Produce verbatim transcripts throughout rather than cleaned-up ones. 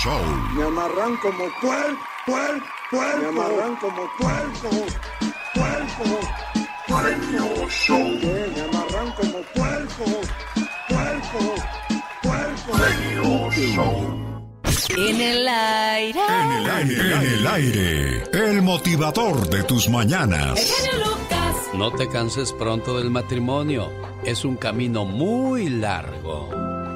Show. Me amarran como puerco, puerco, puerco. Me amarran como puerco, puerco, puerco. Show. Me amarran como puerco, puerco, puerco. Show. En el aire. En el aire. En el aire. El motivador de tus mañanas. El genio Lucas. No te canses pronto del matrimonio. Es un camino muy largo.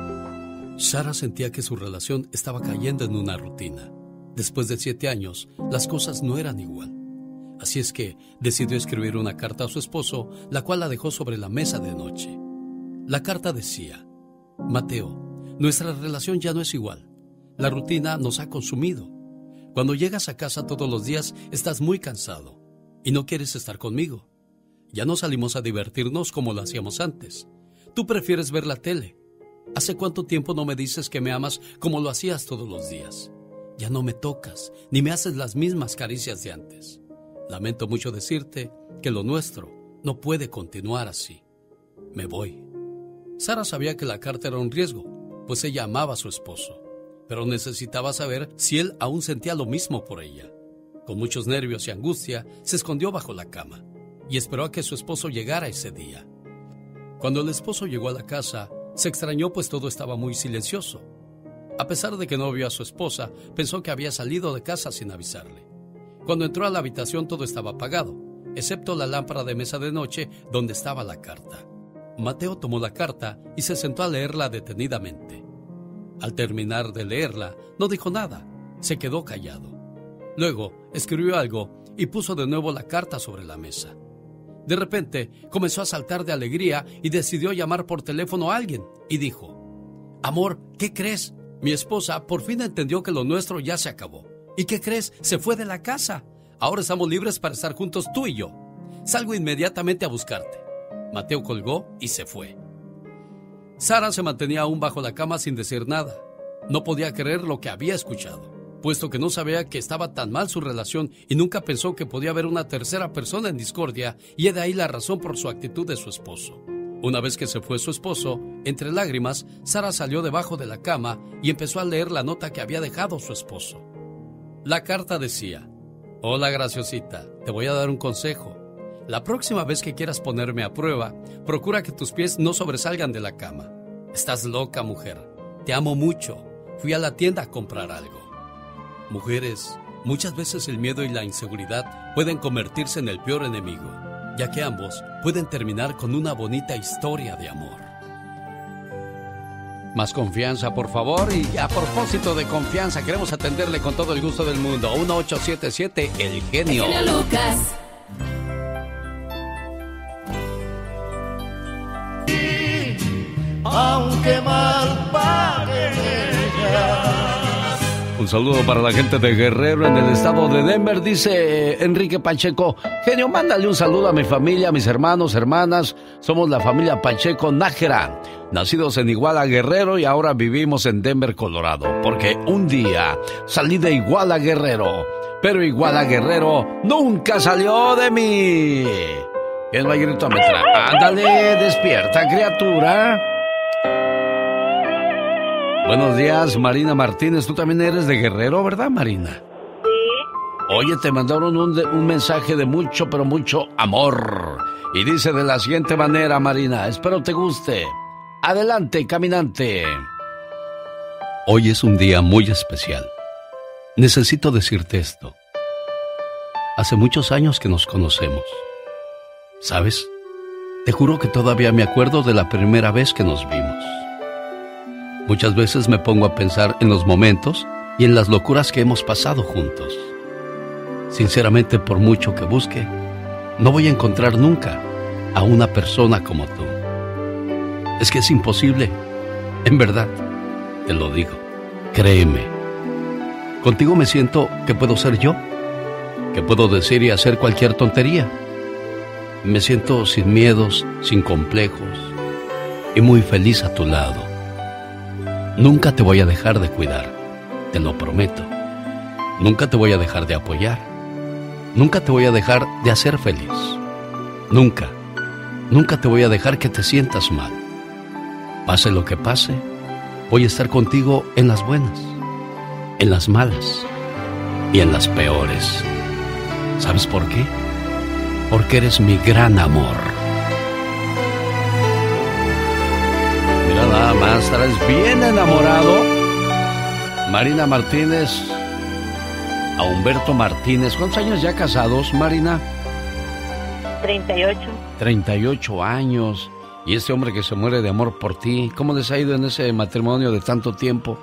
Sara sentía que su relación estaba cayendo en una rutina. Después de siete años, las cosas no eran igual. Así es que decidió escribir una carta a su esposo, la cual la dejó sobre la mesa de noche. La carta decía: Mateo, nuestra relación ya no es igual. La rutina nos ha consumido. Cuando llegas a casa todos los días, estás muy cansado y no quieres estar conmigo. Ya no salimos a divertirnos como lo hacíamos antes. Tú prefieres ver la tele. ¿Hace cuánto tiempo no me dices que me amas como lo hacías todos los días? Ya no me tocas, ni me haces las mismas caricias de antes. Lamento mucho decirte que lo nuestro no puede continuar así. Me voy. Sara sabía que la carta era un riesgo, pues ella amaba a su esposo, pero necesitaba saber si él aún sentía lo mismo por ella. Con muchos nervios y angustia, se escondió bajo la cama y esperó a que su esposo llegara ese día. Cuando el esposo llegó a la casa, se extrañó pues todo estaba muy silencioso. A pesar de que no vio a su esposa, pensó que había salido de casa sin avisarle. Cuando entró a la habitación todo estaba apagado, excepto la lámpara de mesa de noche donde estaba la carta. Mateo tomó la carta y se sentó a leerla detenidamente. Al terminar de leerla, no dijo nada, se quedó callado. Luego escribió algo y puso de nuevo la carta sobre la mesa. De repente comenzó a saltar de alegría y decidió llamar por teléfono a alguien y dijo: Amor, ¿qué crees? Mi esposa por fin entendió que lo nuestro ya se acabó. ¿Y qué crees? Se fue de la casa. Ahora estamos libres para estar juntos tú y yo. Salgo inmediatamente a buscarte. Mateo colgó y se fue. Sara se mantenía aún bajo la cama sin decir nada. No podía creer lo que había escuchado, puesto que no sabía que estaba tan mal su relación y nunca pensó que podía haber una tercera persona en discordia, y he de ahí la razón por su actitud de su esposo. Una vez que se fue su esposo, entre lágrimas, Sara salió debajo de la cama y empezó a leer la nota que había dejado su esposo. La carta decía: Hola, graciosita, te voy a dar un consejo. La próxima vez que quieras ponerme a prueba, procura que tus pies no sobresalgan de la cama. Estás loca, mujer. Te amo mucho. Fui a la tienda a comprar algo. Mujeres, muchas veces el miedo y la inseguridad pueden convertirse en el peor enemigo, ya que ambos pueden terminar con una bonita historia de amor. Más confianza, por favor, y a propósito de confianza, queremos atenderle con todo el gusto del mundo. uno ocho siete siete, El Genio. El genio Lucas. Aunque mal paguen ellas. Un saludo para la gente de Guerrero en el estado de Denver, dice Enrique Pacheco. Genio, mándale un saludo a mi familia, a mis hermanos, hermanas. Somos la familia Pacheco Nájera, nacidos en Iguala, Guerrero, y ahora vivimos en Denver, Colorado. Porque un día salí de Iguala, Guerrero, pero Iguala, Guerrero nunca salió de mí. ¿Quién va a gritar? Ándale, despierta, criatura. Buenos días, Marina Martínez. Tú también eres de Guerrero, ¿verdad, Marina? Sí. Oye, te mandaron un, de, un mensaje de mucho, pero mucho amor. Y dice de la siguiente manera, Marina, espero te guste. Adelante, caminante. Hoy es un día muy especial. Necesito decirte esto. Hace muchos años que nos conocemos. ¿Sabes? Te juro que todavía me acuerdo de la primera vez que nos vimos. Muchas veces me pongo a pensar en los momentos y en las locuras que hemos pasado juntos. Sinceramente, por mucho que busque, no voy a encontrar nunca a una persona como tú. Es que es imposible. En verdad, te lo digo. Créeme. Contigo me siento que puedo ser yo, que puedo decir y hacer cualquier tontería. Me siento sin miedos, sin complejos y muy feliz a tu lado. Nunca te voy a dejar de cuidar, te lo prometo. Nunca te voy a dejar de apoyar. Nunca te voy a dejar de hacer feliz. Nunca, nunca te voy a dejar que te sientas mal. Pase lo que pase, voy a estar contigo en las buenas, en las malas y en las peores. ¿Sabes por qué? Porque eres mi gran amor. Mira nada más, estarás bien enamorado. Marina Martínez a Humberto Martínez. ¿Cuántos años ya casados, Marina? treinta y ocho. treinta y ocho años. Y este hombre que se muere de amor por ti, ¿cómo les ha ido en ese matrimonio de tanto tiempo?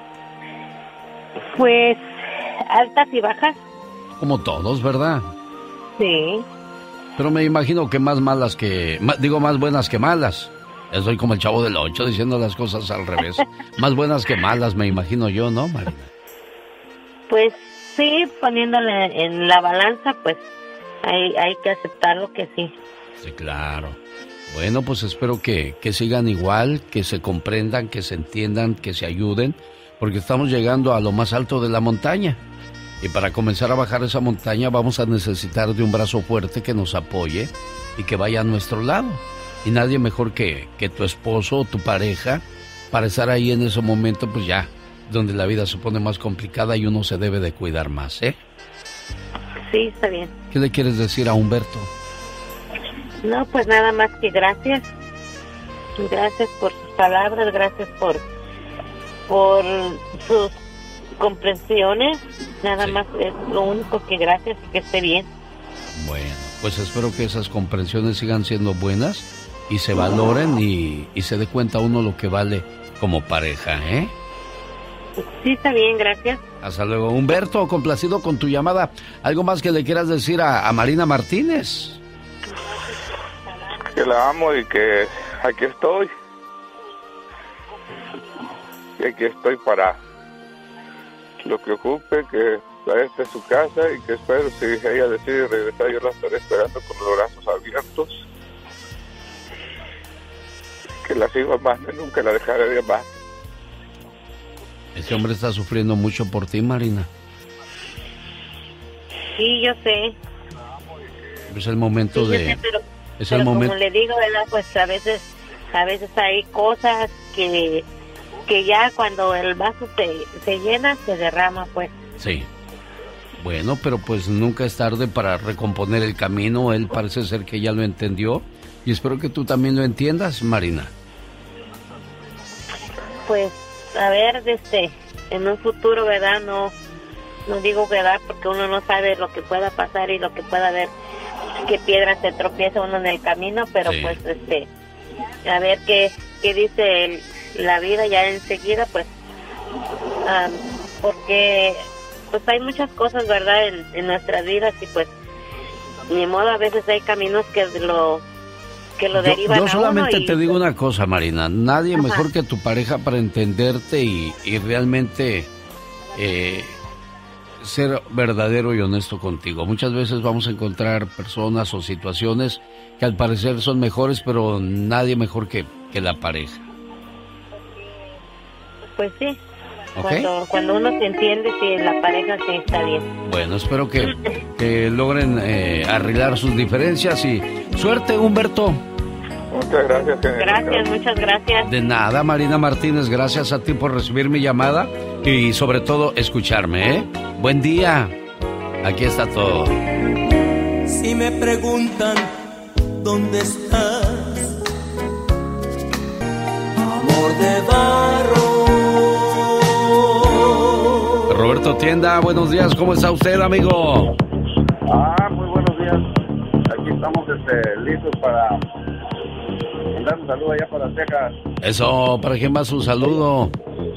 Pues altas y bajas. Como todos, ¿verdad? Sí. Pero me imagino que más malas que... Digo, más buenas que malas. Estoy como el Chavo del Ocho diciendo las cosas al revés. Más buenas que malas, me imagino yo, ¿no, Marina? Pues sí, poniéndole en la balanza, pues hay, hay que aceptarlo que sí. Sí, claro. Bueno, pues espero que, que sigan igual, que se comprendan, que se entiendan, que se ayuden, porque estamos llegando a lo más alto de la montaña. Y para comenzar a bajar esa montaña vamos a necesitar de un brazo fuerte que nos apoye y que vaya a nuestro lado. Y nadie mejor que, que tu esposo o tu pareja para estar ahí en ese momento, pues ya, donde la vida se pone más complicada y uno se debe de cuidar más, ¿eh? Sí, está bien. ¿Qué le quieres decir a Humberto? No, pues nada más que gracias. Gracias por sus palabras, gracias por, por sus comprensiones. Nada sí. más es lo único que gracias y que esté bien. Bueno, pues espero que esas comprensiones sigan siendo buenas y se valoren y, y se dé cuenta uno lo que vale como pareja, ¿eh? Sí, está bien, gracias. Hasta luego. Humberto, complacido con tu llamada. ¿Algo más que le quieras decir a, a Marina Martínez? Que la amo y que aquí estoy. Y aquí estoy para lo que ocupe, que esta es su casa y que espero, si ella decide regresar, yo la estaré esperando con los brazos abiertos. Que la sigo amando y nunca la dejaré de amar. Ese hombre está sufriendo mucho por ti, Marina. Sí, yo sé. Es el momento sí, de... Sé, pero, es pero el momento... como le digo, ¿verdad? Pues a veces, a veces hay cosas que, que ya cuando el vaso se, se llena, se derrama, pues. Sí. Bueno, pero pues nunca es tarde para recomponer el camino. Él parece ser que ya lo entendió. Y espero que tú también lo entiendas, Marina. Pues, a ver, este, en un futuro, ¿verdad? No, no digo verdad porque uno no sabe lo que pueda pasar y lo que pueda haber, qué piedras se tropieza uno en el camino, pero sí. pues, este, a ver qué, qué dice el, la vida ya enseguida, pues, um, porque, pues hay muchas cosas, ¿verdad? En, en nuestras vidas y pues, ni modo, a veces hay caminos que lo... que lo derivan yo, yo solamente a uno y... te digo una cosa, Marina, nadie Ajá. mejor que tu pareja para entenderte y, y realmente eh, ser verdadero y honesto contigo. Muchas veces vamos a encontrar personas o situaciones que al parecer son mejores, pero nadie mejor que, que la pareja. Pues sí. ¿Okay? Cuando, cuando uno se entiende, si la pareja sí está bien. Bueno, espero que, que logren eh, arreglar sus diferencias y suerte, Humberto. Muchas gracias. Gracias, muchas gracias. De nada, Marina Martínez, gracias a ti por recibir mi llamada y sobre todo escucharme, ¿eh? Buen día. Aquí está todo. Si me preguntan dónde estás, amor de barro. Roberto Tienda, buenos días, ¿cómo está usted, amigo? Ah, muy buenos días. Aquí estamos este, listos para mandar un saludo allá para Texas. Eso, ¿para quién va su saludo?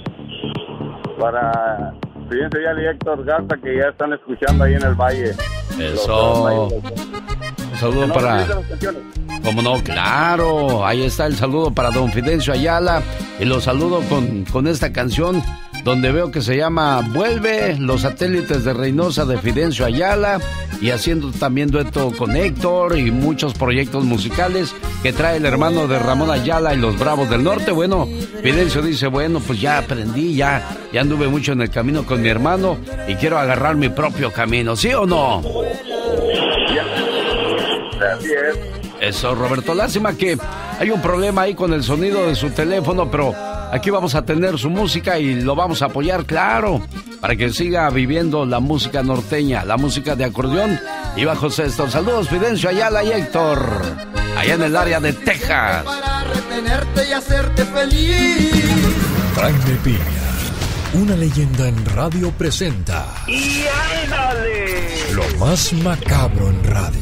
Para Fidencio Yali y Héctor Garza, que ya están escuchando ahí en el valle. Eso. Un saludo para... ¿Cómo no? Claro, ahí está el saludo para don Fidencio Ayala. Y lo saludo con, con esta canción donde veo que se llama Vuelve, los satélites de Reynosa de Fidencio Ayala, y haciendo también dueto con Héctor y muchos proyectos musicales que trae el hermano de Ramón Ayala y los Bravos del Norte. Bueno, Fidencio dice, bueno, pues ya aprendí, ya, ya anduve mucho en el camino con mi hermano y quiero agarrar mi propio camino, ¿sí o no? Así es. Eso, Roberto, lástima que hay un problema ahí con el sonido de su teléfono, pero aquí vamos a tener su música y lo vamos a apoyar, claro, para que siga viviendo la música norteña, la música de acordeón y bajo sexto. Saludos, Fidencio Ayala y Héctor, allá en el área de Texas. Para retenerte y hacerte feliz. Jaime Piña, una leyenda en radio presenta. ¡Y ándale! Lo más macabro en radio.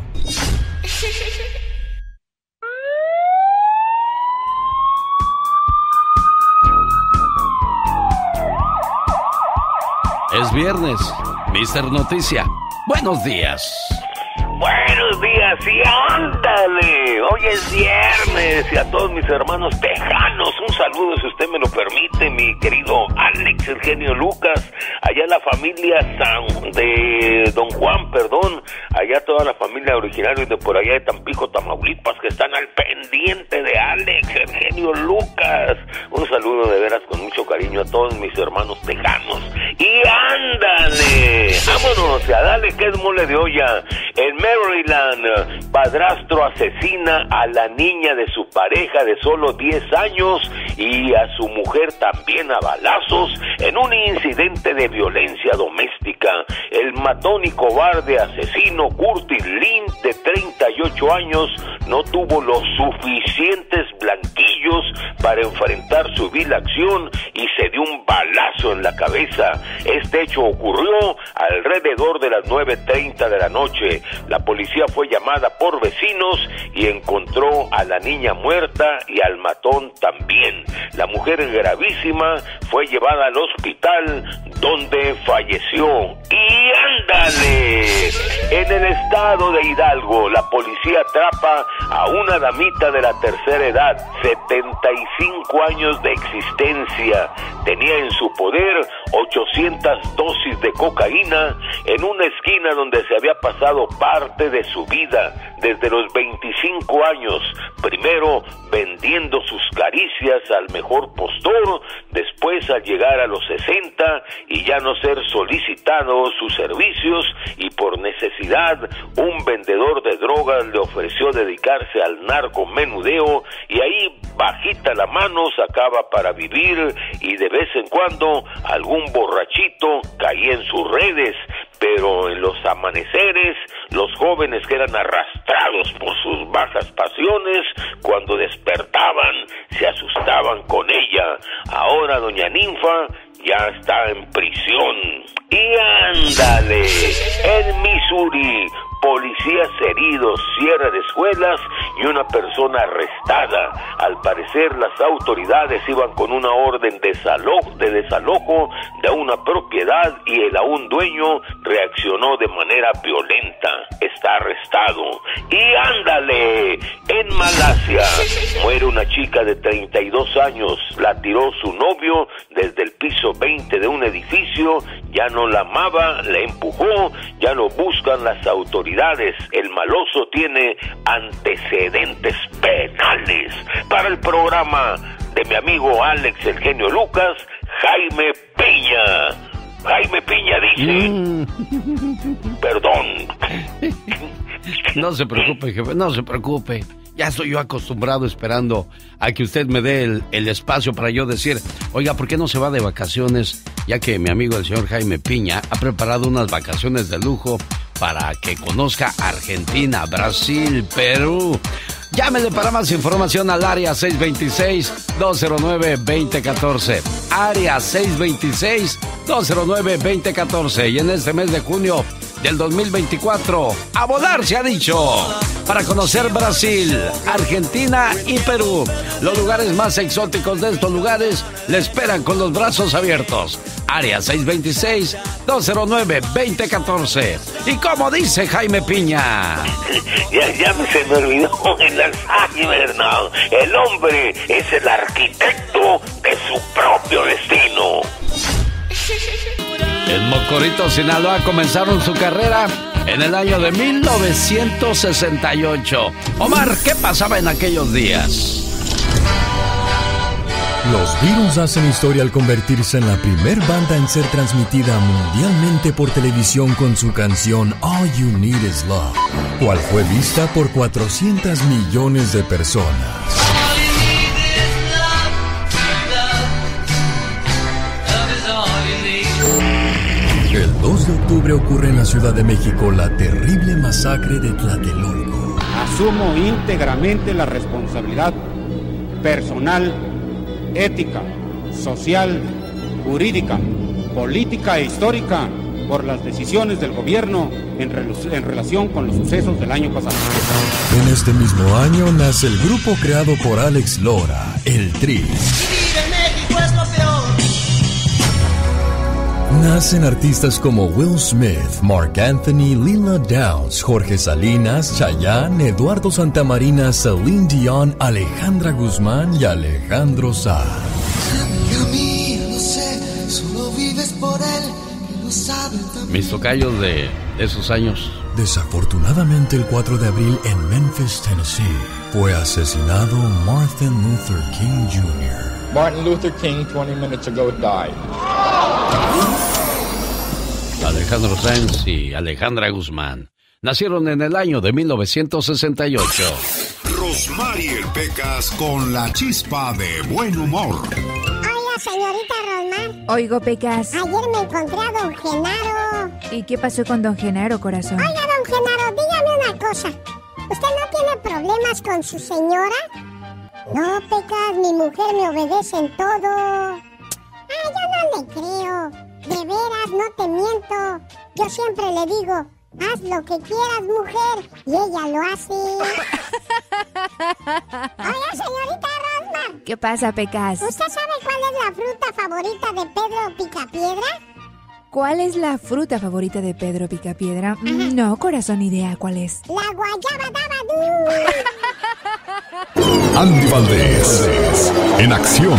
Es viernes, mister Noticia. Buenos días. Buenos días, y ándale, hoy es viernes y a todos mis hermanos tejanos, un saludo si usted me lo permite, mi querido Alex, el genio Lucas, allá la familia San de Don Juan, perdón, allá toda la familia originaria de por allá de Tampico, Tamaulipas, que están al pendiente de Alex, el genio Lucas, un saludo de veras con mucho cariño a todos mis hermanos tejanos, y ándale, vámonos, a darle que es mole de olla. En Maryland, padrastro asesina a la niña de su pareja de solo diez años y a su mujer también a balazos en un incidente de violencia doméstica. El matón y cobarde asesino Curtis Lynn, de treinta y ocho años, no tuvo los suficientes blanquillos para enfrentar su vil acción y se dio un balazo en la cabeza. Este hecho ocurrió alrededor de las nueve treinta de la noche. La policía fue llamada por vecinos y encontró a la niña muerta y al matón también. La mujer, gravísima, fue llevada al hospital donde falleció. ¡Y ándale! En el estado de Hidalgo, la policía atrapa a una damita de la tercera edad, setenta y cinco años de existencia. Tenía en su poder ochocientas dosis de cocaína en una esquina donde se había pasado parte de su vida, desde los veinticinco años, primero vendiendo sus caricias al mejor postor, después al llegar a los sesenta y ya no ser solicitados sus servicios, y por necesidad un vendedor de drogas le ofreció dedicarse al narcomenudeo y ahí bajita la mano sacaba para vivir, y de vez en cuando algún borrachito caía en sus redes. Pero en los amaneceres, los jóvenes que eran arrastrados por sus bajas pasiones, cuando despertaban, se asustaban con ella. Ahora doña Ninfa ya está en prisión. Y ándale, en Missouri, policías heridos, cierre de escuelas y una persona arrestada. Al parecer las autoridades iban con una orden de desalojo, de desalojo de una propiedad y el aún dueño reaccionó de manera violenta. Está arrestado. Y ándale, en Malasia muere una chica de treinta y dos años. La tiró su novio desde el piso veinte de un edificio. Ya no la amaba, la empujó. Ya lo buscan las autoridades. El maloso tiene antecedentes penales. Para el programa de mi amigo Alex, el genio Lucas, Jaime Piña. Jaime Piña dice... Mm. Perdón. No se preocupe, jefe, no se preocupe. Ya estoy yo acostumbrado esperando a que usted me dé el, el espacio para yo decir, oiga, ¿por qué no se va de vacaciones? Ya que mi amigo el señor Jaime Piña ha preparado unas vacaciones de lujo para que conozca Argentina, Brasil, Perú. Llámele para más información al área seis dos seis, dos cero nueve, dos cero uno cuatro. Área seis dos seis, dos cero nueve, dos cero uno cuatro. Y en este mes de junio del dos mil veinticuatro, a volar se ha dicho, para conocer Brasil, Argentina y Perú. Los lugares más exóticos de estos lugares le esperan con los brazos abiertos. Área seis dos seis, dos cero nueve, dos cero uno cuatro. Y como dice Jaime Piña, ya, ya se me olvidó el Alzheimer, no. El hombre es el arquitecto de su propio destino. En Mocorito, Sinaloa, comenzaron su carrera en el año de mil novecientos sesenta y ocho. Omar, ¿qué pasaba en aquellos días? Los Beatles hacen historia al convertirse en la primer banda en ser transmitida mundialmente por televisión con su canción All You Need Is Love, cual fue vista por cuatrocientos millones de personas. dos de octubre ocurre en la Ciudad de México la terrible masacre de Tlatelolco. Asumo íntegramente la responsabilidad personal, ética, social, jurídica, política e histórica por las decisiones del gobierno en, rel- en relación con los sucesos del año pasado. En este mismo año nace el grupo creado por Alex Lora, el Tri. Vivir en México es lo peor. Nacen artistas como Will Smith, Marc Anthony, Lila Downs, Jorge Salinas, Chayanne, Eduardo Santamarina, Celine Dion, Alejandra Guzmán y Alejandro Sanz. Amiga mía, no sé, solo vives por él, y lo sabe también. Mis tocayos de esos años. Desafortunadamente, el cuatro de abril en Memphis, Tennessee, fue asesinado Martin Luther King junior Martin Luther King, twenty minutes ago, died. Alejandro Sanz y Alejandra Guzmán nacieron en el año de mil novecientos sesenta y ocho. Rosmarie Pecas con la chispa de buen humor. Hola, señorita Rosmar. Oigo, Pecas. Ayer me encontré a don Genaro. ¿Y qué pasó con don Genaro, corazón? Oiga, don Genaro, dígame una cosa. ¿Usted no tiene problemas con su señora? No, Pecas, mi mujer me obedece en todo. Ah, yo no le creo. De veras, no te miento. Yo siempre le digo, haz lo que quieras, mujer. Y ella lo hace. Oiga, señorita Rosmar. ¿Qué pasa, Pecas? ¿Usted sabe cuál es la fruta favorita de Pedro Picapiedra? ¿Cuál es la fruta favorita de Pedro Picapiedra? Ajá. No, corazón, ni idea cuál es. La guayaba dabadú. Andy Valdés, en acción.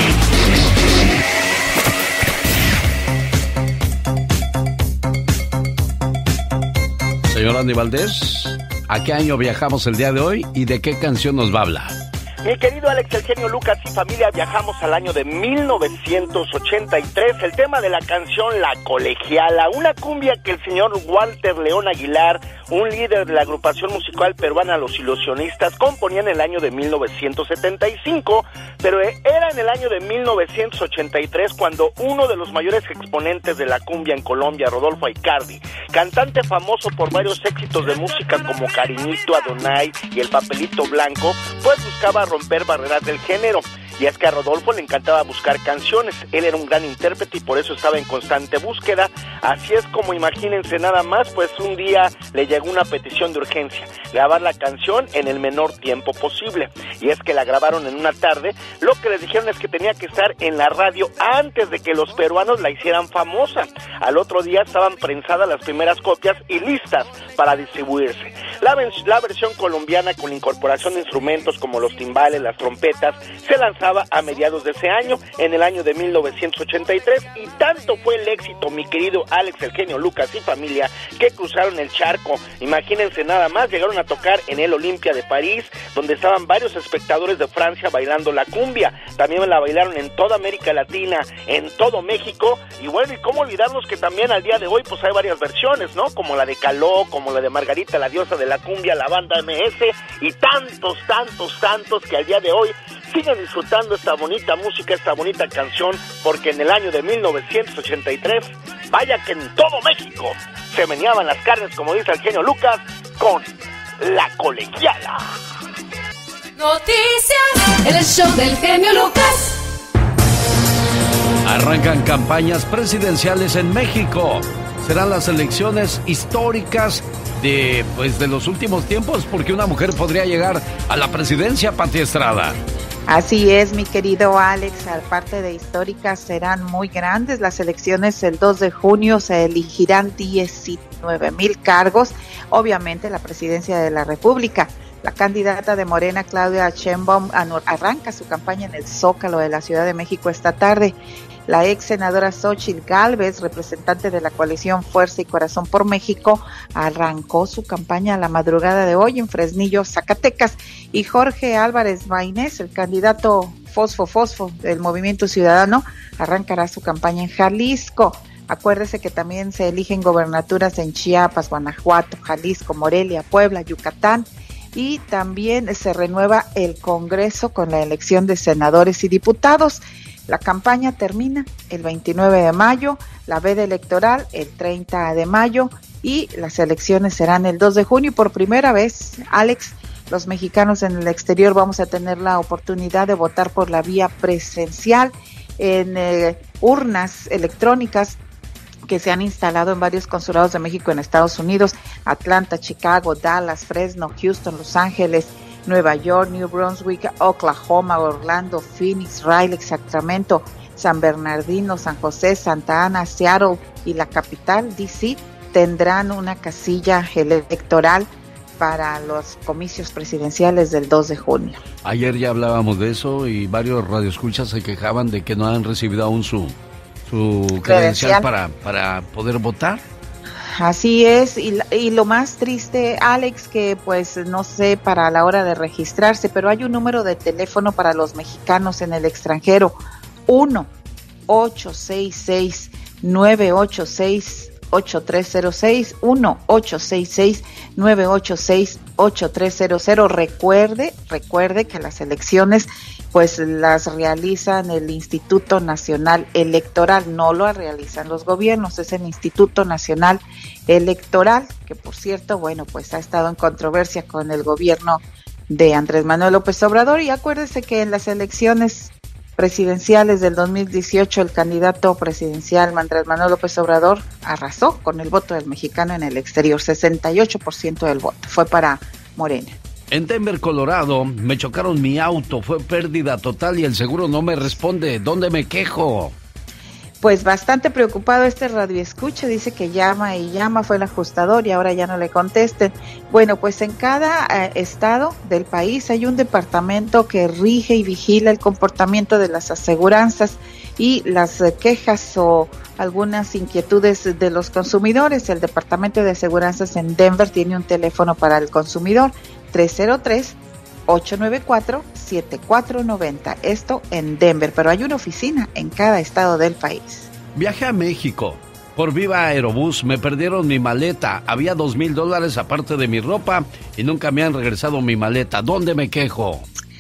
Señor Andy Valdés, ¿a qué año viajamos el día de hoy y de qué canción nos va a hablar? Mi querido Alex, el genio Lucas y familia, viajamos al año de mil novecientos ochenta y tres. El tema de la canción La Colegiala, una cumbia que el señor Walter León Aguilar, un líder de la agrupación musical peruana Los Ilusionistas, componía en el año de mil novecientos setenta y cinco, pero era en el año de mil novecientos ochenta y tres cuando uno de los mayores exponentes de la cumbia en Colombia, Rodolfo Aicardi, cantante famoso por varios éxitos de música como Cariñito, Adonai y El Papelito Blanco, pues buscaba romper barreras del género. Y es que a Rodolfo le encantaba buscar canciones, él era un gran intérprete y por eso estaba en constante búsqueda. Así es como, imagínense nada más, pues un día le llegó una petición de urgencia, grabar la canción en el menor tiempo posible. Y es que la grabaron en una tarde, lo que les dijeron es que tenía que estar en la radio antes de que los peruanos la hicieran famosa. Al otro día estaban prensadas las primeras copias y listas para distribuirse. La, la versión colombiana, con la incorporación de instrumentos como los timbales, las trompetas, se lanzaba a mediados de ese año, en el año de mil novecientos ochenta y tres, y tanto fue el éxito, mi querido Alex, el genio Lucas y familia, que cruzaron el charco. Imagínense nada más, llegaron a tocar en el Olimpia de París, donde estaban varios espectadores de Francia bailando la cumbia. También la bailaron en toda América Latina, en todo México, y bueno, y cómo olvidarnos que también al día de hoy pues hay varias versiones, ¿no? Como la de Caló, como la de Margarita, la diosa de la cumbia, la banda M S, y tantos, tantos, tantos que al día de hoy siguen disfrutando esta bonita música, esta bonita canción, porque en el año de mil novecientos ochenta y tres, vaya que en todo México se meneaban las carnes, como dice el genio Lucas, con La Colegiala. Noticias en el show del genio Lucas. Arrancan campañas presidenciales en México. Serán las elecciones históricas de, pues, de los últimos tiempos, porque una mujer podría llegar a la presidencia, Pati Estrada. Así es, mi querido Alex, aparte de históricas, serán muy grandes. Las elecciones el dos de junio se elegirán diecinueve mil cargos, obviamente la presidencia de la República. La candidata de Morena, Claudia Sheinbaum, arranca su campaña en el Zócalo de la Ciudad de México esta tarde. La ex senadora Xóchitl Gálvez, representante de la coalición Fuerza y Corazón por México, arrancó su campaña a la madrugada de hoy en Fresnillo, Zacatecas. Y Jorge Álvarez Maínez, el candidato Fosfo Fosfo del Movimiento Ciudadano, arrancará su campaña en Jalisco. Acuérdese que también se eligen gobernaturas en Chiapas, Guanajuato, Jalisco, Morelia, Puebla, Yucatán. Y también se renueva el Congreso con la elección de senadores y diputados. La campaña termina el veintinueve de mayo. la veda electoral el treinta de mayo y las elecciones serán el dos de junio. Y por primera vez, Alex, los mexicanos en el exterior vamos a tener la oportunidad de votar por la vía presencial en eh, urnas electrónicas que se han instalado en varios consulados de México en Estados Unidos: Atlanta, Chicago, Dallas, Fresno, Houston, Los Ángeles, Nueva York, New Brunswick, Oklahoma, Orlando, Phoenix, Raleigh, Sacramento, San Bernardino, San José, Santa Ana, Seattle y la capital, D C, tendrán una casilla electoral para los comicios presidenciales del dos de junio. Ayer ya hablábamos de eso y varios radioescuchas se quejaban de que no han recibido aún su, su credencial para, para poder votar. Así es, y, y lo más triste, Alex, que pues no sé para la hora de registrarse, pero hay un número de teléfono para los mexicanos en el extranjero: uno ocho seis seis nueve ocho seis ocho tres cero seis, uno ocho seis seis nueve ocho seis ocho tres cero cero. Recuerde, recuerde que las elecciones pues las realizan el Instituto Nacional Electoral, no lo realizan los gobiernos, es el Instituto Nacional Electoral, que por cierto, bueno, pues ha estado en controversia con el gobierno de Andrés Manuel López Obrador. Y acuérdese que en las elecciones presidenciales del dos mil dieciocho el candidato presidencial Andrés Manuel López Obrador arrasó con el voto del mexicano en el exterior. Sesenta y ocho por ciento del voto fue para Morena. En Denver, Colorado, me chocaron mi auto, fue pérdida total y el seguro no me responde. ¿Dónde me quejo? Pues bastante preocupado este radioescucha, dice que llama y llama, fue el ajustador y ahora ya no le contesten. Bueno, pues en cada eh, estado del país hay un departamento que rige y vigila el comportamiento de las aseguranzas y las eh, quejas o algunas inquietudes de los consumidores. El Departamento de Aseguranzas en Denver tiene un teléfono para el consumidor: tres cero tres, ocho nueve cuatro, siete cuatro nueve cero. Esto en Denver, pero hay una oficina en cada estado del país. Viajé a México por Viva Aerobús, me perdieron mi maleta, había dos mil dólares aparte de mi ropa y nunca me han regresado mi maleta. ¿Dónde me quejo?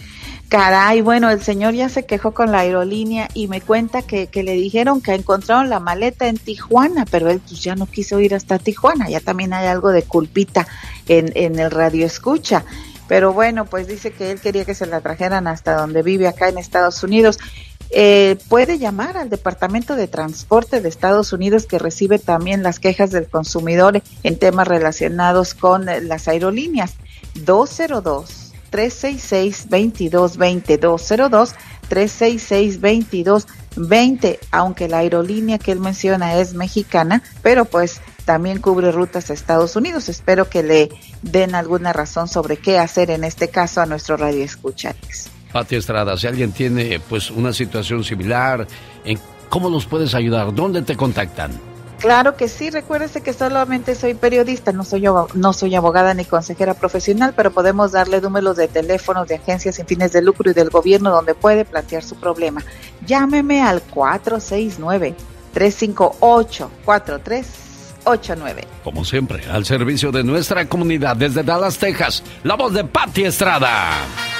Caray, bueno, el señor ya se quejó con la aerolínea y me cuenta que, que le dijeron que encontraron la maleta en Tijuana, pero él pues ya no quiso ir hasta Tijuana. Ya también hay algo de culpita en, en el radio escucha. Pero bueno, pues dice que él quería que se la trajeran hasta donde vive acá en Estados Unidos. Eh, puede llamar al Departamento de Transporte de Estados Unidos, que recibe también las quejas del consumidor en temas relacionados con las aerolíneas. dos cero dos, tres seis seis, dos dos dos cero, dos cero dos, tres seis seis, dos dos dos cero, aunque la aerolínea que él menciona es mexicana, pero pues también cubre rutas a Estados Unidos. Espero que le den alguna razón sobre qué hacer en este caso a nuestro radio escucha. Pati Estrada, si alguien tiene pues una situación similar, ¿en cómo los puedes ayudar? ¿Dónde te contactan? Claro que sí, recuérdese que solamente soy periodista, no soy yo, no soy abogada ni consejera profesional, pero podemos darle números de teléfonos de agencias sin fines de lucro y del gobierno donde puede plantear su problema. Llámeme al cuatro seis nueve, tres cinco ocho, cuatro tres ocho nueve. Como siempre, al servicio de nuestra comunidad desde Dallas, Texas, la voz de Pati Estrada.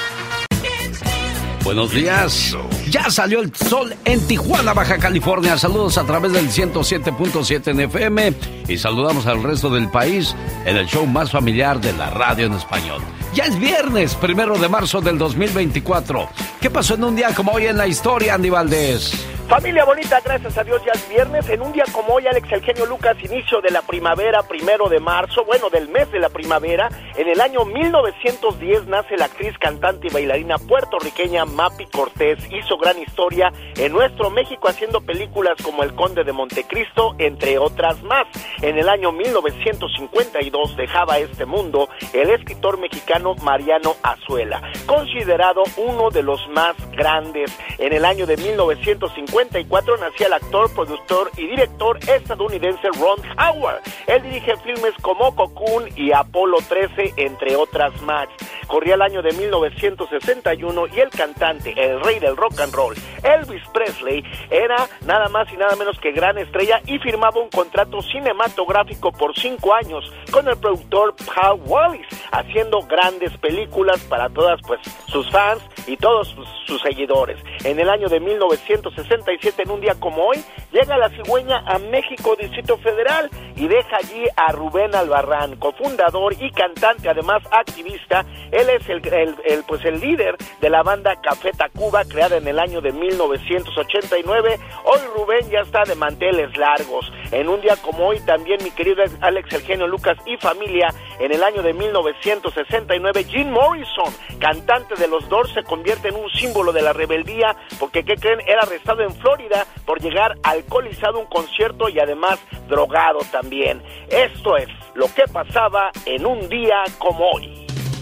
Buenos días. Ya salió el sol en Tijuana, Baja California. Saludos a través del ciento siete punto siete en F M y saludamos al resto del país en el show más familiar de la radio en español. Ya es viernes, primero de marzo del dos mil veinticuatro. ¿Qué pasó en un día como hoy en la historia, Andy Valdés? Familia bonita, gracias a Dios ya es viernes. En un día como hoy, Alex, el genio Lucas, inicio de la primavera, primero de marzo, bueno, del mes de la primavera. En el año mil novecientos diez nace la actriz, cantante y bailarina puertorriqueña Mapi Cortés. Hizo gran historia en nuestro México haciendo películas como El Conde de Montecristo, entre otras más. En el año mil novecientos cincuenta y dos dejaba este mundo el escritor mexicano Mariano Azuela, considerado uno de los más grandes. En el año de mil novecientos cincuenta y cuatro nacía el actor, productor y director estadounidense Ron Howard. Él dirige filmes como Cocoon y Apolo trece, entre otras más. Corría el año de mil novecientos sesenta y uno y el cantante, el rey del rock and roll, Elvis Presley, era nada más y nada menos que gran estrella y firmaba un contrato cinematográfico por cinco años con el productor Paul Wallis, haciendo grandes películas para todas pues sus fans, y todos sus, sus seguidores. En el año de mil novecientos sesenta y siete, en un día como hoy, llega la cigüeña a México, Distrito Federal, y deja allí a Rubén Albarrán, cofundador y cantante, además activista. Él es el, el, el, pues el líder de la banda Café Tacuba, creada en el año de mil novecientos ochenta y nueve. Hoy Rubén ya está de manteles largos. En un día como hoy también, mi querido Alex, el genio Lucas y familia, en el año de mil novecientos sesenta y nueve, Jim Morrison, cantante de los Doors, se convierte en un símbolo de la rebeldía, porque, ¿qué creen?, era arrestado en Florida por llegar alcoholizado a un concierto y además drogado también. Esto es lo que pasaba en un día como hoy.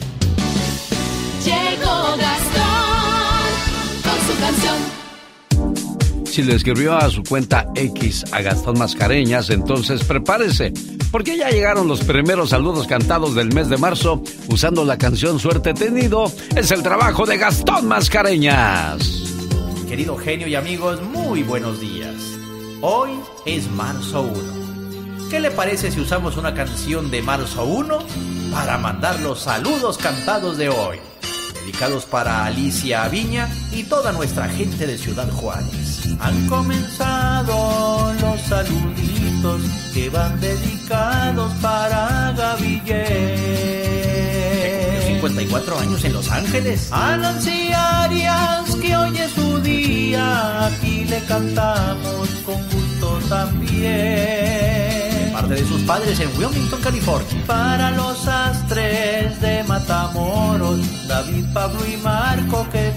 Llegó Gastón con su canción. Si le escribió a su cuenta X a Gastón Mascareñas, entonces prepárese, porque ya llegaron los primeros saludos cantados del mes de marzo usando la canción Suerte Tenido. Es el trabajo de Gastón Mascareñas. Querido genio y amigos, muy buenos días. Hoy es marzo uno. ¿Qué le parece si usamos una canción de marzo uno para mandar los saludos cantados de hoy? Dedicados para Alicia Aviña y toda nuestra gente de Ciudad Juárez. Han comenzado los saluditos que van dedicados para Gaviller, que cumplió cincuenta y cuatro años en Los Ángeles. A Nancy Arias, que hoy es su día, aquí le cantamos con gusto también. Parte de sus padres en Wilmington, California. Para los astres de Matamoros, David, Pablo y Marco, ¿qué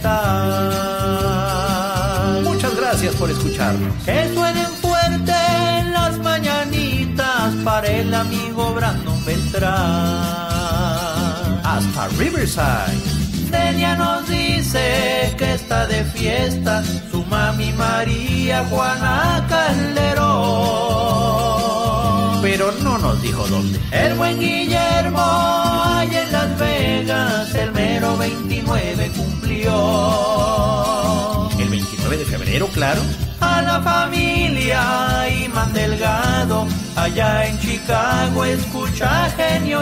tal? Muchas gracias por escucharnos. Que suenen fuerte las mañanitas para el amigo Brandon Beltrán. Hasta Riverside. Delia nos dice que está de fiesta su mami María Juana Calderón, pero no nos dijo dónde. El buen Guillermo, allá en Las Vegas, el mero veintinueve cumplió. El veintinueve de febrero, claro. A la familia Imán Delgado, allá en Chicago, escucha Genio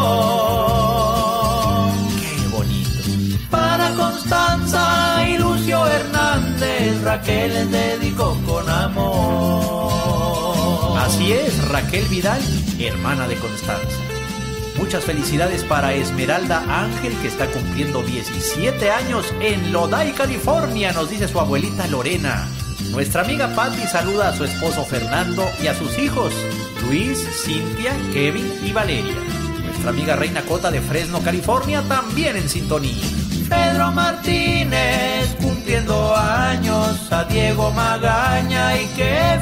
Show. Qué bonito. Para Constanza y Lucio Hernández, Raquel les dedicó con amor. Así es, Raquel Vidal, hermana de Constanza. Muchas felicidades para Esmeralda Ángel, que está cumpliendo diecisiete años en Lodi, California, nos dice su abuelita Lorena. Nuestra amiga Patty saluda a su esposo Fernando y a sus hijos, Luis, Cintia, Kevin y Valeria. Nuestra amiga Reina Cota de Fresno, California, también en sintonía. Pedro Martínez cumpliendo años, a Diego Magaña hay que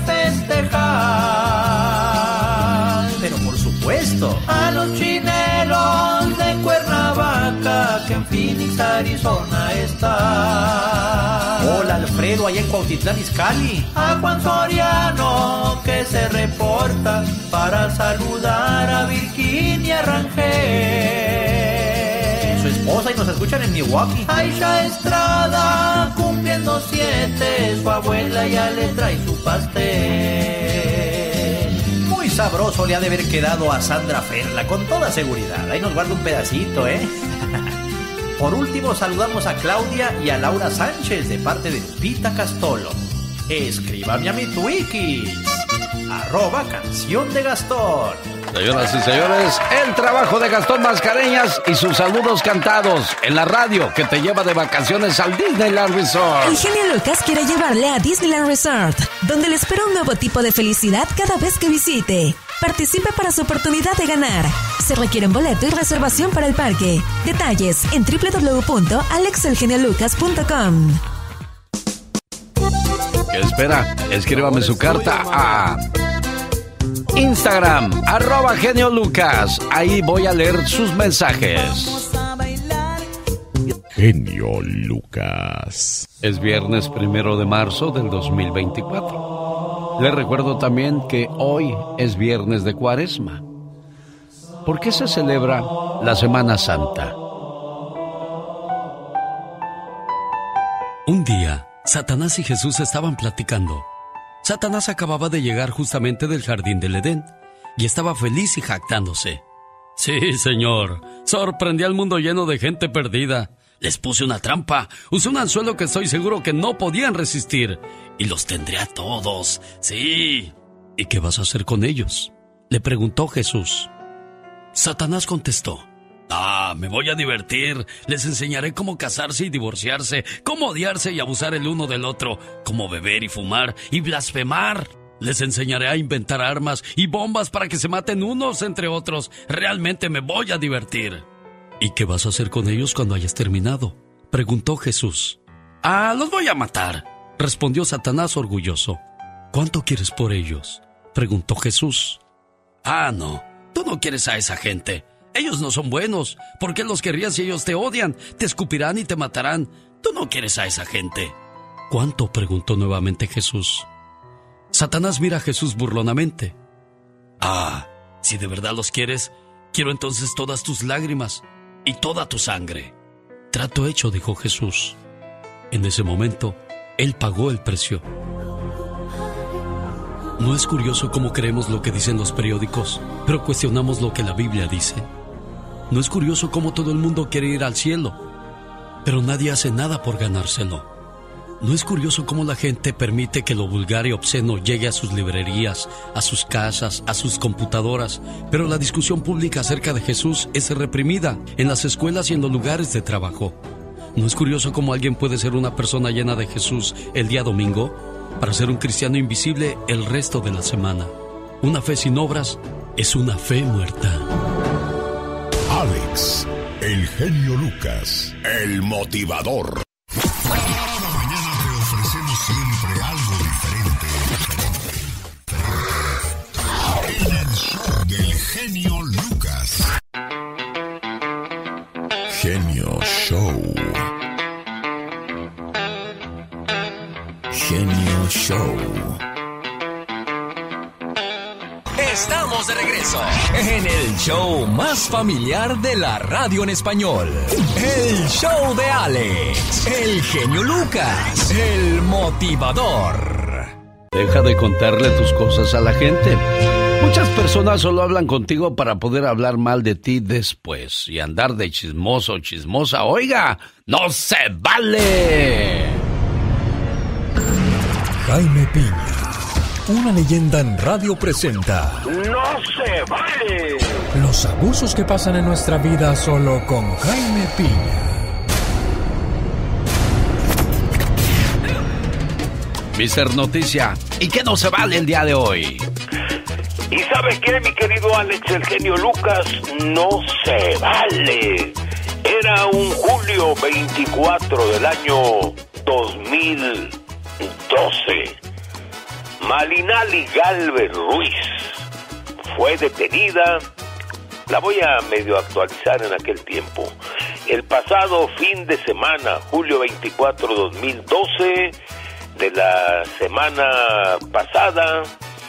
festejar. Pero por supuesto, a los chinelos de Cuernavaca, que en Phoenix, Arizona está. Hola Alfredo, allá en Cuautitlán Izcalli. A Juan Soriano, que se reporta para saludar a Virginia Rangel, su esposa, y nos escuchan en Milwaukee. Aisha Estrada cumpliendo siete, su abuela ya le trae su pastel. Muy sabroso le ha de haber quedado a Sandra Ferla, con toda seguridad. Ahí nos guarda un pedacito, ¿eh? Por último, saludamos a Claudia y a Laura Sánchez de parte de Lupita Castolo. Escríbame a mi Twikis, arroba canción de Gastón. Señoras y señores, el trabajo de Gastón Mascareñas y sus saludos cantados en la radio que te lleva de vacaciones al Disneyland Resort. El genio Lucas quiere llevarle a Disneyland Resort, donde le espera un nuevo tipo de felicidad cada vez que visite. Participe para su oportunidad de ganar. Se requiere un boleto y reservación para el parque. Detalles en doble u doble u doble u punto alex el genio lucas punto com. ¿Qué espera? Escríbame su carta a Instagram, arroba Genio Lucas. Ahí voy a leer sus mensajes. Genio Lucas. Es viernes primero de marzo del dos mil veinticuatro. Les recuerdo también que hoy es viernes de Cuaresma. ¿Por qué se celebra la Semana Santa? Un día, Satanás y Jesús estaban platicando. Satanás acababa de llegar justamente del jardín del Edén y estaba feliz y jactándose. Sí, señor, sorprendí al mundo lleno de gente perdida. Les puse una trampa, usé un anzuelo que estoy seguro que no podían resistir. Y los tendré a todos, sí. ¿Y qué vas a hacer con ellos?, le preguntó Jesús. Satanás contestó: Ah, me voy a divertir. Les enseñaré cómo casarse y divorciarse, cómo odiarse y abusar el uno del otro, cómo beber y fumar y blasfemar. Les enseñaré a inventar armas y bombas para que se maten unos entre otros. Realmente me voy a divertir. ¿Y qué vas a hacer con ellos cuando hayas terminado?, preguntó Jesús. Ah, los voy a matar, respondió Satanás orgulloso. ¿Cuánto quieres por ellos?, preguntó Jesús. Ah, no, tú no quieres a esa gente. Ellos no son buenos. ¿Por qué los querrías si ellos te odian? Te escupirán y te matarán. Tú no quieres a esa gente. ¿Cuánto?, preguntó nuevamente Jesús. Satanás mira a Jesús burlonamente. Ah, si de verdad los quieres, quiero entonces todas tus lágrimas y toda tu sangre. Trato hecho, dijo Jesús. En ese momento, él pagó el precio. ¿No es curioso cómo creemos lo que dicen los periódicos, pero cuestionamos lo que la Biblia dice? ¿No es curioso cómo todo el mundo quiere ir al cielo, pero nadie hace nada por ganárselo? ¿No es curioso cómo la gente permite que lo vulgar y obsceno llegue a sus librerías, a sus casas, a sus computadoras, pero la discusión pública acerca de Jesús es reprimida en las escuelas y en los lugares de trabajo? ¿No es curioso cómo alguien puede ser una persona llena de Jesús el día domingo para ser un cristiano invisible el resto de la semana? Una fe sin obras es una fe muerta. Alex, el genio Lucas, el motivador. Cada mañana te ofrecemos siempre algo diferente. En el show del genio Lucas. Genio Show. Genio Show. Estamos de regreso en el show más familiar de la radio en español. El show de Alex, el genio Lucas, el motivador. Deja de contarle tus cosas a la gente. Muchas personas solo hablan contigo para poder hablar mal de ti después y andar de chismoso o chismosa. Oiga, no se vale. Jaime Piña, una leyenda en radio, presenta ¡No se vale! los abusos que pasan en nuestra vida solo con Jaime Piña. mister Noticia, ¿y qué no se vale el día de hoy? ¿Y sabes qué, mi querido Alex, el genio Lucas? No se vale. Era un julio veinticuatro del año dos mil doce. Malinali Galvez Ruiz fue detenida. La voy a medio actualizar en aquel tiempo. El pasado fin de semana, julio veinticuatro, dos mil doce, de la semana pasada,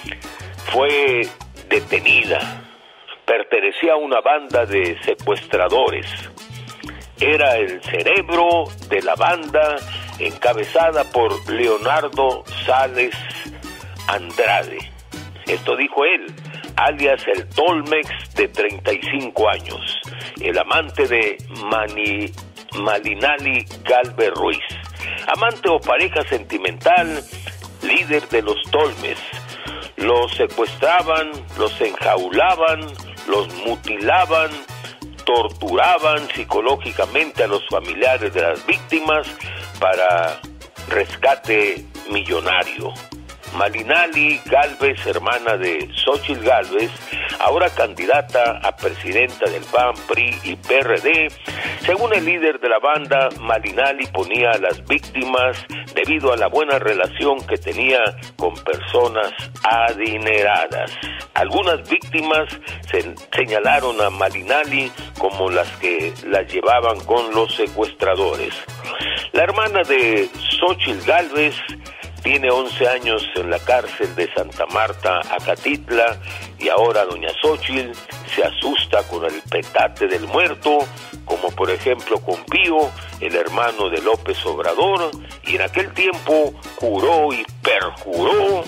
fue detenida. Pertenecía a una banda de secuestradores. Era el cerebro de la banda, encabezada por Leonardo Sales Andrade. Esto dijo él, alias el Tolmex, de treinta y cinco años, el amante de Mani, Malinali Galvez Ruiz, amante o pareja sentimental, líder de los Tolmes. Los secuestraban, los enjaulaban, los mutilaban, torturaban psicológicamente a los familiares de las víctimas para rescate millonario. Malinali Galvez, hermana de Xóchitl Galvez, ahora candidata a presidenta del P A N, P R I y P R D. Según el líder de la banda, Malinali ponía a las víctimas debido a la buena relación que tenía con personas adineradas. Algunas víctimas se señalaron a Malinali como las que las llevaban con los secuestradores. La hermana de Xóchitl Galvez tiene once años en la cárcel de Santa Marta, Acatitla, y ahora doña Xóchitl se asusta con el petate del muerto, como por ejemplo con Pío, el hermano de López Obrador, y en aquel tiempo juró y perjuró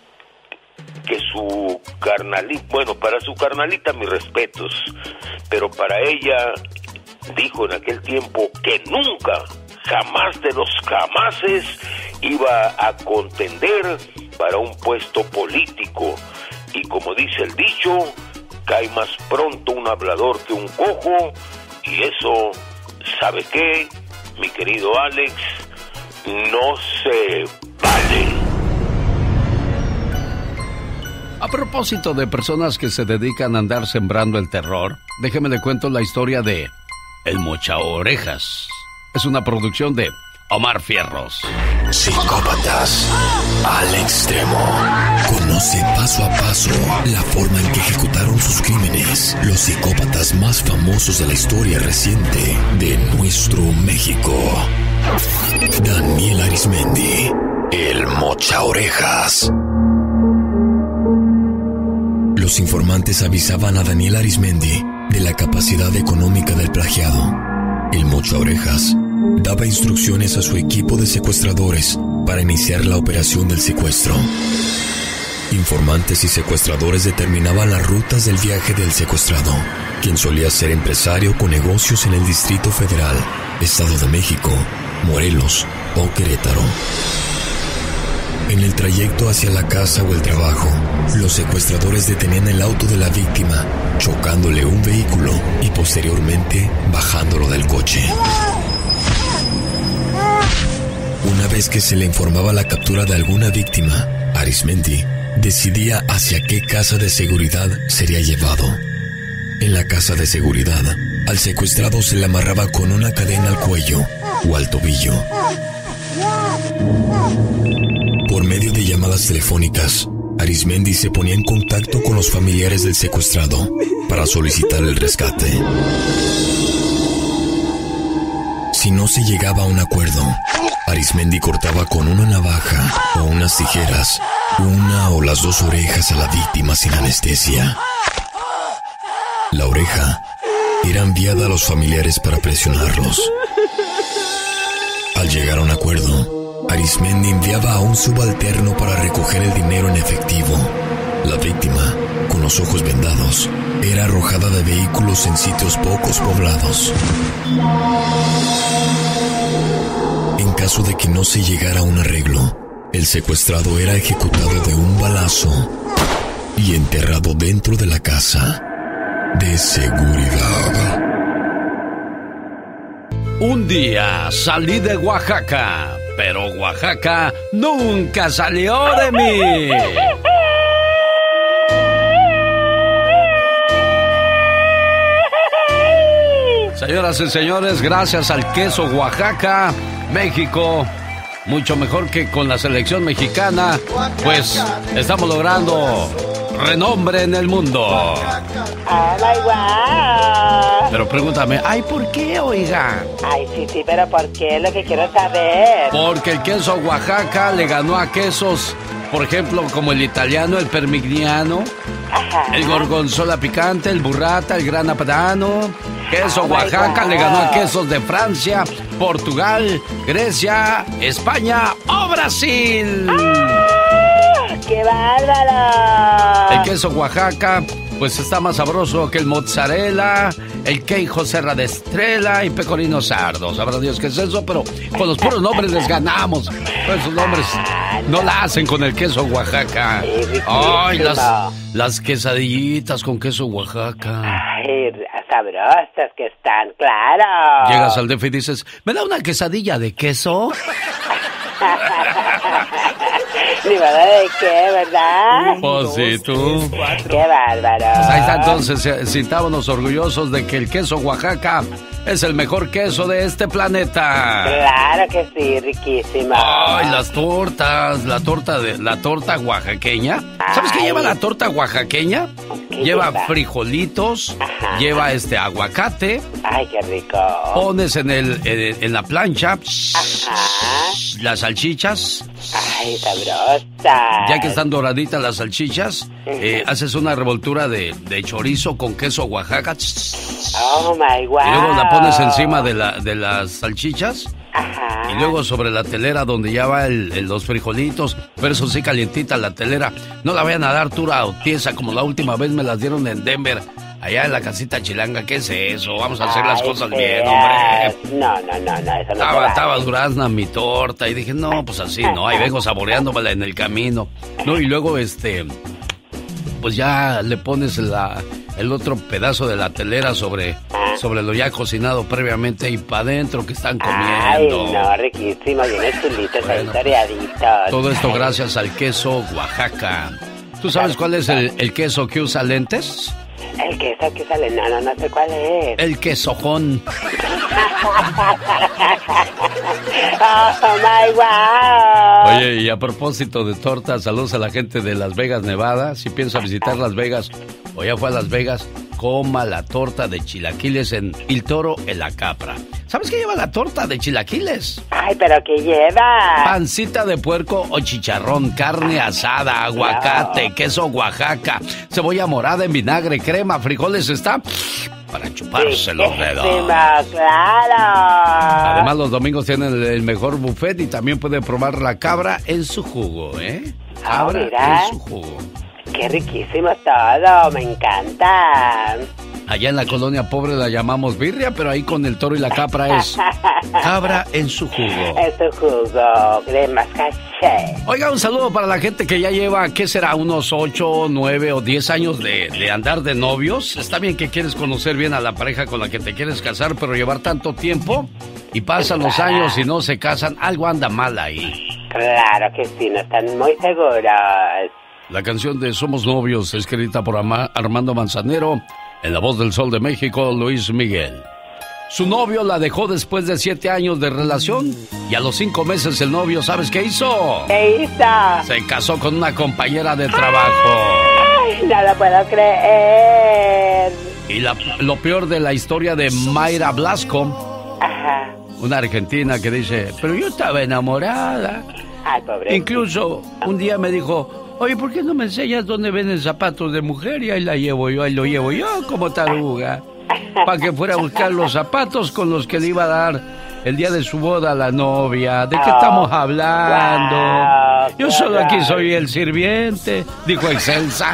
que su carnalita, bueno, para su carnalita mis respetos, pero para ella dijo en aquel tiempo que nunca, jamás de los jamases, iba a contender para un puesto político. Y como dice el dicho, cae más pronto un hablador que un cojo. Y eso, ¿sabe qué, mi querido Alex? No se vale. A propósito de personas que se dedican a andar sembrando el terror, déjeme le cuento la historia de El Mochaorejas. Es una producción de Omar Fierros. Psicópatas al extremo. Conoce paso a paso la forma en que ejecutaron sus crímenes los psicópatas más famosos de la historia reciente de nuestro México. Daniel Arismendi, el Mochaorejas. Los informantes avisaban a Daniel Arismendi de la capacidad económica del plagiado. El Mochaorejas daba instrucciones a su equipo de secuestradores para iniciar la operación del secuestro. Informantes y secuestradores determinaban las rutas del viaje del secuestrado, quien solía ser empresario con negocios en el Distrito Federal, Estado de México, Morelos o Querétaro. En el trayecto hacia la casa o el trabajo, los secuestradores detenían el auto de la víctima, chocándole un vehículo y posteriormente bajándolo del coche. Una vez que se le informaba la captura de alguna víctima, Arismendi decidía hacia qué casa de seguridad sería llevado. En la casa de seguridad, al secuestrado se le amarraba con una cadena al cuello o al tobillo. Por medio de llamadas telefónicas, Arismendi se ponía en contacto con los familiares del secuestrado para solicitar el rescate. Si no se llegaba a un acuerdo, Arismendi cortaba con una navaja o unas tijeras una o las dos orejas a la víctima sin anestesia. La oreja era enviada a los familiares para presionarlos. Al llegar a un acuerdo, Arismendi enviaba a un subalterno para recoger el dinero en efectivo. La víctima, con los ojos vendados, era arrojada de vehículos en sitios pocos poblados. En caso de que no se llegara a un arreglo, el secuestrado era ejecutado de un balazo y enterrado dentro de la casa de seguridad. Un día salí de Oaxaca, pero Oaxaca nunca salió de mí. Señoras y señores, gracias al queso Oaxaca, México, mucho mejor que con la selección mexicana, pues estamos logrando renombre en el mundo. Oh my God. Pero pregúntame, ay, ¿por qué, oiga? Ay, sí, sí, pero ¿por qué? Es lo que quiero saber. Porque el queso Oaxaca le ganó a quesos, por ejemplo, como el italiano, el parmigiano, ajá, el gorgonzola picante, el burrata, el grana padano. Queso oh Oaxaca le ganó a quesos de Francia, Portugal, Grecia, España o Brasil. ¡Ah! ¡Qué bárbaro! El queso Oaxaca, pues está más sabroso que el mozzarella, el queijo serra de estrella y pecorino sardo. Sabrá Dios qué es eso, pero con los puros nombres les ganamos. Pues esos nombres no la hacen con el queso Oaxaca. Ay, las, las quesadillitas con queso Oaxaca. Ay, sabrosas que están, claro. Llegas al D F y dices, ¿me da una quesadilla de queso? Ni verdad de qué, ¿verdad? Pues sí, tú. Qué bárbaro. Pues ahí está, entonces, sintámonos orgullosos de que el queso Oaxaca es el mejor queso de este planeta. Claro que sí, riquísimo. Ay, las tortas, la torta de la torta oaxaqueña. ¿Sabes qué lleva la torta oaxaqueña? Lleva frijolitos, ajá, lleva este aguacate. Ay, qué rico. Pones en el en, en la plancha, ajá, las salchichas. Ay, sabrosa. Ya que están doraditas las salchichas, uh-huh, eh, haces una revoltura de, de chorizo con queso Oaxaca. Oh my God. Y luego la pones encima de la de las salchichas. Ajá. Y luego sobre la telera donde ya va el, el, los frijolitos, pero eso sí calientita la telera. No la vayan a dar dura o tiesa como la última vez me las dieron en Denver. allá en la casita chilanga, ¿qué es eso? Vamos a hacer las Ay, cosas sí, bien, hombre. No, no, no, no, eso no Estaba, se vale. estaba durazna mi torta y dije, no, pues así, ¿no? Ahí vengo saboreándomela en el camino. No, y luego, este, pues ya le pones la, el otro pedazo de la telera sobre, sobre lo ya cocinado previamente y para adentro que están comiendo. Ay, no, riquísimo, bien chulitos, ahí toreaditos. Todo esto gracias al queso Oaxaca. ¿Tú sabes cuál es el, el queso que usa lentes? El queso que sale, no, no, no sé cuál es. El quesojón. Oh, my wow. Oye, y a propósito de tortas, saludos a la gente de Las Vegas, Nevada. Si piensa visitar Las Vegas o ya fue a Las Vegas, coma la torta de chilaquiles en El Toro en la Capra. ¿Sabes qué lleva la torta de chilaquiles? Ay, ¿pero qué lleva? Pancita de puerco o chicharrón, carne asada, aguacate, queso Oaxaca, cebolla morada en vinagre, crema, frijoles, está para chuparse los dedos. Claro. Además, los domingos tienen el, el mejor buffet y también puede probar la cabra en su jugo, ¿eh? Cabra oh, mira. en su jugo. Qué riquísimo todo, me encanta. Allá en la colonia pobre la llamamos birria, pero ahí con el Toro y la Capra es cabra en su jugo. En su jugo, crema caché. Oiga, un saludo para la gente que ya lleva, ¿qué será? Unos ocho, nueve o diez años de, de andar de novios. Está bien que quieres conocer bien a la pareja con la que te quieres casar, pero llevar tanto tiempo y pasan los años y no se casan, algo anda mal ahí. Claro que sí, no están muy seguros. La canción de Somos Novios, escrita por Ama- Armando Manzanero, en la voz del Sol de México, Luis Miguel. Su novio la dejó después de siete años de relación y a los cinco meses el novio, ¿sabes qué hizo? ¿Qué hizo? Se casó con una compañera de trabajo. Ay, no lo puedo creer. Y la, lo peor de la historia de Mayra Blasco, Ajá. una argentina que dice, pero yo estaba enamorada. Ay, pobre. Incluso un día me dijo, oye, ¿por qué no me enseñas dónde venden zapatos de mujer? Y ahí la llevo yo, ahí lo llevo yo como taruga. Para que fuera a buscar los zapatos con los que le iba a dar el día de su boda a la novia. ¿De qué estamos hablando? Wow, Yo solo aquí soy el sirviente, dijo Excelsa.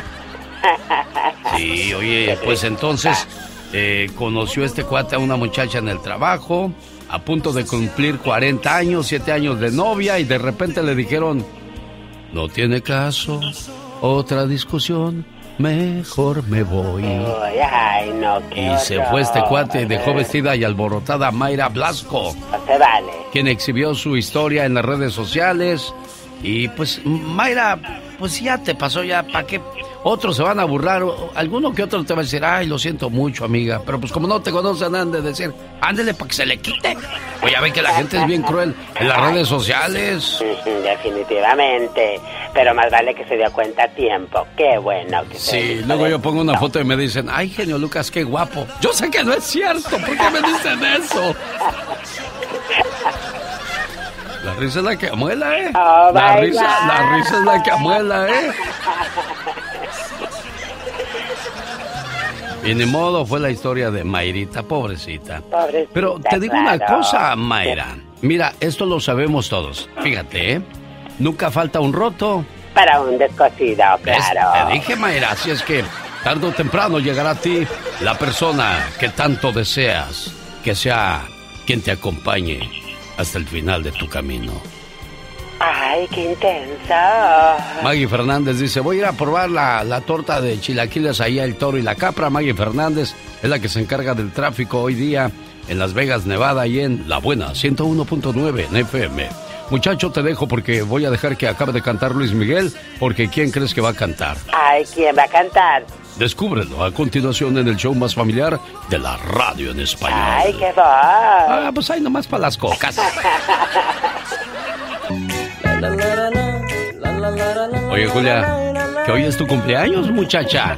Sí, oye, pues entonces eh, conoció este cuate a una muchacha en el trabajo, a punto de cumplir cuarenta años, siete años de novia, y de repente le dijeron, no tiene caso, otra discusión, mejor me voy. Ay, ay, no, qué Y se fue este cuate y dejó vestida y alborotada a Mayra Blasco, No se vale. quien exhibió su historia en las redes sociales. Y pues, Mayra, pues ya te pasó, ya, ¿para qué? Otros se van a burlar, alguno que otro te va a decir, ay, lo siento mucho, amiga. Pero pues como no te conocen, han de decir, ándele para que se le quite. Pues ya ven que la gente es bien cruel en las redes sociales. Definitivamente. Pero más vale que se dio cuenta a tiempo. Qué bueno que se Sí, dio luego yo cuenta. pongo una foto y me dicen, ay, genio Lucas, qué guapo. Yo sé que no es cierto, ¿por qué me dicen eso? La risa es la que amuela, ¿eh? Oh, la, my risa, God. la risa es la que amuela, ¿eh? Y ni modo, fue la historia de Mayrita, pobrecita. Pobrecita, Pero te digo una claro. cosa, Mayra. Mira, esto lo sabemos todos. Fíjate, ¿eh? Nunca falta un roto. Para un descosido, ¿Ves? claro. Te dije, Mayra, así es que tarde o temprano llegará a ti la persona que tanto deseas, que sea quien te acompañe hasta el final de tu camino. Ay, qué intenso. Maggie Fernández dice, voy a ir a probar la, la torta de chilaquiles ahí al Toro y la Capra. Maggie Fernández es la que se encarga del tráfico hoy día en Las Vegas, Nevada, y en La Buena, ciento uno punto nueve en F M. Muchacho, te dejo porque voy a dejar que acabe de cantar Luis Miguel, porque ¿quién crees que va a cantar? Ay, ¿quién va a cantar? Descúbrelo a continuación en el show más familiar de la radio en español. Ay, qué voz. Ah, pues ahí nomás para las cocas. Oye, Julia, que hoy es tu cumpleaños, muchacha.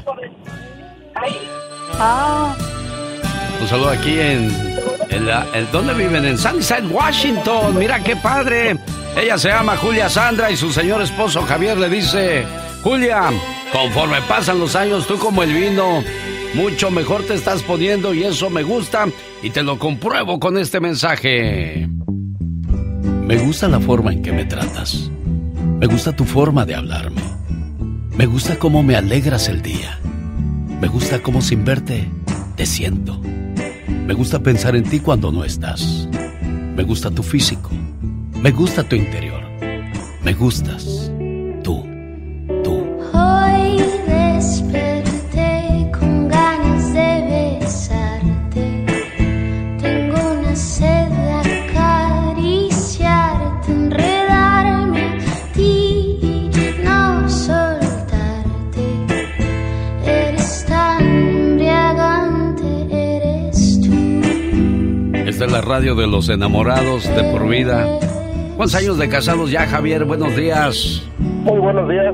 Un saludo aquí en... en, la, en ¿dónde viven? En Sunnyside, Washington. Mira qué padre. Ella se llama Julia Sandra y su señor esposo Javier le dice, Julia, conforme pasan los años, tú como el vino, mucho mejor te estás poniendo y eso me gusta y te lo compruebo con este mensaje. Me gusta la forma en que me tratas. Me gusta tu forma de hablarme. Me gusta cómo me alegras el día. Me gusta cómo sin verte te siento. Me gusta pensar en ti cuando no estás. Me gusta tu físico. Me gusta tu interior. Me gustas. Tú. Tú. Hoy desperté con ganas de besarte. Tengo una sed de acariciarte, enredarme a ti y no soltarte. Eres tan embriagante, eres tú. Esta es la radio de los enamorados de por vida. ¿Cuántos años de casados ya, Javier? Buenos días. Muy buenos días.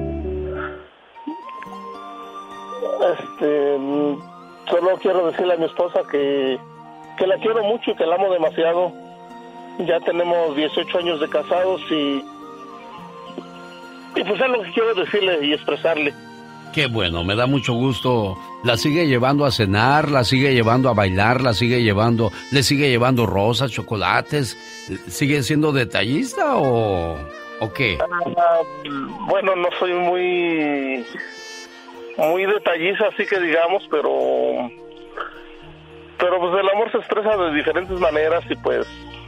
Este, solo quiero decirle a mi esposa que, que la quiero mucho y que la amo demasiado. Ya tenemos dieciocho años de casados y, y pues es lo que quiero decirle y expresarle. Qué bueno, me da mucho gusto. ¿La sigue llevando a cenar? ¿La sigue llevando a bailar? ¿La sigue llevando, le sigue llevando rosas, chocolates? ¿Sigue siendo detallista o, o qué? Uh, bueno, no soy muy muy detallista, así que digamos, pero pero pues el amor se expresa de diferentes maneras y pues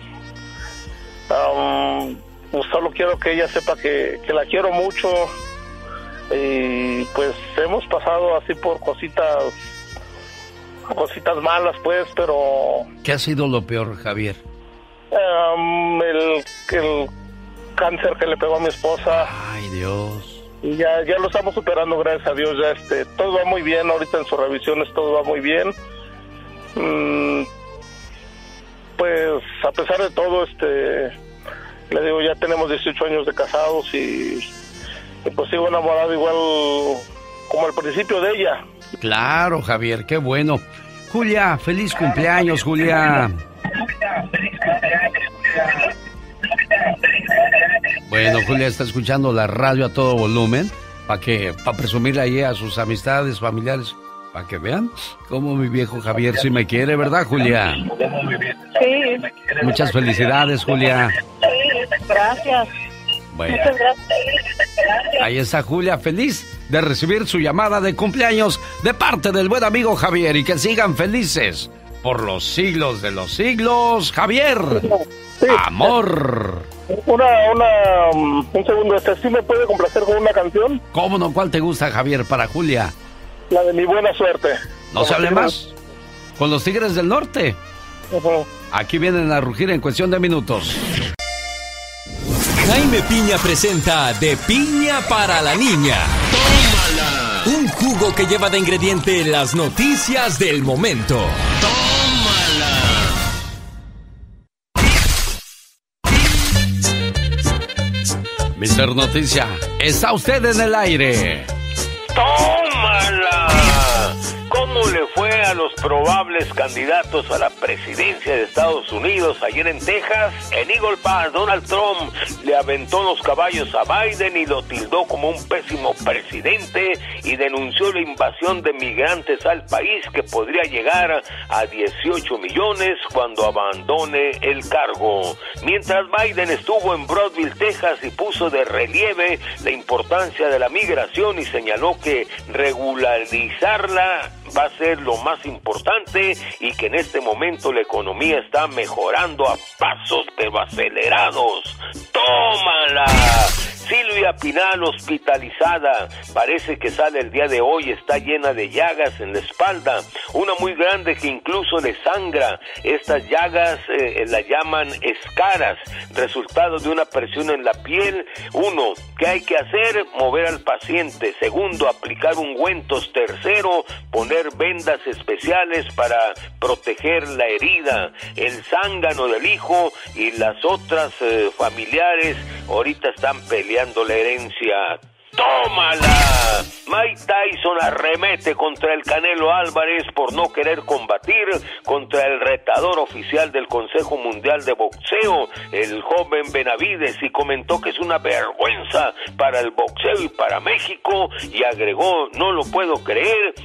um, pues solo quiero que ella sepa que, que la quiero mucho. Y pues hemos pasado así por cositas cositas malas pues, pero ¿qué ha sido lo peor, Javier? Um, el, el cáncer que le pegó a mi esposa. Ay, Dios. Y ya, ya lo estamos superando, gracias a Dios. Ya este, todo va muy bien, ahorita en sus revisiones todo va muy bien. Mm, pues a pesar de todo, este le digo, ya tenemos dieciocho años de casados y Y pues sigo enamorado igual como al principio de ella. Claro, Javier, qué bueno. Julia, feliz cumpleaños, Julia. Bueno, Julia está escuchando la radio a todo volumen para que, para presumirle ahí a sus amistades, familiares, para que vean cómo mi viejo Javier sí me quiere, ¿verdad, Julia? Sí. Muchas felicidades, Julia. Sí, gracias. Bueno, Muchas gracias. ahí está Julia, feliz de recibir su llamada de cumpleaños de parte del buen amigo Javier y que sigan felices por los siglos de los siglos, Javier. Sí. Amor. Una, una, um, un segundo, este, ¿sí me puede complacer con una canción? ¿Cómo no? ¿Cuál te gusta, Javier, para Julia? La de Mi Buena Suerte. No se hable más. Con los Tigres del Norte. Uh-huh. Aquí vienen a rugir en cuestión de minutos. Jaime Piña presenta De Piña para la Niña. ¡Tómala! Un jugo que lleva de ingrediente las noticias del momento. ¡Tómala! mister Noticia, está usted en el aire. ¡Tómala! ¿Cómo le fue a los probables candidatos a la presidencia de Estados Unidos ayer en Texas? En Eagle Pass, Donald Trump le aventó los caballos a Biden y lo tildó como un pésimo presidente y denunció la invasión de migrantes al país que podría llegar a dieciocho millones cuando abandone el cargo. Mientras Biden estuvo en Brownsville, Texas y puso de relieve la importancia de la migración y señaló que regularizarla va a ser lo más importante y que en este momento la economía está mejorando a pasos pero acelerados. ¡Tómala! Silvia Pinal hospitalizada, parece que sale el día de hoy, está llena de llagas en la espalda, una muy grande que incluso le sangra. Estas llagas eh, la llaman escaras, resultado de una presión en la piel. Uno, ¿qué hay que hacer? Mover al paciente. Segundo, aplicar ungüentos. Tercero, poner vendas especiales para proteger la herida. El zángano del hijo y las otras eh, familiares ahorita están peleando la herencia. ¡Tómala! Mike Tyson arremete contra el Canelo Álvarez por no querer combatir contra el retador oficial del Consejo Mundial de Boxeo, el joven Benavides, y comentó que es una vergüenza para el boxeo y para México, y agregó: no lo puedo creer,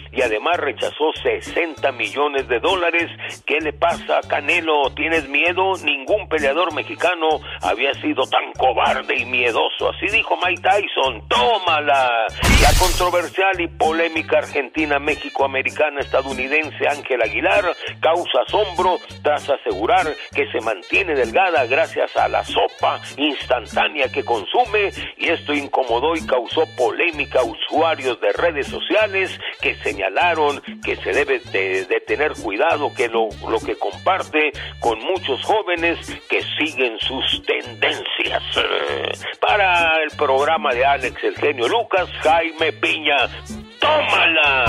y además rechazó sesenta millones de dólares. ¿Qué le pasa, Canelo? ¿Tienes miedo? Ningún peleador mexicano había sido tan cobarde y miedoso. Así dijo Mike Tyson. ¡Tómala! La controversial y polémica argentina México-americana estadounidense Ángela Aguilar causa asombro tras asegurar que se mantiene delgada gracias a la sopa instantánea que consume, y esto incomodó y causó polémica a usuarios de redes sociales que señalaron que se debe de, de tener cuidado que lo, lo que comparte con muchos jóvenes que siguen sus tendencias. Para el programa de Alex el genio Lucas, Jaime Piña. ¡Tómala!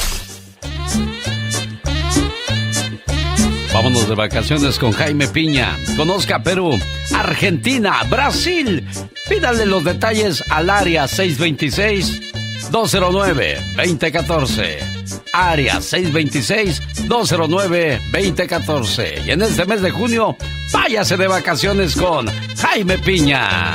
Vámonos de vacaciones con Jaime Piña. Conozca Perú, Argentina, Brasil. Pídale los detalles al área seis dos seis, dos cero nueve, dos cero uno cuatro. Área seis dos seis, dos cero nueve, dos cero uno cuatro. Y en este mes de junio, váyase de vacaciones con Jaime Piña.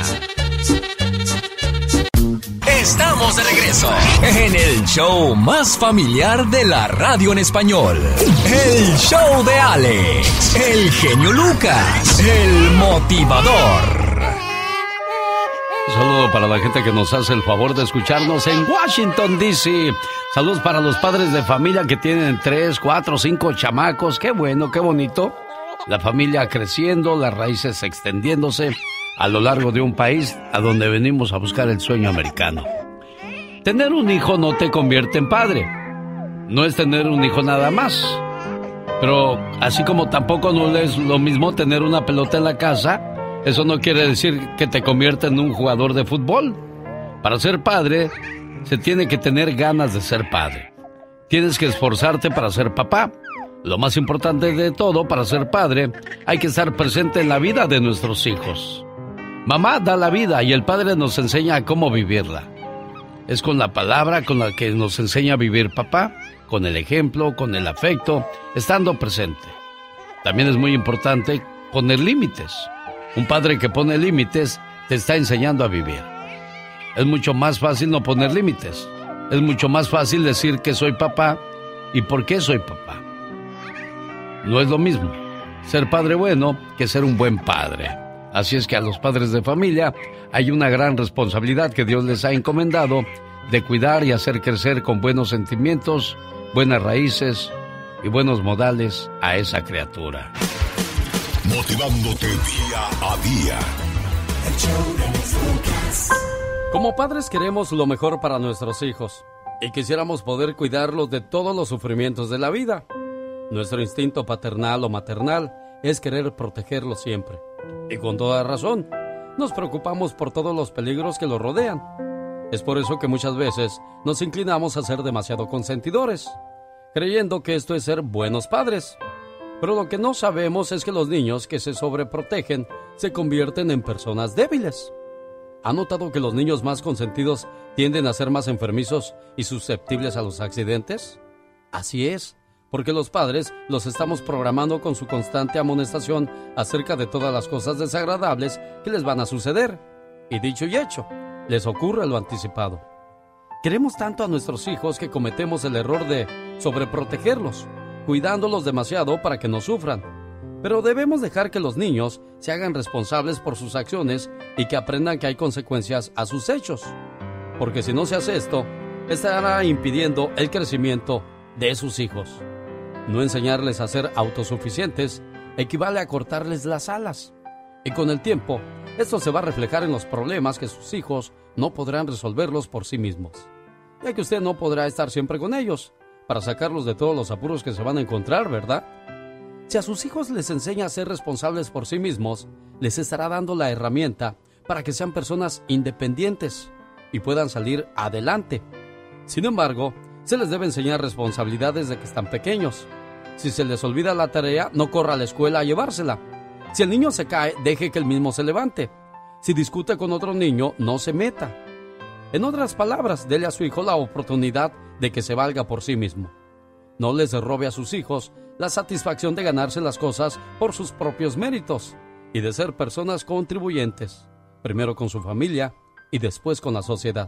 Estamos de regreso en el show más familiar de la radio en español. El show de Alex, el genio Lucas, el motivador. Un saludo para la gente que nos hace el favor de escucharnos en Washington, D C Saludos para los padres de familia que tienen tres, cuatro, cinco chamacos. Qué bueno, qué bonito. La familia creciendo, las raíces extendiéndose a lo largo de un país a donde venimos a buscar el sueño americano. Tener un hijo no te convierte en padre. No es tener un hijo nada más. Pero así como tampoco no es lo mismo tener una pelota en la casa, eso no quiere decir que te convierta en un jugador de fútbol. Para ser padre, se tiene que tener ganas de ser padre. Tienes que esforzarte para ser papá. Lo más importante de todo, para ser padre, hay que estar presente en la vida de nuestros hijos. Mamá da la vida y el padre nos enseña cómo vivirla. Es con la palabra con la que nos enseña a vivir papá, con el ejemplo, con el afecto, estando presente. También es muy importante poner límites. Un padre que pone límites te está enseñando a vivir. Es mucho más fácil no poner límites. Es mucho más fácil decir que soy papá y por qué soy papá. No es lo mismo ser padre bueno que ser un buen padre. Así es que a los padres de familia hay una gran responsabilidad que Dios les ha encomendado de cuidar y hacer crecer con buenos sentimientos, buenas raíces y buenos modales a esa criatura. Motivándote día a día. Como padres queremos lo mejor para nuestros hijos y quisiéramos poder cuidarlos de todos los sufrimientos de la vida. Nuestro instinto paternal o maternal es querer protegerlos siempre. Y con toda razón, nos preocupamos por todos los peligros que los rodean. Es por eso que muchas veces nos inclinamos a ser demasiado consentidores, creyendo que esto es ser buenos padres. Pero lo que no sabemos es que los niños que se sobreprotegen se convierten en personas débiles. ¿Ha notado que los niños más consentidos tienden a ser más enfermizos y susceptibles a los accidentes? Así es, porque los padres los estamos programando con su constante amonestación acerca de todas las cosas desagradables que les van a suceder. Y dicho y hecho, les ocurre lo anticipado. Queremos tanto a nuestros hijos que cometemos el error de sobreprotegerlos, cuidándolos demasiado para que no sufran. Pero debemos dejar que los niños se hagan responsables por sus acciones y que aprendan que hay consecuencias a sus hechos. Porque si no se hace esto, estará impidiendo el crecimiento de sus hijos. No enseñarles a ser autosuficientes equivale a cortarles las alas. Y con el tiempo, esto se va a reflejar en los problemas que sus hijos no podrán resolverlos por sí mismos, ya que usted no podrá estar siempre con ellos para sacarlos de todos los apuros que se van a encontrar, ¿verdad? Si a sus hijos les enseña a ser responsables por sí mismos, les estará dando la herramienta para que sean personas independientes y puedan salir adelante. Sin embargo, se les debe enseñar responsabilidades desde que están pequeños. Si se les olvida la tarea, no corra a la escuela a llevársela. Si el niño se cae, deje que él mismo se levante. Si discute con otro niño, no se meta. En otras palabras, dele a su hijo la oportunidad de que se valga por sí mismo. No les robe a sus hijos la satisfacción de ganarse las cosas por sus propios méritos y de ser personas contribuyentes, primero con su familia y después con la sociedad.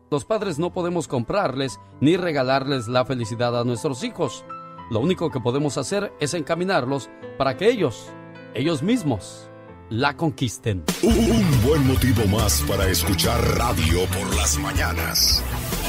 Los padres no podemos comprarles ni regalarles la felicidad a nuestros hijos. Lo único que podemos hacer es encaminarlos para que ellos, ellos mismos, la conquisten. Un, un buen motivo más para escuchar radio por las mañanas.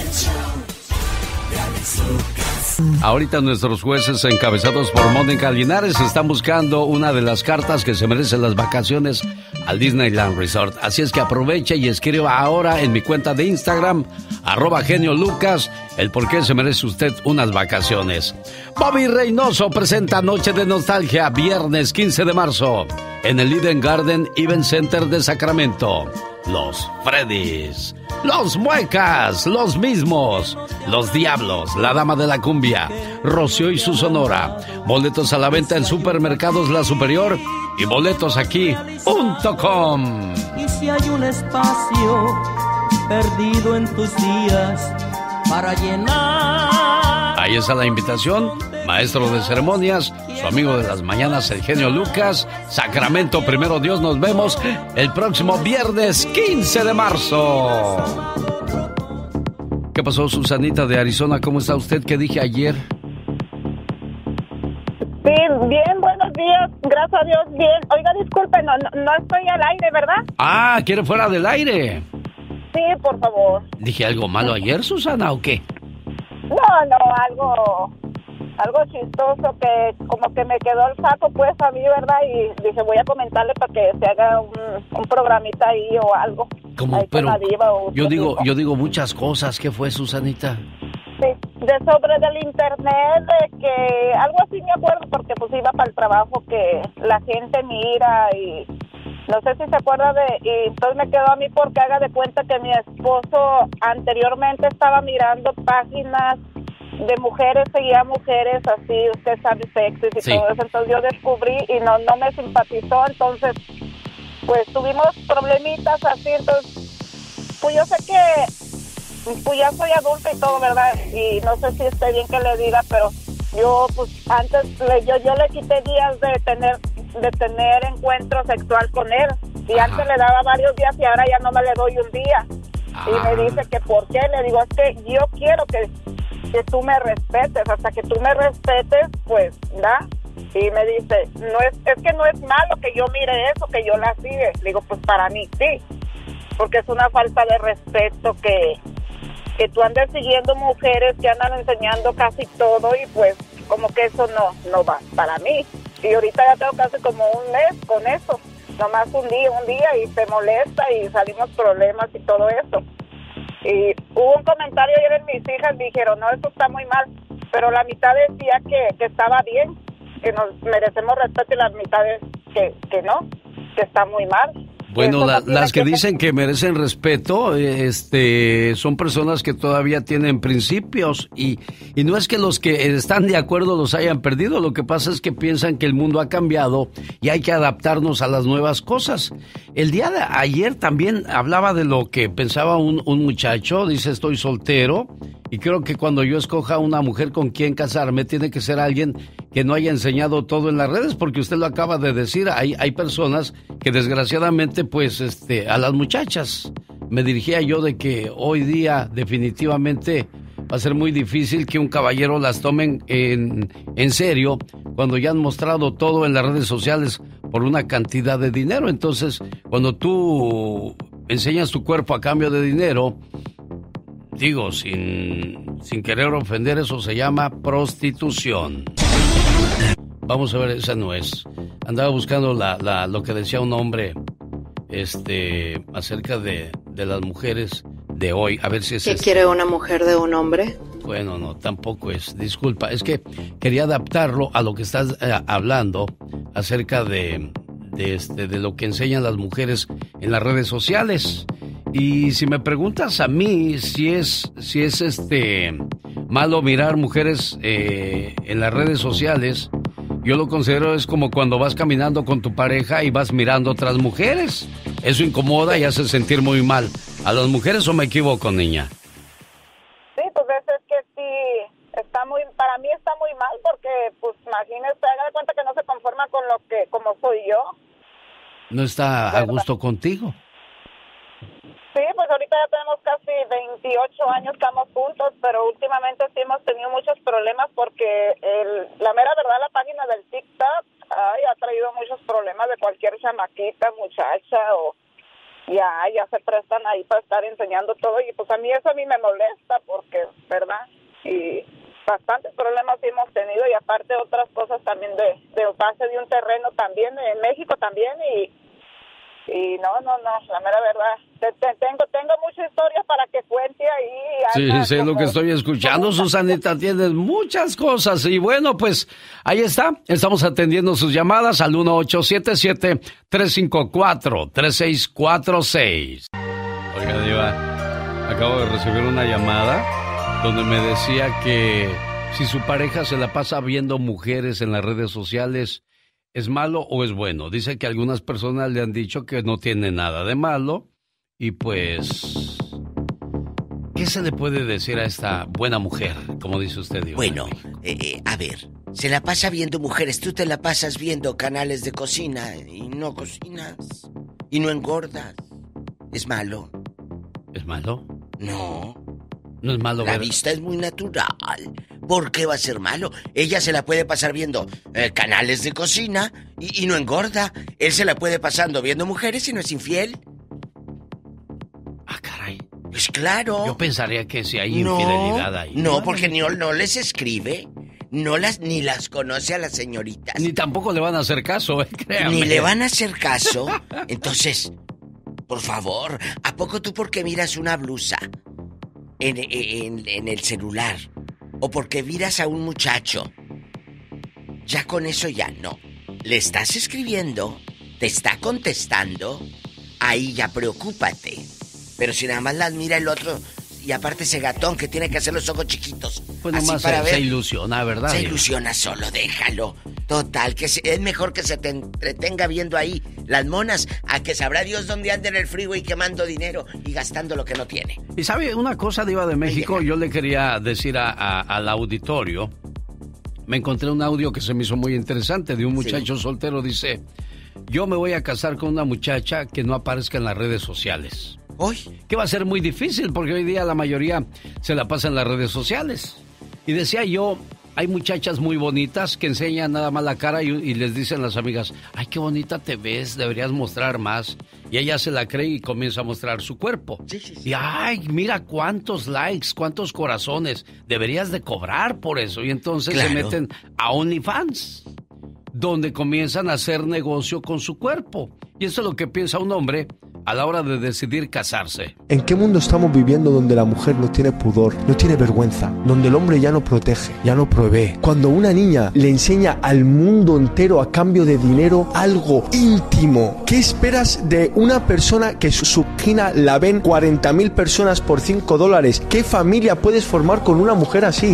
Ahorita nuestros jueces, encabezados por Mónica Linares, están buscando una de las cartas que se merecen las vacaciones al Disneyland Resort. Así es que aproveche y escriba ahora en mi cuenta de Instagram, arroba genio Lucas, el por qué se merece usted unas vacaciones. Bobby Reynoso presenta Noche de Nostalgia, viernes quince de marzo, en el Eden Garden Event Center de Sacramento. Los Freddys, los Muecas, los mismos, los Diablos, la Dama de la Cumbia, Rocío y su Sonora. Boletos a la venta en Supermercados La Superior y boletosaquí punto com. Y si hay un espacio perdido en tus días para llenar. Ahí está la invitación. Maestro de ceremonias, su amigo de las mañanas, el genio Lucas. Sacramento, primero Dios, nos vemos el próximo viernes quince de marzo. ¿Qué pasó, Susanita de Arizona? ¿Cómo está usted? ¿Qué dije ayer? Bien, bien, buenos días. Gracias a Dios, bien. Oiga, disculpe, no, no, no estoy al aire, ¿verdad? Ah, ¿quiere fuera del aire? Sí, por favor. ¿Dije algo malo ayer, Susana, o qué? No, no, algo... algo chistoso que como que me quedó el saco pues a mí, ¿verdad? Y dije, voy a comentarle para que se haga un, un programita ahí o algo. Como, ahí pero Diva o yo digo, diva. yo digo muchas cosas. ¿Qué fue, Susanita? Sí, de sobre del internet, de que algo así me acuerdo porque pues iba para el trabajo que la gente mira y no sé si se acuerda de, y entonces me quedó a mí porque haga de cuenta que mi esposo anteriormente estaba mirando páginas de mujeres, seguía mujeres así, usted sabe, sexys y sí. todo eso, entonces yo descubrí y no no me simpatizó, entonces pues tuvimos problemitas así, entonces pues yo sé que pues ya soy adulta y todo, ¿verdad? Y no sé si esté bien que le diga, pero yo pues antes le, yo yo le quité días de tener de tener encuentro sexual con él y Ajá. antes le daba varios días y ahora ya no me le doy un día. Ajá. Y me dice que por qué, le digo, es que yo quiero que que tú me respetes, hasta que tú me respetes, pues, ¿verdad? Y me dice, no es, es que no es malo que yo mire eso, que yo la sigue. Le digo, pues para mí sí, porque es una falta de respeto que, que tú andes siguiendo mujeres que andan enseñando casi todo y pues como que eso no, no va para mí. Y ahorita ya tengo casi como un mes con eso, nomás un día, un día y se molesta y salimos problemas y todo eso. Y hubo un comentario ayer en mis hijas, dijeron, no, eso está muy mal, pero la mitad decía que, que estaba bien, que nos merecemos respeto y la mitad es que, que no, que está muy mal. Bueno, la, las que, que dicen que merecen respeto, este, son personas que todavía tienen principios y, y no es que los que están de acuerdo los hayan perdido, lo que pasa es que piensan que el mundo ha cambiado y hay que adaptarnos a las nuevas cosas. El día de ayer también hablaba de lo que pensaba un, un muchacho, dice, estoy soltero y creo que cuando yo escoja una mujer con quien casarme tiene que ser alguien que no haya enseñado todo en las redes, porque usted lo acaba de decir, hay, hay personas que desgraciadamente, pues, este, a las muchachas, me dirigía yo de que hoy día definitivamente va a ser muy difícil que un caballero las tomen en, en serio cuando ya han mostrado todo en las redes sociales por una cantidad de dinero. Entonces, cuando tú enseñas tu cuerpo a cambio de dinero, digo, sin, sin querer ofender, eso se llama prostitución. Vamos a ver, esa no es. Andaba buscando la, la, lo que decía un hombre este, acerca de, de las mujeres de hoy. A ver si es ¿Qué este. quiere una mujer de un hombre? Bueno, no, tampoco es. Disculpa, es que quería adaptarlo a lo que estás eh, hablando acerca de, de, este, de lo que enseñan las mujeres en las redes sociales. Y si me preguntas a mí si es, si es este malo mirar mujeres eh, en las redes sociales, yo lo considero es como cuando vas caminando con tu pareja y vas mirando otras mujeres. Eso incomoda y hace sentir muy mal a las mujeres, ¿o me equivoco, niña? Sí, pues es que sí, está muy, para mí está muy mal porque, pues imagínese, haga de cuenta que no se conforma con lo que, como soy yo. ¿No está a gusto contigo? Sí, pues ahorita ya tenemos casi veintiocho años, estamos juntos, pero últimamente sí hemos tenido muchos problemas porque el, la mera verdad, la página del TikTok ay, ha traído muchos problemas de cualquier chamaquita, muchacha o ya, ya se prestan ahí para estar enseñando todo y pues a mí eso a mí me molesta porque, ¿verdad? Y bastantes problemas hemos tenido y aparte otras cosas también de, de base de un terreno también, en México también y y no, no, no, la mera verdad, te, te, tengo tengo muchas historias para que cuente ahí. Sí, sé lo que estoy escuchando, Susanita, tienes muchas cosas y bueno, pues ahí está, estamos atendiendo sus llamadas al uno ocho siete siete, tres cinco cuatro, tres seis cuatro seis. Oiga, Diva, acabo de recibir una llamada donde me decía que si su pareja se la pasa viendo mujeres en las redes sociales, ¿es malo o es bueno? Dice que algunas personas le han dicho que no tiene nada de malo y pues... ¿qué se le puede decir a esta buena mujer, como dice usted, Diva? Bueno, eh, eh, a ver, se la pasa viendo mujeres, tú te la pasas viendo canales de cocina y no cocinas y no engordas. ¿Es malo? ¿Es malo? No. No es malo, la ver... vista es muy natural. ¿Por qué va a ser malo? Ella se la puede pasar viendo eh, canales de cocina y, y no engorda. Él se la puede pasando viendo mujeres y no es infiel. Ah, caray. Pues claro. Yo pensaría que si hay no, infidelidad ahí. No, porque no, no les escribe. No las, ni las conoce a las señoritas. Ni tampoco le van a hacer caso, eh, créame. Ni le van a hacer caso. Entonces, por favor, ¿a poco tú porque miras una blusa en, en, en el celular o porque miras a un muchacho, ya con eso ya no? Le estás escribiendo, te está contestando, ahí ya preocúpate. Pero si nada más las mira el otro, y aparte ese gatón que tiene que hacer los ojos chiquitos, pues así nomás para se, ver, se ilusiona, ¿verdad? Se ilusiona solo, déjalo. Total, que se, es mejor que se te entretenga viendo ahí las monas a que sabrá Dios dónde anda en el freeway quemando dinero y gastando lo que no tiene. Y sabe, una cosa, Diva de México, yo le quería decir a, a, al auditorio, me encontré un audio que se me hizo muy interesante de un muchacho sí. soltero, dice, yo me voy a casar con una muchacha que no aparezca en las redes sociales. ¿Hoy? Que va a ser muy difícil porque hoy día la mayoría se la pasa en las redes sociales. Y decía yo, hay muchachas muy bonitas que enseñan nada más la cara y, y les dicen las amigas, ay, qué bonita te ves, deberías mostrar más. Y ella se la cree y comienza a mostrar su cuerpo. Sí, sí, sí. Y ay, mira cuántos likes, cuántos corazones, deberías de cobrar por eso. Y entonces claro. se meten a OnlyFans, donde comienzan a hacer negocio con su cuerpo. Y eso es lo que piensa un hombre a la hora de decidir casarse. ¿En qué mundo estamos viviendo donde la mujer no tiene pudor, no tiene vergüenza, donde el hombre ya no protege, ya no provee? Cuando una niña le enseña al mundo entero a cambio de dinero algo íntimo, ¿qué esperas de una persona que su, su vagina la ven cuarenta mil personas por cinco dólares? ¿Qué familia puedes formar con una mujer así?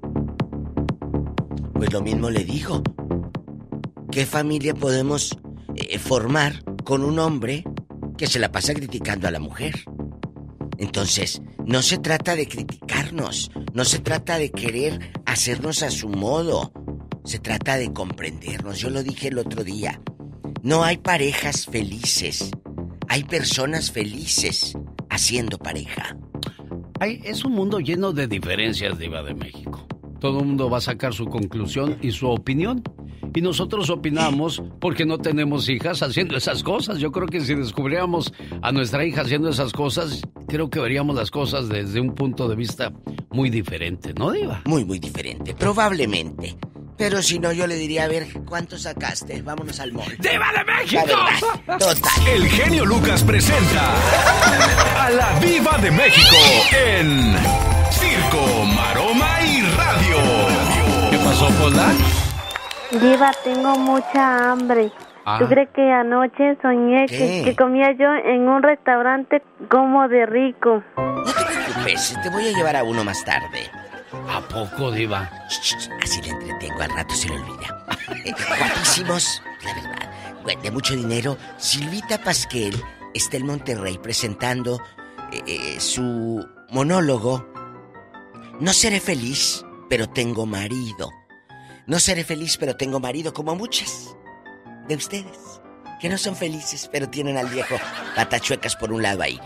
Pues lo mismo le digo. ¿Qué familia podemos eh, formar con un hombre que se la pasa criticando a la mujer? Entonces, no se trata de criticarnos, no se trata de querer hacernos a su modo, se trata de comprendernos. Yo lo dije el otro día, no hay parejas felices, hay personas felices haciendo pareja. Hay, es un mundo lleno de diferencias, Diva de México. Todo el mundo va a sacar su conclusión y su opinión. Y nosotros opinamos porque no tenemos hijas haciendo esas cosas. Yo creo que si descubriéramos a nuestra hija haciendo esas cosas, creo que veríamos las cosas desde un punto de vista muy diferente, ¿no, Diva? Muy, muy diferente, probablemente. Pero si no, yo le diría, a ver, ¿cuánto sacaste? Vámonos al mall. ¡Diva de México! La verdad, total. El genio Lucas presenta a la Diva de México en Circo, Maroma y Radio. ¿Qué pasó, Pola? Diva, tengo mucha hambre. Ah. ¿Tú crees que anoche soñé que, que comía yo en un restaurante como de rico? No te preocupes, te voy a llevar a uno más tarde. ¿A poco, Diva? Así le entretengo, al rato se le olvida. Guapísimos, la verdad, de mucho dinero. Silvita Pasquel está en Monterrey presentando eh, eh, su monólogo. No seré feliz, pero tengo marido. No seré feliz, pero tengo marido, como muchas de ustedes, que no son felices, pero tienen al viejo patachuecas por un lado ahí.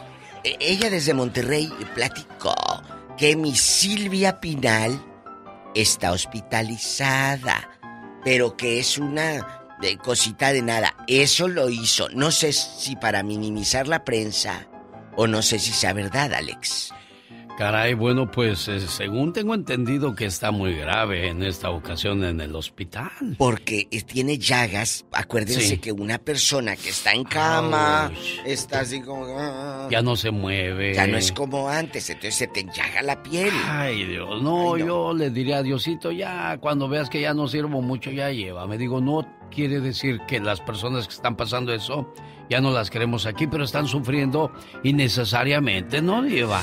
ella desde Monterrey platicó que mi Silvia Pinal está hospitalizada, pero que es una de cosita de nada. Eso lo hizo, no sé si para minimizar la prensa o no sé si sea verdad, Alex. Caray, bueno, pues eh, según tengo entendido que está muy grave en esta ocasión en el hospital. Porque tiene llagas. Acuérdense sí. que una persona que está en cama, Ay, está así como... Uh, ya no se mueve. Ya no es como antes, entonces se te enllaga la piel. Ay, Dios, no, Ay, no. yo le diría a Diosito, ya cuando veas que ya no sirvo mucho, ya lleva. Me digo, no quiere decir que las personas que están pasando eso, ya no las queremos aquí, pero están sufriendo innecesariamente, ¿no, Diva?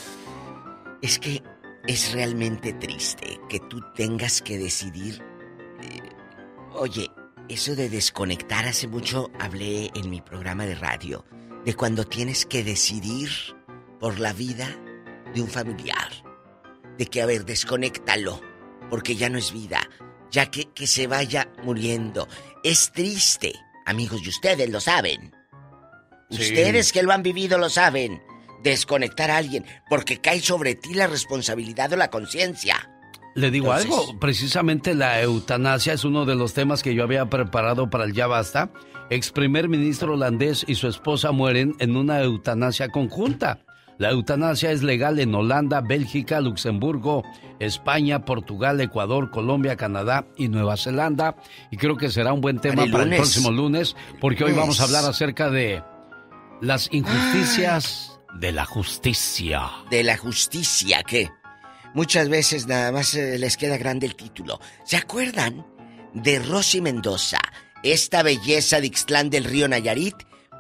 Es que es realmente triste que tú tengas que decidir. Eh, oye, eso de desconectar, hace mucho hablé en mi programa de radio, de cuando tienes que decidir por la vida de un familiar. De que, a ver, desconéctalo, porque ya no es vida, ya que, que se vaya muriendo. Es triste, amigos, y ustedes lo saben. Sí. Ustedes que lo han vivido lo saben. Desconectar a alguien, porque cae sobre ti la responsabilidad o la conciencia. Le digo Entonces... algo, precisamente la eutanasia es uno de los temas que yo había preparado para el Ya Basta. Ex primer ministro holandés y su esposa mueren en una eutanasia conjunta. La eutanasia es legal en Holanda, Bélgica, Luxemburgo, España, Portugal, Ecuador, Colombia, Canadá y Nueva Zelanda. Y creo que será un buen tema el para el próximo lunes, porque hoy vamos a hablar acerca de las injusticias... Ah. De la justicia. De la justicia, que muchas veces nada más eh, les queda grande el título. ¿Se acuerdan de Rosy Mendoza, esta belleza de Ixtlán del Río Nayarit?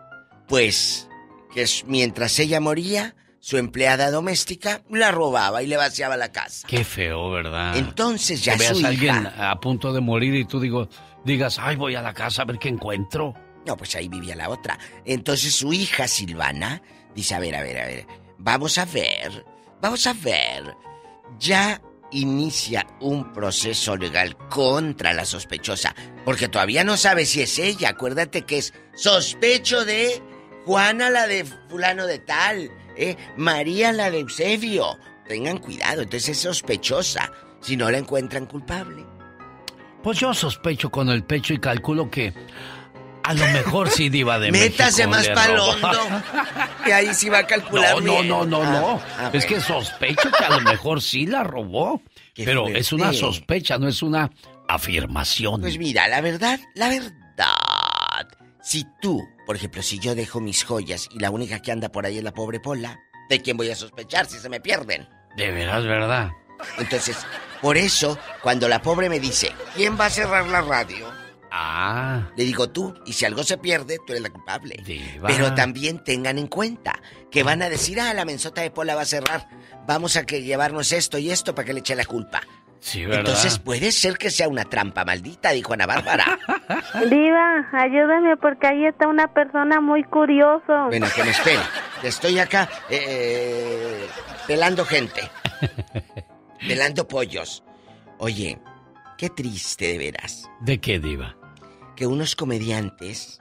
Pues, que mientras ella moría, su empleada doméstica la robaba y le vaciaba la casa. Qué feo, ¿verdad? Entonces ya que su veas a alguien hija... a punto de morir y tú digo, digas, ay, voy a la casa a ver qué encuentro. No, pues ahí vivía la otra. Entonces su hija Silvana... dice, a ver, a ver, a ver, vamos a ver, vamos a ver. Ya inicia un proceso legal contra la sospechosa, porque todavía no sabe si es ella. Acuérdate que es sospecho de Juana, la de fulano de tal, ¿eh? María, la de Eusebio. Tengan cuidado, entonces es sospechosa, si no la encuentran culpable. Pues yo sospecho con el pecho y calculo que... a lo mejor sí, Diva de México. Métase más pa'l hondo. Y ahí sí va a calcular no, bien. No, no, no, ah, no. Ah, es que sospecho que a lo mejor sí la robó. Pero fuerte. Es una sospecha, no es una afirmación. Pues mira, la verdad, la verdad. Si tú, por ejemplo, si yo dejo mis joyas y la única que anda por ahí es la pobre Pola, ¿de quién voy a sospechar si se me pierden? De veras, ¿verdad? Entonces, por eso, cuando la pobre me dice, ¿quién va a cerrar la radio? Ah. Le digo tú, y si algo se pierde, tú eres la culpable. Diva. Pero también tengan en cuenta que van a decir, ah, la mensota de Pola va a cerrar. Vamos a que llevarnos esto y esto para que le eche la culpa. Sí, ¿verdad? Entonces puede ser que sea una trampa maldita, dijo Ana Bárbara. Diva, ayúdame porque ahí está una persona muy curioso. Bueno, que me espere. Estoy acá eh, pelando gente. Pelando pollos. Oye, qué triste de veras. ¿De qué, Diva? Que unos comediantes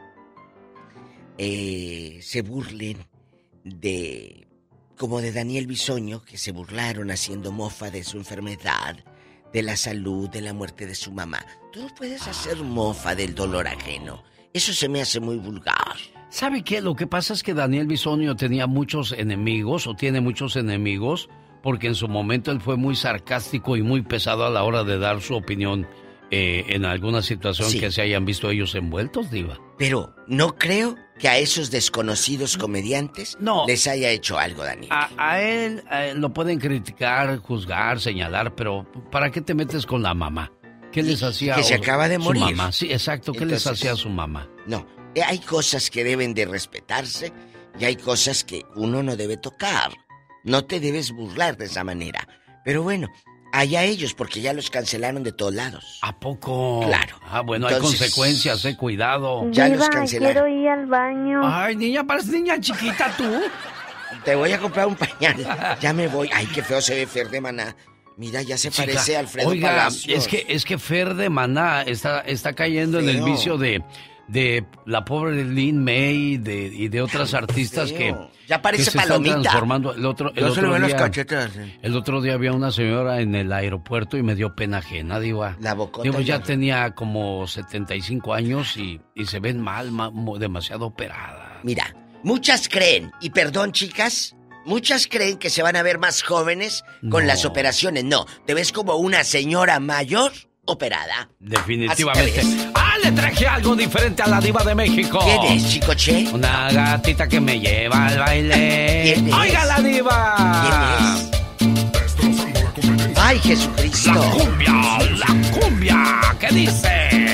eh, se burlen de... como de Daniel Bisoño, que se burlaron haciendo mofa de su enfermedad, de la salud, de la muerte de su mamá. Tú no puedes hacer mofa del dolor ajeno. Eso se me hace muy vulgar. ¿Sabe qué? Lo que pasa es que Daniel Bisoño tenía muchos enemigos, o tiene muchos enemigos, porque en su momento él fue muy sarcástico y muy pesado a la hora de dar su opinión eh, en alguna situación sí. que se hayan visto ellos envueltos, Diva. Pero no creo que a esos desconocidos comediantes no. les haya hecho algo, Daniel. A, a, él, a él lo pueden criticar, juzgar, señalar, pero ¿para qué te metes con la mamá? ¿Qué les hacía que se acaba de morir. Su mamá? Sí, exacto. ¿Qué Entonces, les hacía a su mamá? No, hay cosas que deben de respetarse y hay cosas que uno no debe tocar. No te debes burlar de esa manera. Pero bueno, allá ellos, porque ya los cancelaron de todos lados. ¿A poco? Claro. Ah, bueno, Entonces, hay consecuencias, eh, cuidado. Ya Diva, los cancelaron. Quiero ir al baño. Ay, niña, pareces niña chiquita tú. Te voy a comprar un pañal. Ya me voy. Ay, qué feo se ve Fer de Maná. Mira, ya se Chica, parece a Alfredo oiga, Palacios. es que, es que Fer de Maná está, está cayendo feo. en el vicio de... de la pobre Lin May de, y de otras artistas que ya parece que se palomita. están transformando. El otro, el, no otro día, cachetas, ¿eh? el otro día había una señora en el aeropuerto y me dio pena ajena, diva. La bocota. Digo, ya la... tenía como setenta y cinco años y, y se ven mal, ma, demasiado operada. Mira, muchas creen, y perdón chicas, muchas creen que se van a ver más jóvenes con No. las operaciones. No, te ves como una señora mayor operada. Definitivamente. ¡Ah, le traje algo diferente a la diva de México! ¿Quién es, Chicoche? Una gatita que me lleva al baile. ¿Quién es? ¡Oiga la diva! ¿Quién es? ¡Ay, Jesucristo! ¡La cumbia! ¡La cumbia! ¿Qué dice?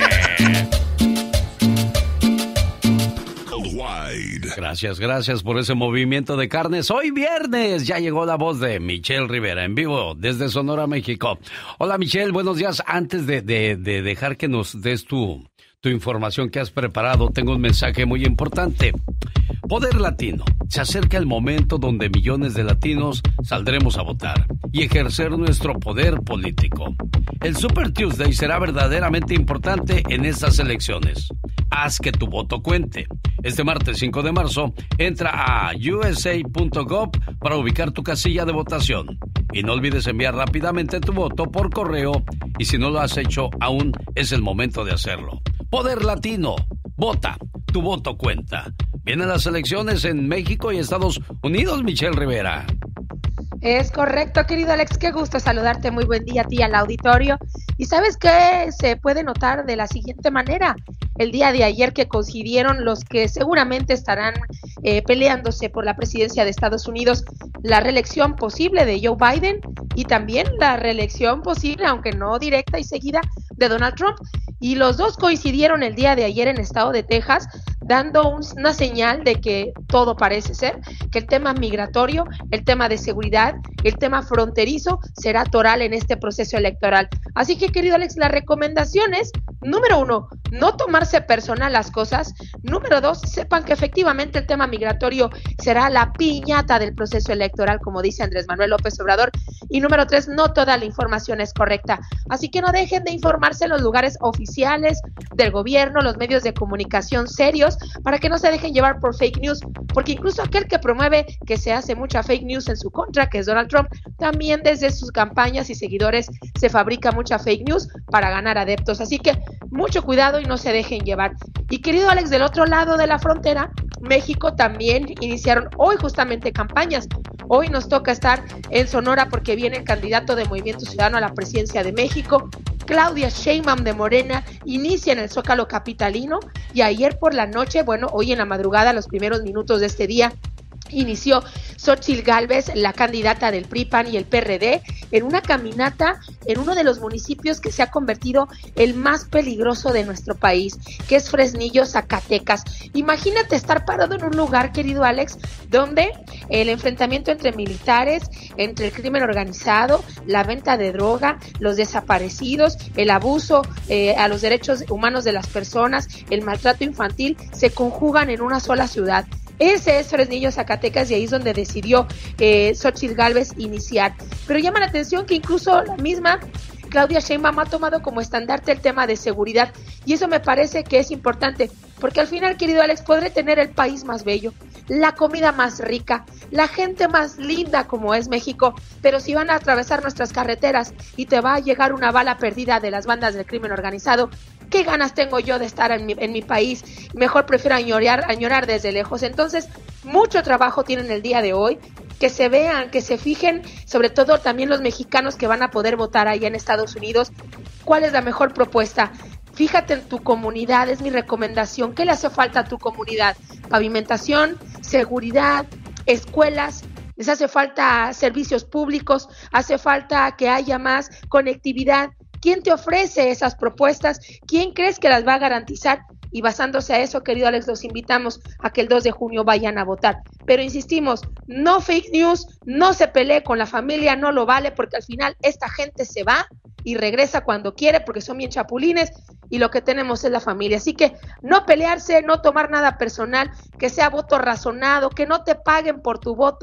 Gracias, gracias por ese movimiento de carnes. Hoy viernes ya llegó la voz de Michelle Rivera en vivo desde Sonora, México. Hola Michelle, buenos días. Antes de, de, de dejar que nos des tu, tu información que has preparado, tengo un mensaje muy importante. Poder Latino. Se acerca el momento donde millones de latinos saldremos a votar y ejercer nuestro poder político. El Super Tuesday será verdaderamente importante en estas elecciones. Haz que tu voto cuente. Este martes cinco de marzo, entra a u s a punto gov para ubicar tu casilla de votación. Y no olvides enviar rápidamente tu voto por correo y si no lo has hecho aún, es el momento de hacerlo. Poder Latino. Vota. Tu voto cuenta. Vienen las elecciones en México y Estados Unidos, Michelle Rivera. Es correcto, querido Alex, qué gusto saludarte, muy buen día a ti, al auditorio. Y ¿sabes qué se puede notar de la siguiente manera? El día de ayer que coincidieron los que seguramente estarán eh, peleándose por la presidencia de Estados Unidos, la reelección posible de Joe Biden y también la reelección posible, aunque no directa y seguida, de Donald Trump. Y los dos coincidieron el día de ayer en el estado de Texas, dando un, una señal de que todo parece ser, que el tema migratorio, el tema de seguridad, el tema fronterizo será toral en este proceso electoral. Así que, querido Alex, la recomendación es, número uno, no tomarse personal las cosas. Número dos, sepan que efectivamente el tema migratorio será la piñata del proceso electoral, como dice Andrés Manuel López Obrador. Y número tres, no toda la información es correcta. Así que no dejen de informarse en los lugares oficiales del gobierno, los medios de comunicación serios, para que no se dejen llevar por fake news, porque incluso aquel que promueve que se hace mucha fake news en su contra, que es Donald Trump, también desde sus campañas y seguidores se fabrica mucha fake news para ganar adeptos. Así que mucho cuidado y no se dejen llevar. Y querido Alex, del otro lado de la frontera, México también iniciaron hoy justamente campañas. Hoy nos toca estar en Sonora porque viene el candidato de Movimiento Ciudadano a la presidencia de México, Claudia Sheinbaum de Morena, inicia en el Zócalo capitalino y ayer por la noche, bueno, hoy en la madrugada, los primeros minutos de este día, inició Xóchitl Gálvez, la candidata del P R I, P A N y el P R D, en una caminata en uno de los municipios que se ha convertido el más peligroso de nuestro país, que es Fresnillo, Zacatecas. Imagínate estar parado en un lugar, querido Alex, donde el enfrentamiento entre militares, entre el crimen organizado, la venta de droga, los desaparecidos, el abuso eh, a los derechos humanos de las personas, el maltrato infantil, se conjugan en una sola ciudad. Ese es Fresnillo, Zacatecas, y ahí es donde decidió eh, Xóchitl Gálvez iniciar. Pero llama la atención que incluso la misma Claudia Sheinbaum ha tomado como estandarte el tema de seguridad, y eso me parece que es importante, porque al final, querido Alex, podré tener el país más bello, la comida más rica, la gente más linda como es México, pero si van a atravesar nuestras carreteras y te va a llegar una bala perdida de las bandas del crimen organizado, ¿qué ganas tengo yo de estar en mi, en mi país? Mejor prefiero añorar, añorar desde lejos. Entonces, mucho trabajo tienen el día de hoy. Que se vean, que se fijen, sobre todo también los mexicanos que van a poder votar allá en Estados Unidos, cuál es la mejor propuesta. Fíjate en tu comunidad, es mi recomendación. ¿Qué le hace falta a tu comunidad? Pavimentación, seguridad, escuelas, les hace falta servicios públicos, hace falta que haya más conectividad. ¿Quién te ofrece esas propuestas? ¿Quién crees que las va a garantizar? Y basándose a eso, querido Alex, los invitamos a que el dos de junio vayan a votar. Pero insistimos, no fake news, no se pelee con la familia, no lo vale, porque al final esta gente se va y regresa cuando quiere, porque son bien chapulines, y lo que tenemos es la familia. Así que no pelearse, no tomar nada personal, que sea voto razonado, que no te paguen por tu voto.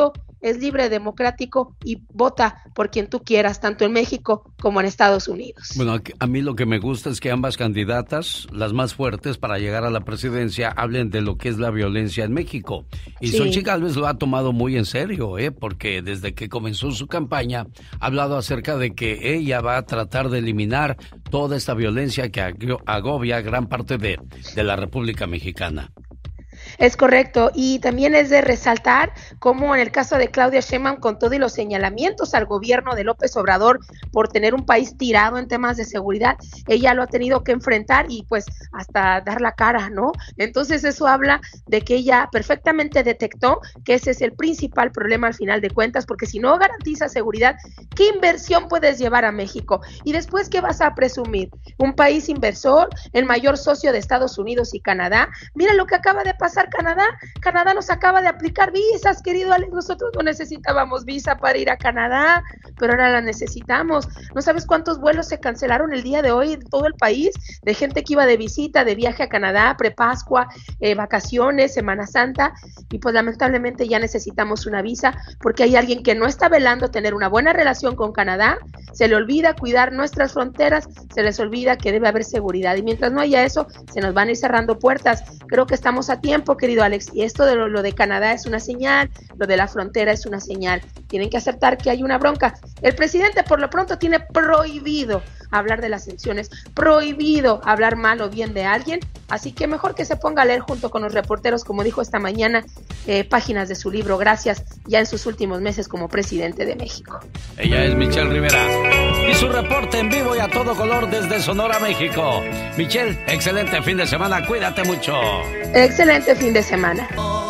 es libre, democrático y vota por quien tú quieras, tanto en México como en Estados Unidos. Bueno, a mí lo que me gusta es que ambas candidatas, las más fuertes para llegar a la presidencia, hablen de lo que es la violencia en México. Y sí. Xochitl Gálvez lo ha tomado muy en serio, ¿eh? Porque desde que comenzó su campaña ha hablado acerca de que ella va a tratar de eliminar toda esta violencia que agobia gran parte de, de la República Mexicana. Es correcto, y también es de resaltar cómo en el caso de Claudia Sheinbaum, con todo y los señalamientos al gobierno de López Obrador por tener un país tirado en temas de seguridad, ella lo ha tenido que enfrentar y pues hasta dar la cara, ¿no? Entonces eso habla de que ella perfectamente detectó que ese es el principal problema al final de cuentas, porque si no garantiza seguridad, ¿qué inversión puedes llevar a México? Y después, ¿qué vas a presumir? Un país inversor, el mayor socio de Estados Unidos y Canadá. Mira lo que acaba de pasar Canadá, Canadá nos acaba de aplicar visas, querido Alex, nosotros no necesitábamos visa para ir a Canadá, pero ahora la necesitamos. No sabes cuántos vuelos se cancelaron el día de hoy en todo el país, de gente que iba de visita, de viaje a Canadá, prepascua, eh, vacaciones, Semana Santa, y pues lamentablemente ya necesitamos una visa, porque hay alguien que no está velando tener una buena relación con Canadá, se le olvida cuidar nuestras fronteras, se les olvida que debe haber seguridad, y mientras no haya eso, se nos van a ir cerrando puertas. Creo que estamos a tiempo, querido Alex, y esto de lo, lo de Canadá es una señal, lo de la frontera es una señal. Tienen que aceptar que hay una bronca. El presidente por lo pronto tiene prohibido hablar de las sanciones, prohibido hablar mal o bien de alguien, así que mejor que se ponga a leer junto con los reporteros, como dijo esta mañana, eh, páginas de su libro, gracias, ya en sus últimos meses como presidente de México. Ella es Michelle Rivera y su reporte en vivo y a todo color desde Sonora, México. Michelle, excelente fin de semana, cuídate mucho. Excelente fin de semana.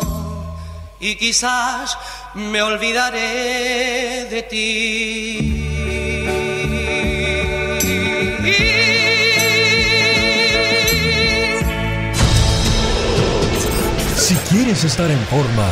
Y quizás me olvidaré de ti. Si quieres estar en forma,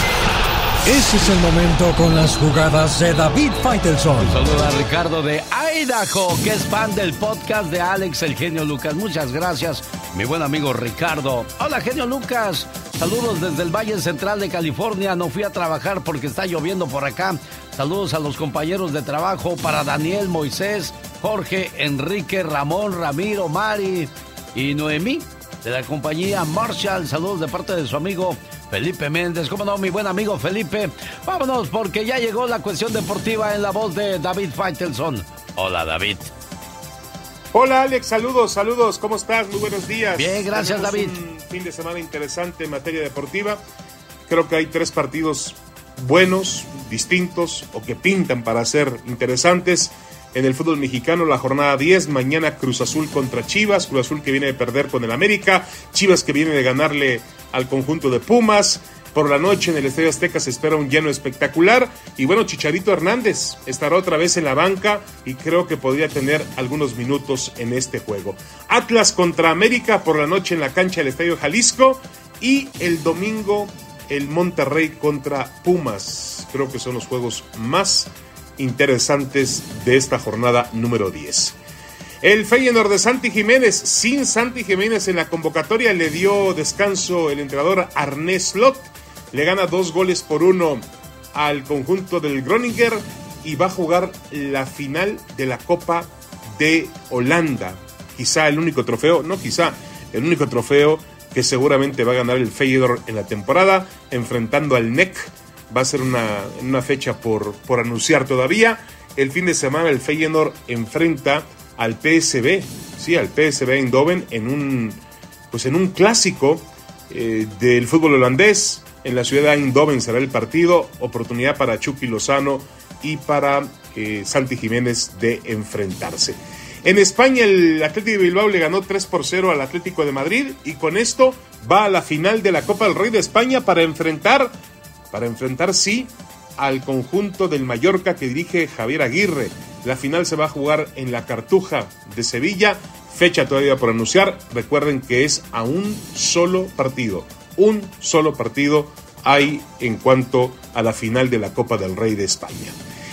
ese es el momento con las jugadas de David Faitelson. Un saludo a Ricardo de Idaho, que es fan del podcast de Alex, el genio Lucas. Muchas gracias, mi buen amigo Ricardo. Hola, genio Lucas. Saludos desde el Valle Central de California. No fui a trabajar porque está lloviendo por acá. Saludos a los compañeros de trabajo, para Daniel, Moisés, Jorge, Enrique, Ramón, Ramiro, Mari y Noemí, de la compañía Marshall. Saludos de parte de su amigo Felipe Méndez. ¿Cómo no, mi buen amigo Felipe? Vámonos, porque ya llegó la cuestión deportiva en la voz de David Faitelson. Hola, David. Hola, Alex, saludos, saludos. ¿Cómo estás? Muy buenos días. Bien, gracias, Tenemos David. Un fin de semana interesante en materia deportiva. Creo que hay tres partidos buenos, distintos o que pintan para ser interesantes. En el fútbol mexicano, la jornada diez, mañana Cruz Azul contra Chivas, Cruz Azul que viene de perder con el América, Chivas que viene de ganarle al conjunto de Pumas. Por la noche en el Estadio Azteca se espera un lleno espectacular, y bueno, Chicharito Hernández estará otra vez en la banca y creo que podría tener algunos minutos en este juego. Atlas contra América por la noche en la cancha del Estadio Jalisco, y el domingo el Monterrey contra Pumas. Creo que son los juegos más interesantes de esta jornada número diez. El Feyenoord de Santi Jiménez, sin Santi Jiménez en la convocatoria, le dio descanso el entrenador Arne Slot, le gana dos goles por uno al conjunto del Groninger y va a jugar la final de la Copa de Holanda. Quizá el único trofeo, no quizá, el único trofeo que seguramente va a ganar el Feyenoord en la temporada, enfrentando al N E C. Va a ser una, una fecha por, por anunciar todavía. El fin de semana el Feyenoord enfrenta al P S V, sí, al P S V Eindhoven en un, pues en un clásico eh, del fútbol holandés. En la ciudad de Eindhoven será el partido, oportunidad para Chucky Lozano y para eh, Santi Jiménez de enfrentarse. En España el Atlético de Bilbao le ganó tres por cero al Atlético de Madrid y con esto va a la final de la Copa del Rey de España para enfrentar, para enfrentar sí, al conjunto del Mallorca que dirige Javier Aguirre. La final se va a jugar en la Cartuja de Sevilla, fecha todavía por anunciar. Recuerden que es a un solo partido, un solo partido hay en cuanto a la final de la Copa del Rey de España.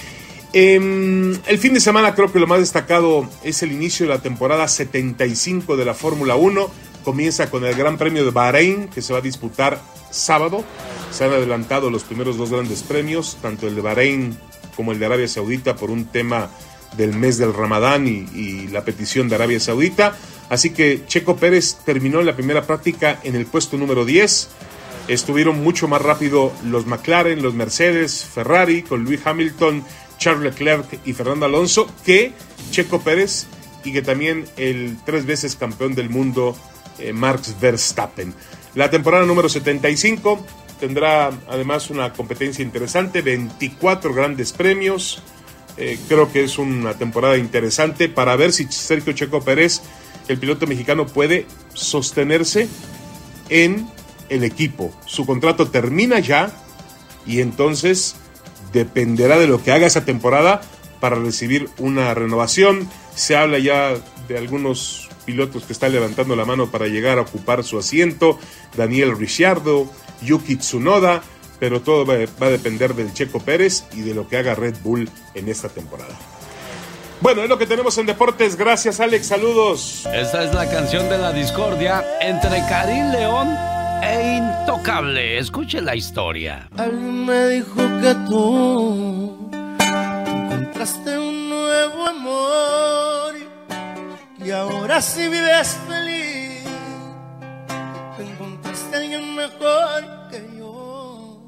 Eh, el fin de semana creo que lo más destacado es el inicio de la temporada setenta y cinco de la Fórmula uno. Comienza con el Gran Premio de Bahrein, que se va a disputar sábado. Se han adelantado los primeros dos grandes premios, tanto el de Bahrein como el de Arabia Saudita, por un tema del mes del Ramadán y, y la petición de Arabia Saudita. Así que Checo Pérez terminó la primera práctica en el puesto número diez. Estuvieron mucho más rápido los McLaren, los Mercedes, Ferrari, con Lewis Hamilton, Charles Leclerc y Fernando Alonso, que Checo Pérez y que también el tres veces campeón del mundo, eh, Max Verstappen. La temporada número setenta y cinco tendrá además una competencia interesante, veinticuatro grandes premios. Eh, creo que es una temporada interesante para ver si Sergio Checo Pérez, el piloto mexicano, puede sostenerse en el equipo. Su contrato termina ya y entonces dependerá de lo que haga esa temporada para recibir una renovación. Se habla ya de algunos pilotos que están levantando la mano para llegar a ocupar su asiento: Daniel Ricciardo, Yuki Tsunoda, pero todo va, va a depender del Checo Pérez y de lo que haga Red Bull en esta temporada. Bueno, es lo que tenemos en deportes. Gracias, Alex. Saludos. Esta es la canción de la discordia entre Karim León e Intocable. Escuche la historia. Alguien me dijo que tú encontraste un nuevo amor y ahora sí vives feliz. Te encontraste a alguien mejor que yo.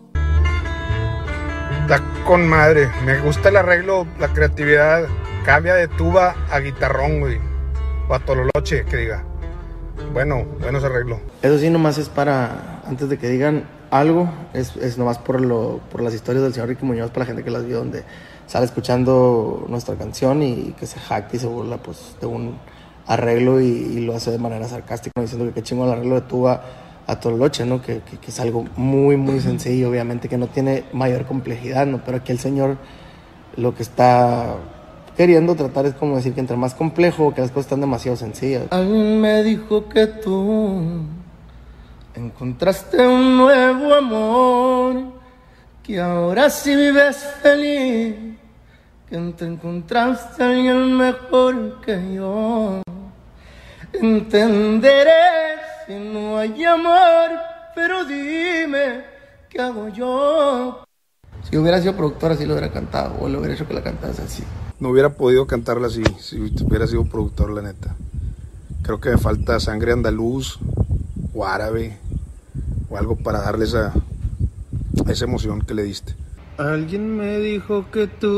Está con madre. Me gusta el arreglo, la creatividad. Cambia de tuba a guitarrón, güey. O a tololoche, que diga. Bueno, bueno ese arreglo. Eso sí, nomás es para, antes de que digan algo, es, es nomás por, lo, por las historias del señor Ricky Muñoz, para la gente que las vio, donde sale escuchando nuestra canción y que se jacta y se burla pues de un arreglo y, y lo hace de manera sarcástica, diciendo que qué chingo el arreglo de tuba a tololoche, ¿no? Que, que, que es algo muy, muy sencillo, obviamente, que no tiene mayor complejidad, ¿no? Pero aquí el señor lo que está queriendo tratar es como decir que entre más complejo, que las cosas están demasiado sencillas. Alguien me dijo que tú encontraste un nuevo amor, que ahora sí vives feliz, que te encontraste a alguien mejor que yo. Entenderé si no hay amor, pero dime, ¿qué hago yo? Si hubiera sido productora, sí lo hubiera cantado, o le hubiera hecho que la cantase así. No hubiera podido cantarla así si hubiera sido productor, la neta. Creo que me falta sangre andaluz o árabe o algo para darle esa, esa emoción que le diste. Alguien me dijo que tú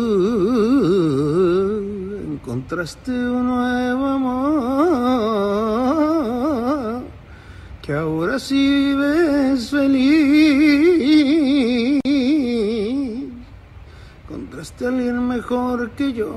encontraste un nuevo amor, que ahora sí ves feliz. Encontraste a alguien mejor que yo.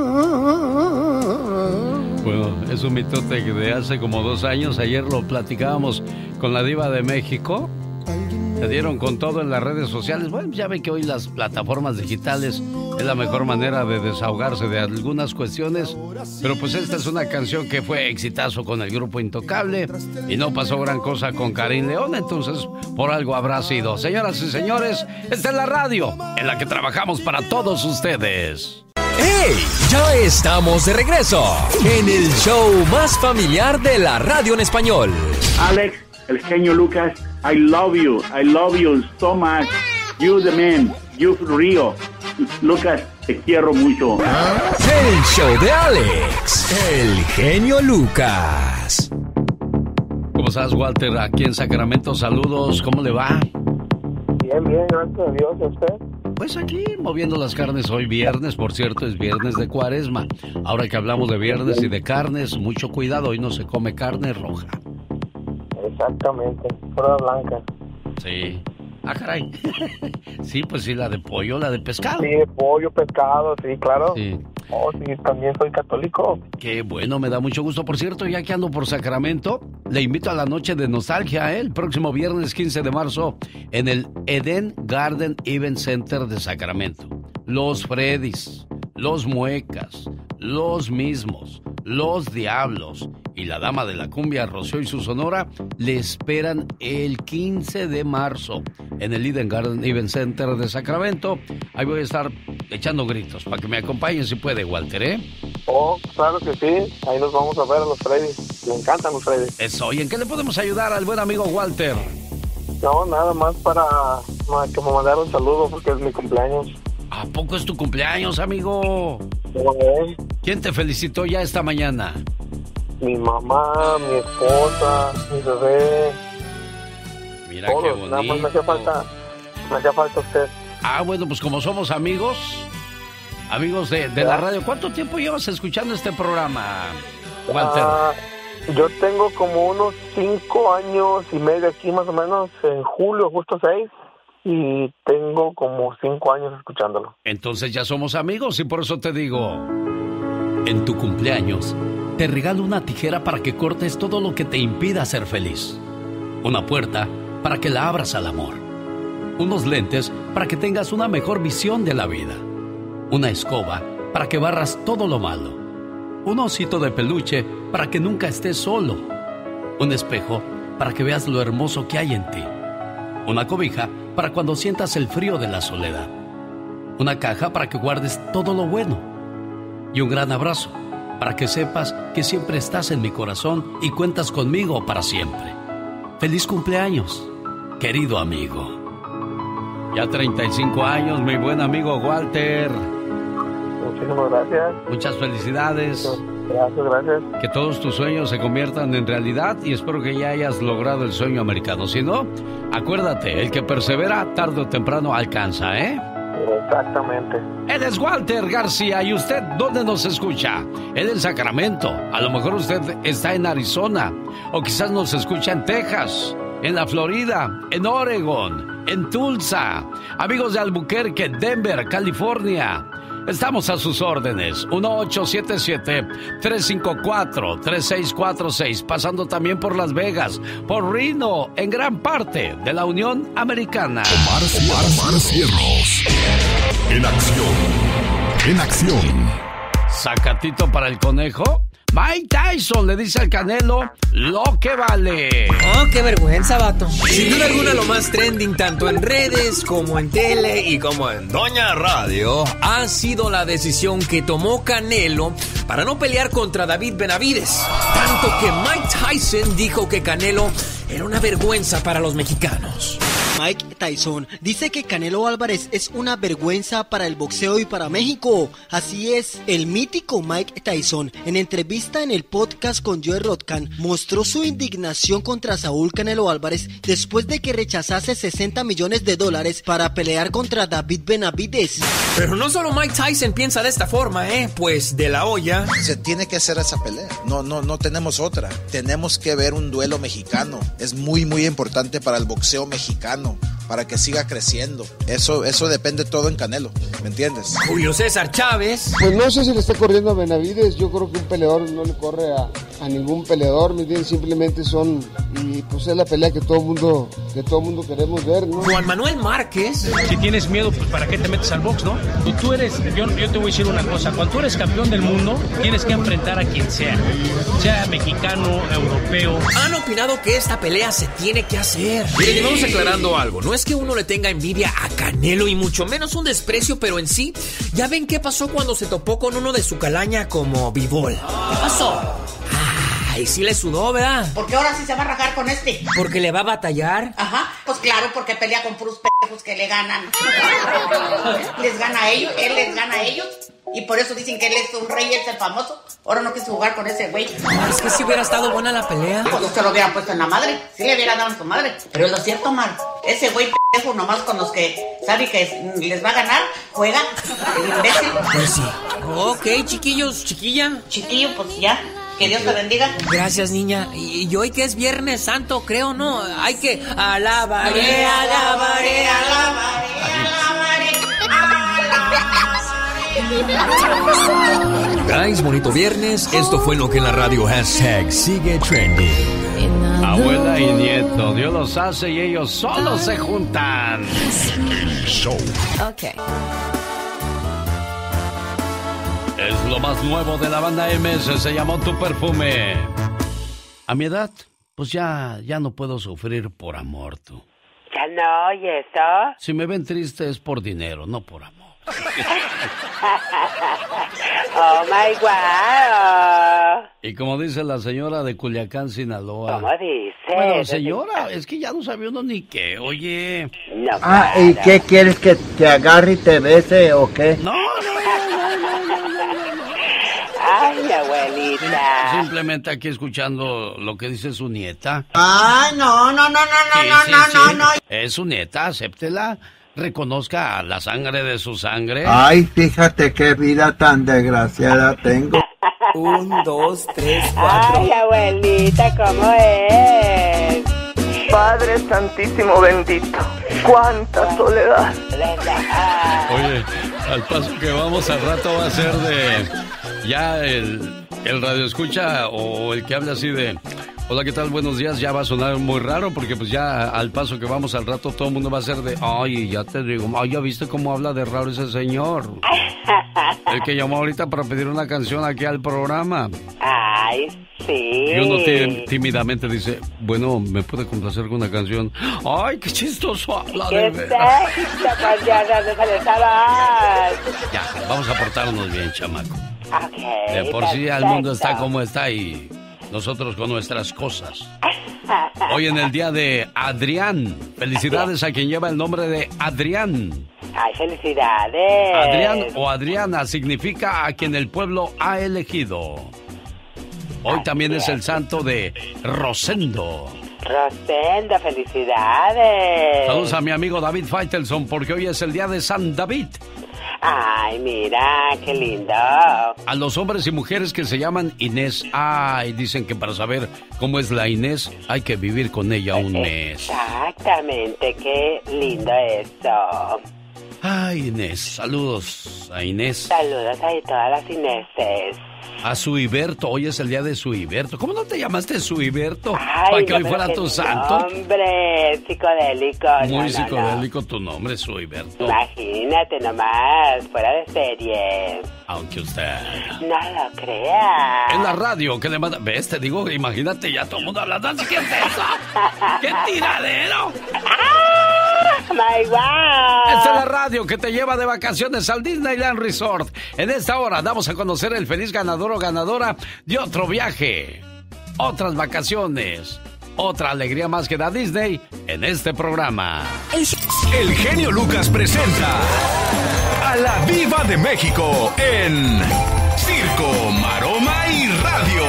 Bueno, es un mitote de hace como dos años. Ayer lo platicábamos con la Diva de México. Se dieron con todo en las redes sociales. Bueno, ya ven que hoy las plataformas digitales es la mejor manera de desahogarse de algunas cuestiones. Pero pues esta es una canción que fue exitazo con el grupo Intocable y no pasó gran cosa con Karim León, entonces por algo habrá sido. Señoras y señores, esta es la radio en la que trabajamos para todos ustedes. ¡Hey! Ya estamos de regreso en el show más familiar de la radio en español. Alex, el genio Lucas, I love you, I love you so much. You the man, you Rio. Lucas, te quiero mucho. El show de Alex, el genio Lucas. ¿Cómo estás, Walter? Aquí en Sacramento, saludos, ¿cómo le va? Bien, bien, gracias a Dios. ¿A usted? Pues aquí, moviendo las carnes. Hoy viernes, por cierto, es viernes de Cuaresma. Ahora que hablamos de viernes y de carnes, mucho cuidado, hoy no se come carne roja. Exactamente, pura blanca. Sí. Ah, caray. Sí, pues sí, la de pollo, la de pescado. Sí, de pollo, pescado, sí, claro. Sí. Oh, sí, también soy católico. Qué bueno, me da mucho gusto. Por cierto, ya que ando por Sacramento, le invito a la noche de nostalgia, ¿eh? El próximo viernes quince de marzo en el Eden Garden Event Center de Sacramento. Los Freddys, los Muecas, los Mismos, los Diablos y la Dama de la Cumbia, Rocío y su Sonora, le esperan el quince de marzo en el Eden Garden Event Center de Sacramento. Ahí voy a estar echando gritos para que me acompañen si puede, Walter, ¿eh? Oh, claro que sí. Ahí nos vamos a ver a los Freddy. Me encantan los Freddy. Eso. ¿Y en qué le podemos ayudar al buen amigo Walter? No, nada más para, para que me mandara un saludo porque es mi cumpleaños. ¿A poco es tu cumpleaños, amigo? Sí. ¿Quién te felicitó ya esta mañana? Mi mamá, mi esposa, mi bebé. Mira todos. qué bonito. Nada más me hacía falta, me hacía falta usted. Ah, bueno, pues como somos amigos, amigos de, de la radio, ¿cuánto tiempo llevas escuchando este programa, Walter? Ah, yo tengo como unos cinco años y medio aquí más o menos, en julio, justo seis, y tengo como cinco años escuchándolo. Entonces ya somos amigos y por eso te digo, en tu cumpleaños, te regalo una tijera para que cortes todo lo que te impida ser feliz. Una puerta para que la abras al amor. Unos lentes para que tengas una mejor visión de la vida. Una escoba para que barras todo lo malo. Un osito de peluche para que nunca estés solo. Un espejo para que veas lo hermoso que hay en ti. Una cobija para cuando sientas el frío de la soledad. Una caja para que guardes todo lo bueno. Y un gran abrazo para que sepas que siempre estás en mi corazón y cuentas conmigo para siempre. ¡Feliz cumpleaños, querido amigo! Ya treinta y cinco años, mi buen amigo Walter. Muchísimas gracias. Muchas felicidades. Gracias, gracias. Que todos tus sueños se conviertan en realidad y espero que ya hayas logrado el sueño americano. Si no, acuérdate, el que persevera tarde o temprano alcanza, ¿eh? Exactamente. Él es Walter García. ¿Y usted dónde nos escucha? Él en Sacramento. A lo mejor usted está en Arizona. O quizás nos escucha en Texas, en la Florida, en Oregon, en Tulsa. Amigos de Albuquerque, Denver, California. Estamos a sus órdenes. uno ocho siete siete, tres cinco cuatro, tres seis cuatro seis. Pasando también por Las Vegas, por Reno, en gran parte de la Unión Americana. Omar, Omar, Omar Cierros. En acción. En acción. Sacatito para el conejo. Mike Tyson le dice al Canelo lo que vale. Oh, qué vergüenza, vato. Sin duda alguna lo más trending tanto en redes como en tele y como en Doña Radio ha sido la decisión que tomó Canelo para no pelear contra David Benavides. Tanto que Mike Tyson dijo que Canelo era una vergüenza para los mexicanos. Mike Tyson dice que Canelo Álvarez es una vergüenza para el boxeo y para México. Así es, el mítico Mike Tyson, en entrevista en el podcast con Joe Rogan, mostró su indignación contra Saúl Canelo Álvarez después de que rechazase sesenta millones de dólares para pelear contra David Benavides. Pero no solo Mike Tyson piensa de esta forma, ¿eh? Pues de la olla. Se tiene que hacer esa pelea. No, no, no tenemos otra. Tenemos que ver un duelo mexicano. Es muy, muy importante para el boxeo mexicano, para que siga creciendo. Eso, eso depende todo en Canelo, ¿me entiendes? Julio César Chávez. Pues no sé si le está corriendo a Benavides. Yo creo que un peleador no le corre a, a ningún peleador, ¿me entiendes? Simplemente son, y pues es la pelea que todo mundo, que todo mundo queremos ver, ¿no? Juan Manuel Márquez. Si tienes miedo, pues ¿para qué te metes al box, no? Tú, tú eres, yo, yo te voy a decir una cosa, cuando tú eres campeón del mundo, tienes que enfrentar a quien sea, sea mexicano, europeo. Han opinado que esta pelea se tiene que hacer. Miren, y vamos aclarando algo, no es que uno le tenga envidia a Canelo y mucho menos un desprecio, pero en sí, ya ven qué pasó cuando se topó con uno de su calaña como Bivol. ¿Qué pasó? Ay, sí le sudó, ¿verdad? Porque ahora sí se va a rajar con este. ¿Porque le va a batallar? Ajá, pues claro, porque pelea con puros pendejos que le ganan. Les gana a ellos, él les gana a ellos. Y por eso dicen que él es un rey, él es el famoso. Ahora no quiso jugar con ese güey. Es que si hubiera estado buena la pelea. Pues usted lo hubiera puesto en la madre. Sí le hubiera dado en su madre. Pero es lo cierto, Mar. Ese güey pendejo nomás con los que sabe que les va a ganar, juega. El imbécil. Pues sí. Ok, chiquillos, chiquilla. Chiquillo, pues ya. Que Dios te bendiga. Gracias, niña. Y, y hoy que es Viernes Santo, creo, ¿no? Hay que alabaré, alabaré, alabaré, alabaré, alabaré. Guys, bonito viernes. Esto fue lo que en la radio hashtag sigue trending. Abuela y nieto, Dios los hace y ellos solos se juntan. El show. Ok. Es lo más nuevo de la banda M S, se llamó Tu Perfume. A mi edad, pues ya, ya no puedo sufrir por amor, tú. Ya no, ¿y eso? Si me ven triste es por dinero, no por amor. Oh my God. Y como dice la señora de Culiacán, Sinaloa. ¿Cómo dice? Bueno, señora, es que ya no sabía uno ni qué, oye. No, ah, ¿y qué quieres que te agarre y te bese o qué? No, Ay, abuelita. Simplemente aquí escuchando lo que dice su nieta. Ay, no, no, no, no, no, sí, no, sí, no, sí. no, no. Es su nieta, acéptela. Reconozca la sangre de su sangre. Ay, fíjate qué vida tan desgraciada tengo. Un, dos, tres, cuatro. Ay, abuelita, ¿cómo es? Padre Santísimo bendito, cuánta soledad. Oye, al paso que vamos al rato va a ser de ya el, el radio escucha o el que habla así de hola, ¿qué tal? Buenos días. Ya va a sonar muy raro porque pues ya al paso que vamos al rato todo el mundo va a ser de ay, ya te digo, ay, ya viste cómo habla de raro ese señor. El que llamó ahorita para pedir una canción aquí al programa. Ay, sí. Y uno tímidamente dice, bueno, ¿me puede complacer con una canción? Ay, qué chistoso habla de veras. Ya, vamos a portarnos bien, chamaco. Okay, de por perfecto. sí el mundo está como está y nosotros con nuestras cosas. Hoy en el día de Adrián. Felicidades a quien lleva el nombre de Adrián. Ay, felicidades. Adrián o Adriana significa a quien el pueblo ha elegido. Hoy también es el santo de Rosendo. Rosendo, felicidades. Saludos a mi amigo David Faitelson porque hoy es el día de San David. Ay, mira, qué lindo. A los hombres y mujeres que se llaman Inés. Ay, dicen que para saber cómo es la Inés hay que vivir con ella un mes. Exactamente, qué lindo eso. Ay, Inés, saludos a Inés. Saludos a todas las Ineses. A Suiberto, hoy es el día de Suiberto. ¿Cómo no te llamaste Suiberto? Ay, para que no, hoy fuera tu santo. Hombre, psicodélico. Muy no, no, psicodélico no. tu nombre, Suiberto. Imagínate nomás, fuera de serie. Aunque usted no lo crea. En la radio que le manda... ¿Ves? Te digo, imagínate ya todo el mundo hablando. ¿Qué es eso? ¡Qué tiradero! My wow. Esta es la radio que te lleva de vacaciones al Disneyland Resort. En esta hora damos a conocer el feliz ganador o ganadora de otro viaje, otras vacaciones, otra alegría más que da Disney en este programa. El genio Lucas presenta a la Diva de México en Circo, Maroma y Radio.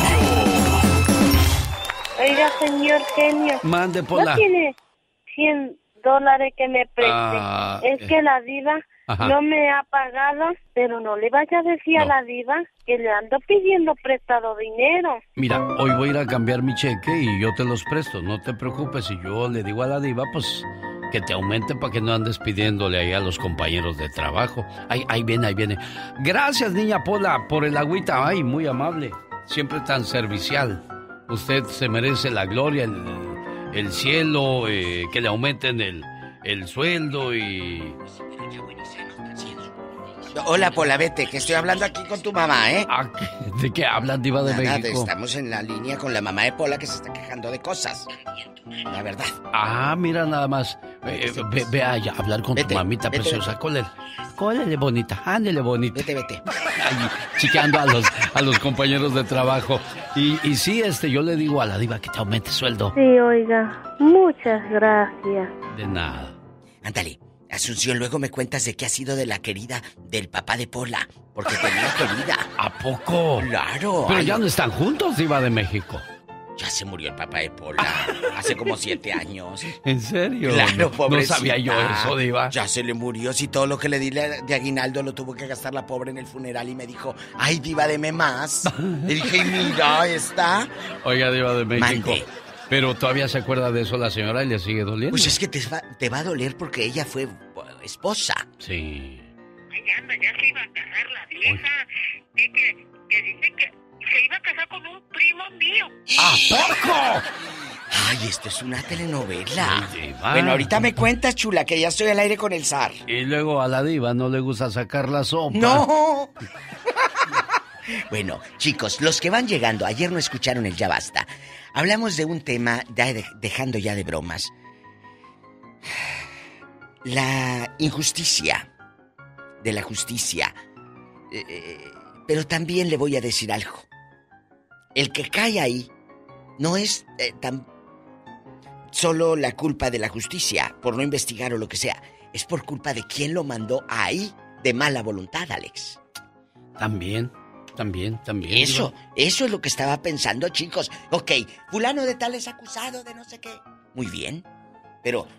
Oiga, señor genio. Mande, Pola. ¿No tiene cien dólares que me preste? Ah, es que la diva Ajá. no me ha pagado, pero no le vaya a decir No. a la diva que le ando pidiendo prestado dinero. Mira, hoy voy a ir a cambiar mi cheque y yo te los presto. No te preocupes. Y yo le digo a la diva, pues, que te aumente para que no andes pidiéndole ahí a los compañeros de trabajo. Ahí, ahí viene, ahí viene. Gracias, niña Pola, por el agüita. Ay, muy amable. Siempre tan servicial. Usted se merece la gloria, el, el cielo, eh, que le aumenten el, el sueldo y... Hola, Pola, vete, que estoy hablando aquí con tu mamá, ¿eh? ¿De qué hablan, Diva de Nada, México? Estamos en la línea con la mamá de Pola que se está quejando de cosas. La verdad. Ah, mira nada más. Eh, ve, ve allá a hablar con Vete, tu mamita vete, preciosa. vete. Cólele, cólele bonita, ándele bonita. Vete, vete. Ahí, chiqueando a los, a los compañeros de trabajo. Y, y sí, este, yo le digo a la diva que te aumente sueldo. Sí, oiga, muchas gracias. De nada. Ándale, Asunción, luego me cuentas de qué ha sido de la querida del papá de Pola. Porque tenía querida. ¿A poco? Claro. Pero ay, ya no están juntos, Diva de México. Ya se murió el papá de Pola. Hace como siete años. ¿En serio? Claro, no, pobrecita. no sabía yo eso, Diva. Ya se le murió. Si todo lo que le di de aguinaldo lo tuvo que gastar la pobre en el funeral y me dijo, ay, Diva, deme más. Le dije, mira, está. Oiga, Diva de México. Mande. Pero todavía se acuerda de eso la señora y le sigue doliendo. Pues es que te va, te va a doler porque ella fue uh, esposa. Sí. Ay, anda, ya se iba a casar la vieja. Que, que, que dice que se iba a casar con un primo mío. ¿A poco? Ay, esto es una telenovela. Ay, Diva. Bueno, ahorita me cuentas, chula, que ya estoy al aire con el zar. Y luego a la diva no le gusta sacar la sopa. ¡No! Bueno, chicos, los que van llegando, ayer no escucharon el Ya Basta. Hablamos de un tema, ya de, dejando ya de bromas. La injusticia de la justicia. Eh, pero también le voy a decir algo. el que cae ahí no es eh, tan solo la culpa de la justicia por no investigar o lo que sea. Es por culpa de quien lo mandó ahí de mala voluntad, Alex. También, también, también. Eso, eso es lo que estaba pensando, chicos. Ok, fulano de tal es acusado de no sé qué. Muy bien, pero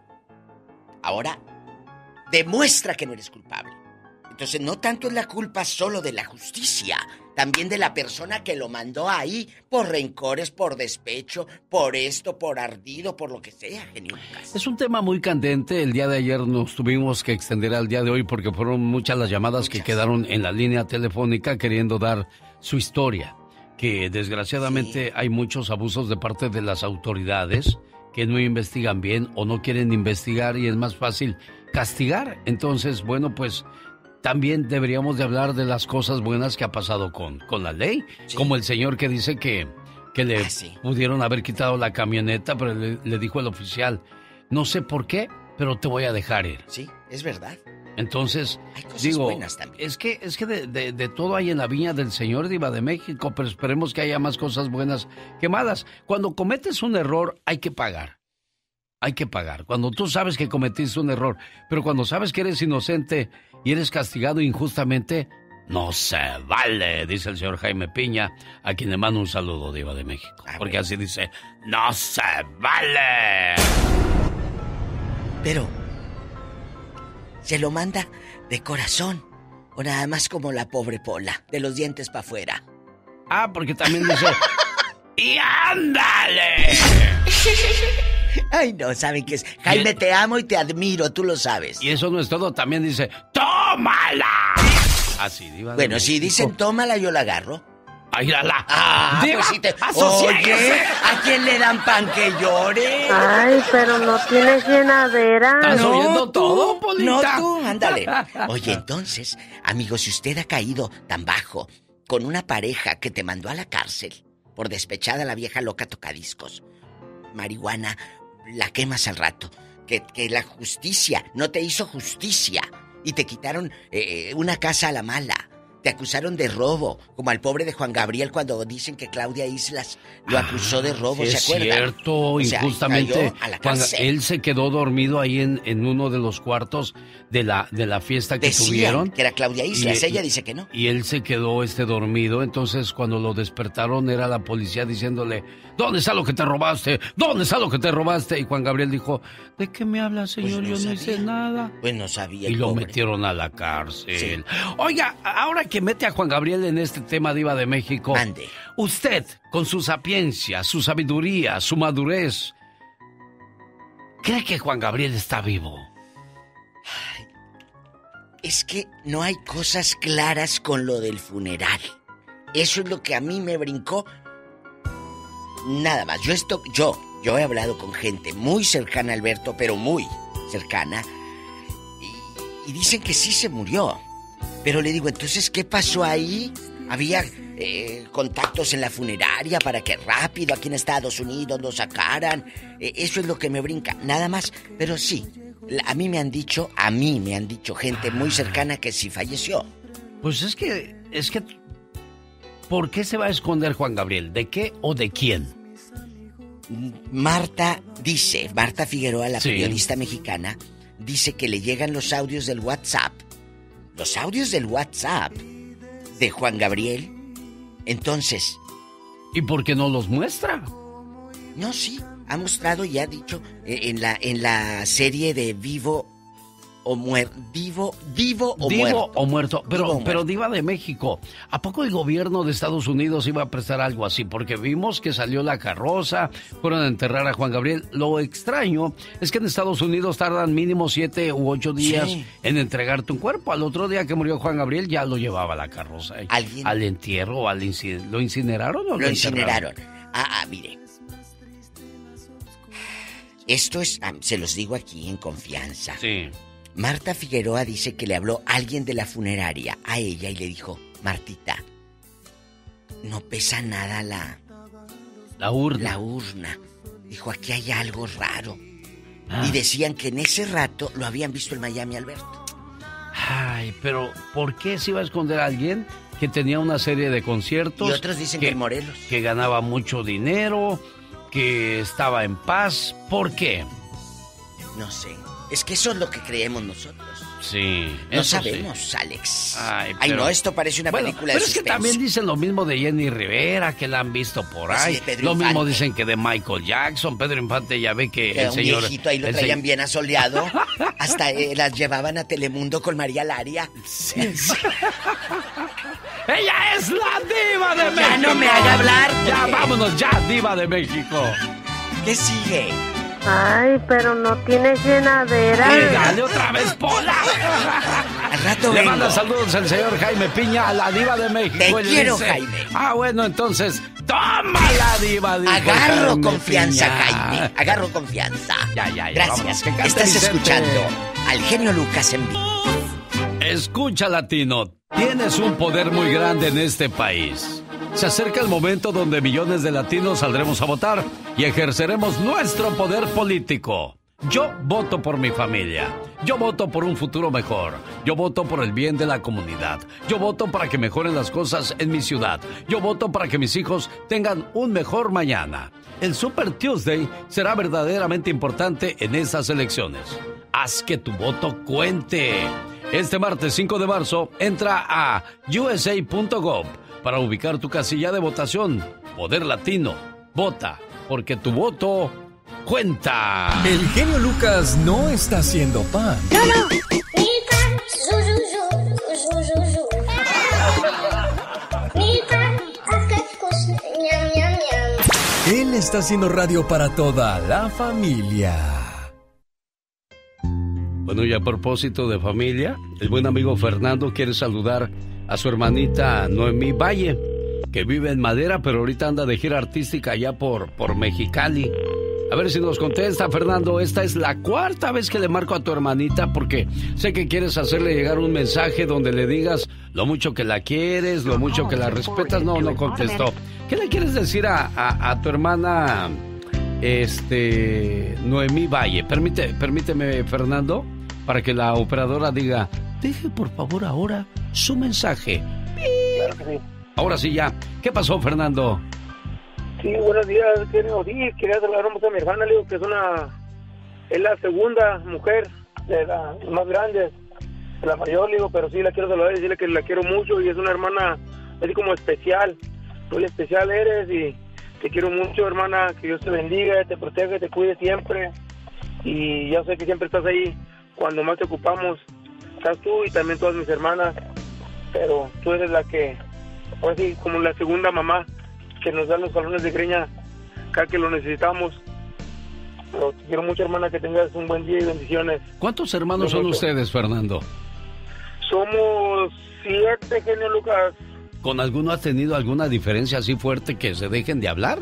ahora demuestra que no eres culpable. Entonces no tanto es la culpa solo de la justicia, también de la persona que lo mandó ahí por rencores, por despecho, por esto, por ardido, por lo que sea, genio Lucas. Es un tema muy candente. El día de ayer nos tuvimos que extender al día de hoy porque fueron muchas las llamadas muchas. que quedaron en la línea telefónica queriendo dar su historia. Que desgraciadamente sí. hay muchos abusos de parte de las autoridades que no investigan bien o no quieren investigar y es más fácil castigar. Entonces, bueno, pues también deberíamos de hablar de las cosas buenas que ha pasado con, con la ley. Sí. Como el señor que dice que, que le ah, sí. pudieron haber quitado la camioneta, pero le, le dijo el oficial, no sé por qué, pero te voy a dejar ir. Sí, es verdad. Entonces, digo, es que, es que de, de, de todo hay en la viña del Señor, Diva de México, pero esperemos que haya más cosas buenas que malas. Cuando cometes un error, hay que pagar. Hay que pagar. Cuando tú sabes que cometiste un error, pero cuando sabes que eres inocente y eres castigado injustamente, no se vale, dice el señor Jaime Piña, a quien le mando un saludo, Diva de México. Porque así dice, no se vale. Pero, ¿se lo manda de corazón o nada más como la pobre Pola, de los dientes para afuera? Ah, porque también dice, ¡y ándale! Ay, no, ¿saben qué es? Jaime, el... te amo y te admiro, tú lo sabes. Y eso no es todo, también dice, ¡tómala! Así, Diva. Bueno, si dicen tómala, yo la agarro. ¡Ay, la, la! ¡Ah, Diva, pues si te... Oye, ¿a quién le dan pan que llore? Ay, pero no tienes llenadera. ¿Estás no, oyendo tú, todo, Polita? No, tú, ándale. Oye, entonces, amigo, si usted ha caído tan bajo con una pareja que te mandó a la cárcel por despechada la vieja loca tocadiscos, marihuana, la quemas al rato, que, que la justicia no te hizo justicia y te quitaron eh, una casa a la mala, te acusaron de robo, como al pobre de Juan Gabriel cuando dicen que Claudia Islas lo acusó de robo, sí, ¿se acuerdan? Es cierto, o sea, injustamente, cuando él se quedó dormido ahí en, en uno de los cuartos de la, de la fiesta que Decían tuvieron. que era Claudia Islas, y, ella dice que no. Y él se quedó este dormido, entonces cuando lo despertaron era la policía diciéndole, ¿dónde está lo que te robaste? ¿Dónde está lo que te robaste? Y Juan Gabriel dijo, ¿de qué me habla, señor? Pues no Yo sabía. no hice nada. Pues no sabía. Y lo pobre. metieron a la cárcel. Sí. Oiga, ahora que mete a Juan Gabriel en este tema, Diva de México, Ande. Usted, con su sapiencia, su sabiduría, su madurez, ¿cree que Juan Gabriel está vivo? Ay, es que no hay cosas claras con lo del funeral. Eso es lo que a mí me brincó. Nada más. Yo esto, yo, yo he hablado con gente muy cercana a Alberto, pero muy cercana, y, y dicen que sí se murió. Pero le digo, entonces, ¿qué pasó ahí? Había eh, contactos en la funeraria para que rápido aquí en Estados Unidos lo sacaran. Eh, eso es lo que me brinca, nada más. Pero sí, a mí me han dicho, a mí me han dicho gente muy cercana que sí falleció. Pues es que, es que, ¿por qué se va a esconder Juan Gabriel? ¿De qué o de quién? Marta dice, Marta Figueroa, la sí. periodista mexicana, dice que le llegan los audios del WhatsApp. Los audios del WhatsApp de Juan Gabriel. Entonces, ¿y por qué no los muestra? No, sí, ha mostrado y ha dicho eh, en la en la serie de Vivo o Muerto, Vivo, Vivo o Divo Muerto. o muerto. Pero, Divo o pero muerto. Diva de México, ¿a poco el gobierno de Estados Unidos iba a prestar algo así? Porque vimos que salió la carroza, fueron a enterrar a Juan Gabriel. Lo extraño es que en Estados Unidos tardan mínimo siete u ocho días sí. en entregarte un cuerpo. Al otro día que murió Juan Gabriel ya lo llevaba la carroza. ¿Alguien? Al entierro, al inci... ¿lo incineraron o lo, lo incineraron? Ah, ah, mire. Esto es, ah, se los digo aquí en confianza. Sí. Marta Figueroa dice que le habló alguien de la funeraria a ella y le dijo, Martita, no pesa nada la... La urna. La urna. Dijo, aquí hay algo raro. Ah. Y decían que en ese rato lo habían visto en Miami, Alberto. Ay, pero ¿por qué se iba a esconder a alguien que tenía una serie de conciertos. Y otros dicen que, que en Morelos. Que ganaba mucho dinero, que estaba en paz. ¿Por qué? No sé. Es que eso es lo que creemos nosotros. Sí. No sabemos, sí. Alex. Ay, pero... Ay, no, esto parece una bueno, película pero de es suspenso. que también dicen lo mismo de Jenny Rivera, que la han visto por ahí. Sí, lo mismo Infante. Dicen que de Michael Jackson. Pedro Infante ya ve que, que el un señor... viejito ahí lo traían se... bien asoleado. Hasta eh, las llevaban a Telemundo con María Laria. Sí, sí. ¡Ella es la diva de ya México! Ya no me haga hablar. Porque... Ya, vámonos, ya, diva de México. ¿Qué sigue? Ay, pero no tiene llenadera. ¡Ay, dale otra vez, Pola! Al rato Le vengo. manda saludos el señor Jaime Piña a la diva de México. Te Él quiero, dice, Jaime. Ah, bueno, entonces, ¡toma la diva! Agarro Jaime confianza, Piña. Jaime. Agarro confianza. Ya, ya, ya. Gracias. Vámonos, Estás Vicente. escuchando al genio Lucas en vivo. Escucha, latino. Tienes un poder muy grande en este país. Se acerca el momento donde millones de latinos saldremos a votar y ejerceremos nuestro poder político. Yo voto por mi familia. Yo voto por un futuro mejor. Yo voto por el bien de la comunidad. Yo voto para que mejoren las cosas en mi ciudad. Yo voto para que mis hijos tengan un mejor mañana. El Super Tuesday será verdaderamente importante en esas elecciones. Haz que tu voto cuente. Este martes cinco de marzo, entra a u s a punto gov para ubicar tu casilla de votación. Poder Latino. Vota, porque tu voto cuenta. El genio Lucas no está haciendo pan. No, no. Él está haciendo radio para toda la familia. Bueno, y a propósito de familia, el buen amigo Fernando quiere saludar a su hermanita Noemí Valle, que vive en Madera, pero ahorita anda de gira artística allá por, por Mexicali. A ver si nos contesta, Fernando. Esta es la cuarta vez que le marco a tu hermanita porque sé que quieres hacerle llegar un mensaje donde le digas lo mucho que la quieres, lo mucho que la respetas. No, no contestó. ¿Qué le quieres decir a, a, a tu hermana este, Noemí Valle? Permite, permíteme, Fernando, para que la operadora diga, deje por favor ahora su mensaje. Claro que sí. Ahora sí ya. ¿Qué pasó, Fernando? Sí, buenos días, querido. Sí, quería saludar a mi hermana, le digo que es una... Es la segunda mujer de las más grandes, de la mayor, le digo, pero sí la quiero saludar y decirle que la quiero mucho y es una hermana así como especial. Muy especial eres y te quiero mucho, hermana, que Dios te bendiga, te proteja, te cuide siempre. Y ya sé que siempre estás ahí cuando más te ocupamos. Estás tú y también todas mis hermanas, pero tú eres la que, pues sí, como la segunda mamá que nos da los salones de greña cada que lo necesitamos. Pero te quiero mucho, hermana, que tengas un buen día y bendiciones. ¿Cuántos hermanos son ustedes, Fernando? Somos siete, genio Lucas. ¿Con alguno has tenido alguna diferencia así fuerte que se dejen de hablar?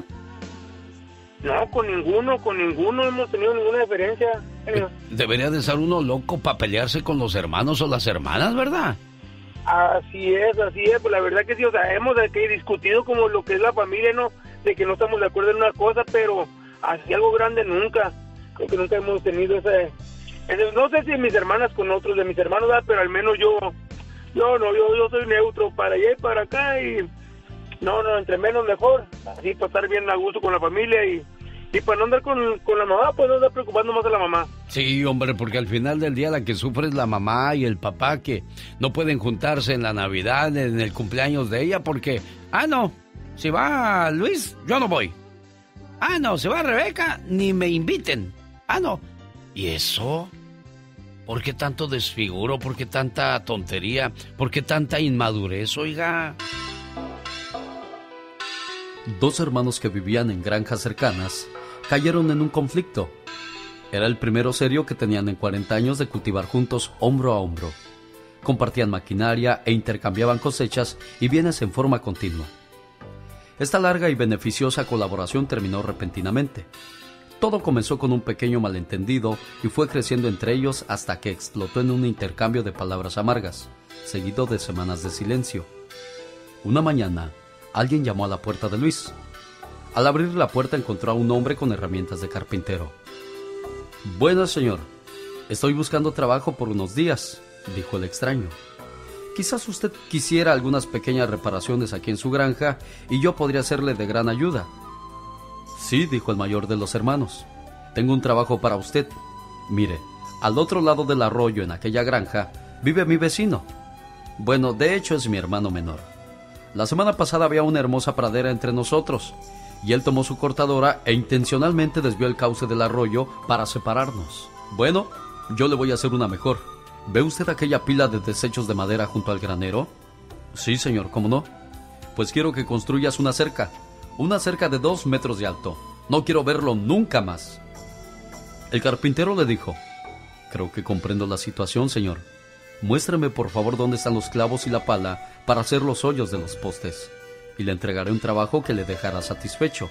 No, con ninguno, con ninguno hemos tenido ninguna diferencia. Debería de ser uno loco para pelearse con los hermanos o las hermanas, ¿verdad? Así es, así es, pues la verdad que sí, o sea, hemos que discutido como lo que es la familia, ¿no? De que no estamos de acuerdo en una cosa, pero así algo grande nunca. Creo que nunca hemos tenido ese... ese no sé si mis hermanas con otros de mis hermanos, ¿verdad? Pero al menos yo... Yo no, yo, yo soy neutro para allá y para acá y... No, no, entre menos mejor. Así para estar bien a gusto con la familia y... Y para no andar con, con la mamá, pues no andar preocupando más a la mamá. Sí, hombre, porque al final del día la que sufre es la mamá y el papá que no pueden juntarse en la Navidad, en el cumpleaños de ella, porque, ah, no, si va Luis, yo no voy. Ah, no, si va Rebeca, ni me inviten. Ah, no. ¿Y eso? ¿Por qué tanto desfiguro? ¿Por qué tanta tontería? ¿Por qué tanta inmadurez, oiga? Dos hermanos que vivían en granjas cercanas cayeron en un conflicto. Era el primero serio que tenían en cuarenta años de cultivar juntos hombro a hombro. Compartían maquinaria e intercambiaban cosechas y bienes en forma continua. Esta larga y beneficiosa colaboración terminó repentinamente. Todo comenzó con un pequeño malentendido y fue creciendo entre ellos hasta que explotó en un intercambio de palabras amargas, seguido de semanas de silencio. Una mañana, alguien llamó a la puerta de Luis. Al abrir la puerta encontró a un hombre con herramientas de carpintero. «Buenas, señor. Estoy buscando trabajo por unos días», dijo el extraño. Quizás usted quisiera algunas pequeñas reparaciones aquí en su granja y yo podría serle de gran ayuda. Sí, dijo el mayor de los hermanos. Tengo un trabajo para usted. Mire, al otro lado del arroyo, en aquella granja, vive mi vecino. Bueno, de hecho es mi hermano menor. La semana pasada había una hermosa pradera entre nosotros, y él tomó su cortadora e intencionalmente desvió el cauce del arroyo para separarnos. Bueno, yo le voy a hacer una mejor. ¿Ve usted aquella pila de desechos de madera junto al granero? Sí, señor, ¿cómo no? Pues quiero que construyas una cerca, una cerca de dos metros de alto. No quiero verlo nunca más. El carpintero le dijo: creo que comprendo la situación, señor. Muéstreme por favor dónde están los clavos y la pala para hacer los hoyos de los postes, y le entregaré un trabajo que le dejará satisfecho.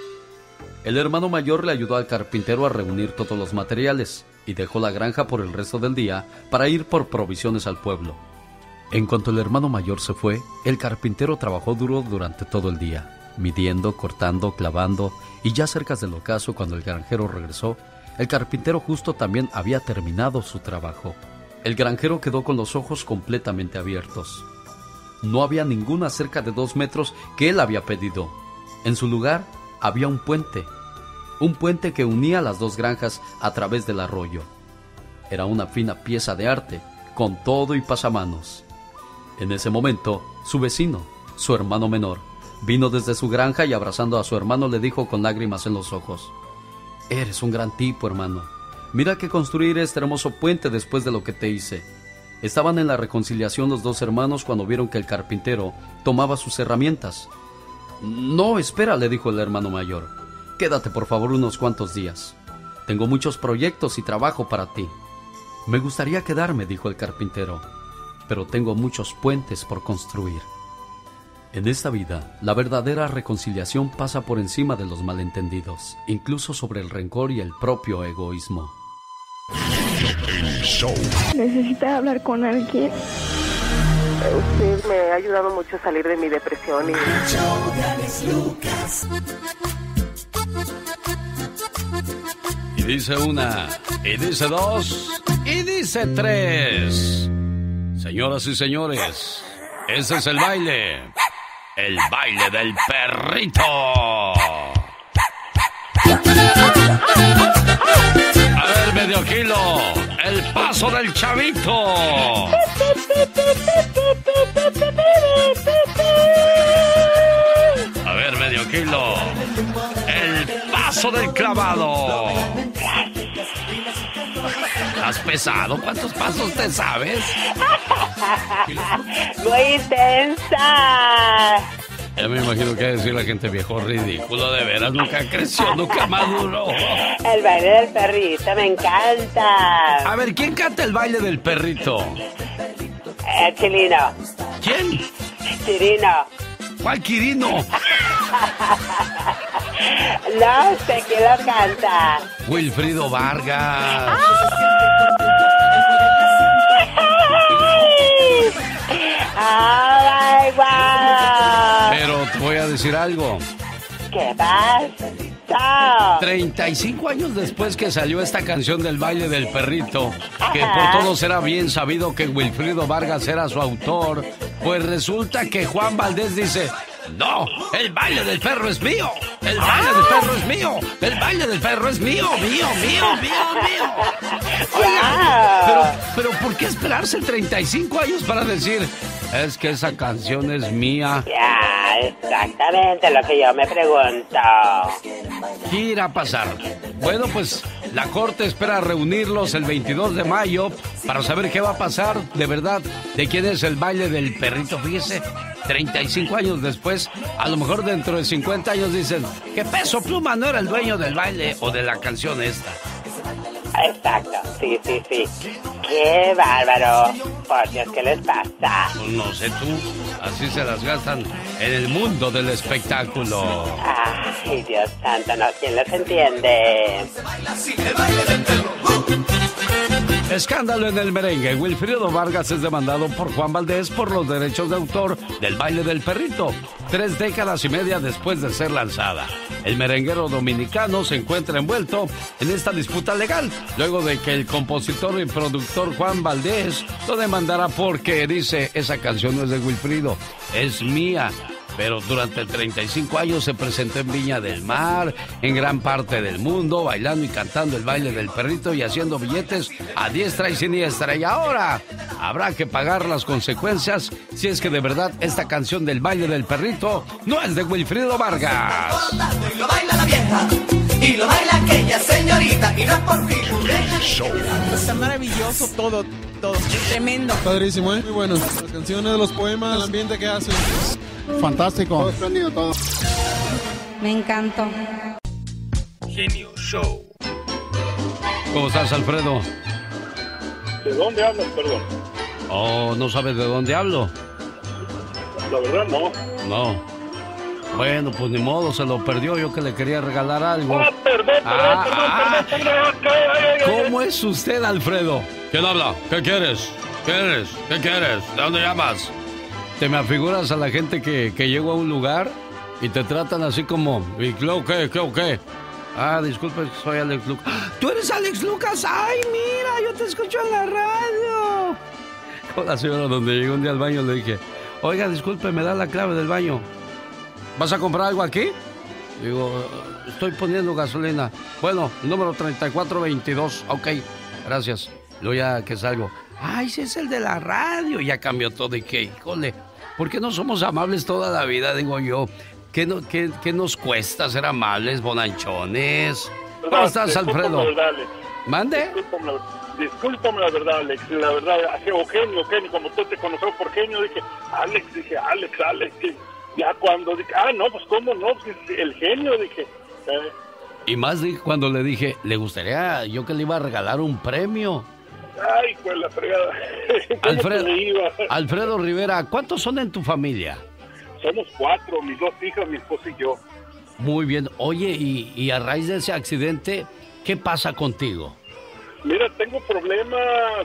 El hermano mayor le ayudó al carpintero a reunir todos los materiales y dejó la granja por el resto del día para ir por provisiones al pueblo. En cuanto el hermano mayor se fue, el carpintero trabajó duro durante todo el día, midiendo, cortando, clavando, y ya cerca del ocaso, cuando el granjero regresó, el carpintero justo también había terminado su trabajo. El granjero quedó con los ojos completamente abiertos. No había ninguna cerca de dos metros que él había pedido. En su lugar había un puente, un puente que unía las dos granjas a través del arroyo. Era una fina pieza de arte, con todo y pasamanos. En ese momento, su vecino, su hermano menor, vino desde su granja y abrazando a su hermano le dijo con lágrimas en los ojos: eres un gran tipo, hermano. Mira que construir este hermoso puente después de lo que te hice. Estaban en la reconciliación los dos hermanos cuando vieron que el carpintero tomaba sus herramientas. No, espera, le dijo el hermano mayor. Quédate por favor unos cuantos días. Tengo muchos proyectos y trabajo para ti. Me gustaría quedarme, dijo el carpintero, pero tengo muchos puentes por construir. En esta vida, la verdadera reconciliación pasa por encima de los malentendidos, incluso sobre el rencor y el propio egoísmo. ¿Necesita hablar con alguien? Usted me ha ayudado mucho a salir de mi depresión y... Y dice una, y dice dos, y dice tres. Señoras y señores, ese es el baile. El baile del perrito. A ver, medio kilo. El paso del chavito. A ver, medio kilo. El paso del clavado. ¿Has pesado? ¿Cuántos pasos te sabes? Muy intensa. Ya me imagino que decir la gente: viejo ridículo, de veras, nunca creció, nunca maduró. El baile del perrito, me encanta. A ver, ¿quién canta el baile del perrito? Eh, Chilino. ¿Quién? Chirino. ¿Cuál Quirino? No sé quién lo canta. Wilfrido Vargas. ¡Ay, guau! Pero te voy a decir algo. ¿Qué pasa? treinta y cinco años después que salió esta canción del baile del perrito, que por todos era bien sabido que Wilfrido Vargas era su autor, pues resulta que Juan Valdés dice: no, el baile del perro es mío, el baile del perro es mío, el baile del perro es mío, mío, mío, mío, mío. Oiga, pero, pero ¿por qué esperarse treinta y cinco años para decir: es que esa canción es mía? Ya, exactamente lo que yo me pregunto. ¿Qué irá a pasar? Bueno, pues la corte espera reunirlos el veintidós de mayo para saber qué va a pasar de verdad, de quién es el baile del perrito. Fíjese, treinta y cinco años después, a lo mejor dentro de cincuenta años dicen que Peso Pluma no era el dueño del baile o de la canción esta. Exacto, sí, sí, sí. ¡Qué bárbaro! Por Dios, ¿qué les pasa? Pues no sé tú, así se las gastan en el mundo del espectáculo. Ay, Dios santo, no, ¿quién les entiende? Escándalo en el merengue. Wilfrido Vargas es demandado por Juan Valdés por los derechos de autor del baile del perrito, tres décadas y media después de ser lanzada. El merenguero dominicano se encuentra envuelto en esta disputa legal, luego de que el compositor y productor Juan Valdés lo demandara porque dice, esa canción no es de Wilfrido, es mía. Pero durante treinta y cinco años se presentó en Viña del Mar, en gran parte del mundo, bailando y cantando el baile del perrito y haciendo billetes a diestra y siniestra. Y ahora habrá que pagar las consecuencias si es que de verdad esta canción del baile del perrito no es de Wilfrido Vargas. Y lo baila la vieja, y lo baila aquella señorita, y no es por fin. Está maravilloso todo, todo, tremendo. Padrísimo, ¿eh? Muy bueno. Las canciones, los poemas, el ambiente que hacen. Fantástico. Todo espléndido, todo. Me encantó. Genio Show. ¿Cómo estás, Alfredo? ¿De dónde hablas, perdón? Oh, ¿no sabes de dónde hablo? La verdad, no. No. Bueno, pues ni modo, se lo perdió. Yo que le quería regalar algo. Ah, perdón, Ah, perdón, ah. perdón, perdón, perdón, ay, ay, ay. ¿Cómo es usted, Alfredo? ¿Quién habla? ¿Qué quieres? ¿Quién eres? ¿Qué quieres? ¿De dónde llamas? Te me afiguras a la gente que, que llegó a un lugar y te tratan así como, ¿y qué, qué, qué, qué? Ah, disculpe, soy Alex Lucas. ¿Tú eres Alex Lucas? ¡Ay, mira! Yo te escucho en la radio. Con la señora donde llegó un día al baño le dije, oiga, disculpe, me da la clave del baño. ¿Vas a comprar algo aquí? Digo, estoy poniendo gasolina. Bueno, número treinta y cuatro veintidós. Ok, gracias. Luego ya que salgo. Ay, ese es el de la radio. Ya cambió todo y qué, híjole. ¿Por qué no somos amables toda la vida, digo yo? ¿Qué, no, qué, qué nos cuesta ser amables, bonanchones? ¿Cómo estás, Alfredo? ¿Mande? Discúlpame, discúlpame la verdad, Alex. La verdad, Eugenio, Eugenio, como tú te conoces por genio, dije, Alex, dije, Alex, Alex. Ya cuando dije, ah, no, pues cómo no, pues el genio, dije. Eh. Y más dije cuando le dije, le gustaría yo que le iba a regalar un premio. Ay, pues la fregada. Alfredo, Alfredo Rivera, ¿cuántos son en tu familia? Somos cuatro, mis dos hijas, mi esposa y yo. Muy bien. Oye, y, y a raíz de ese accidente, ¿qué pasa contigo? Mira, tengo problemas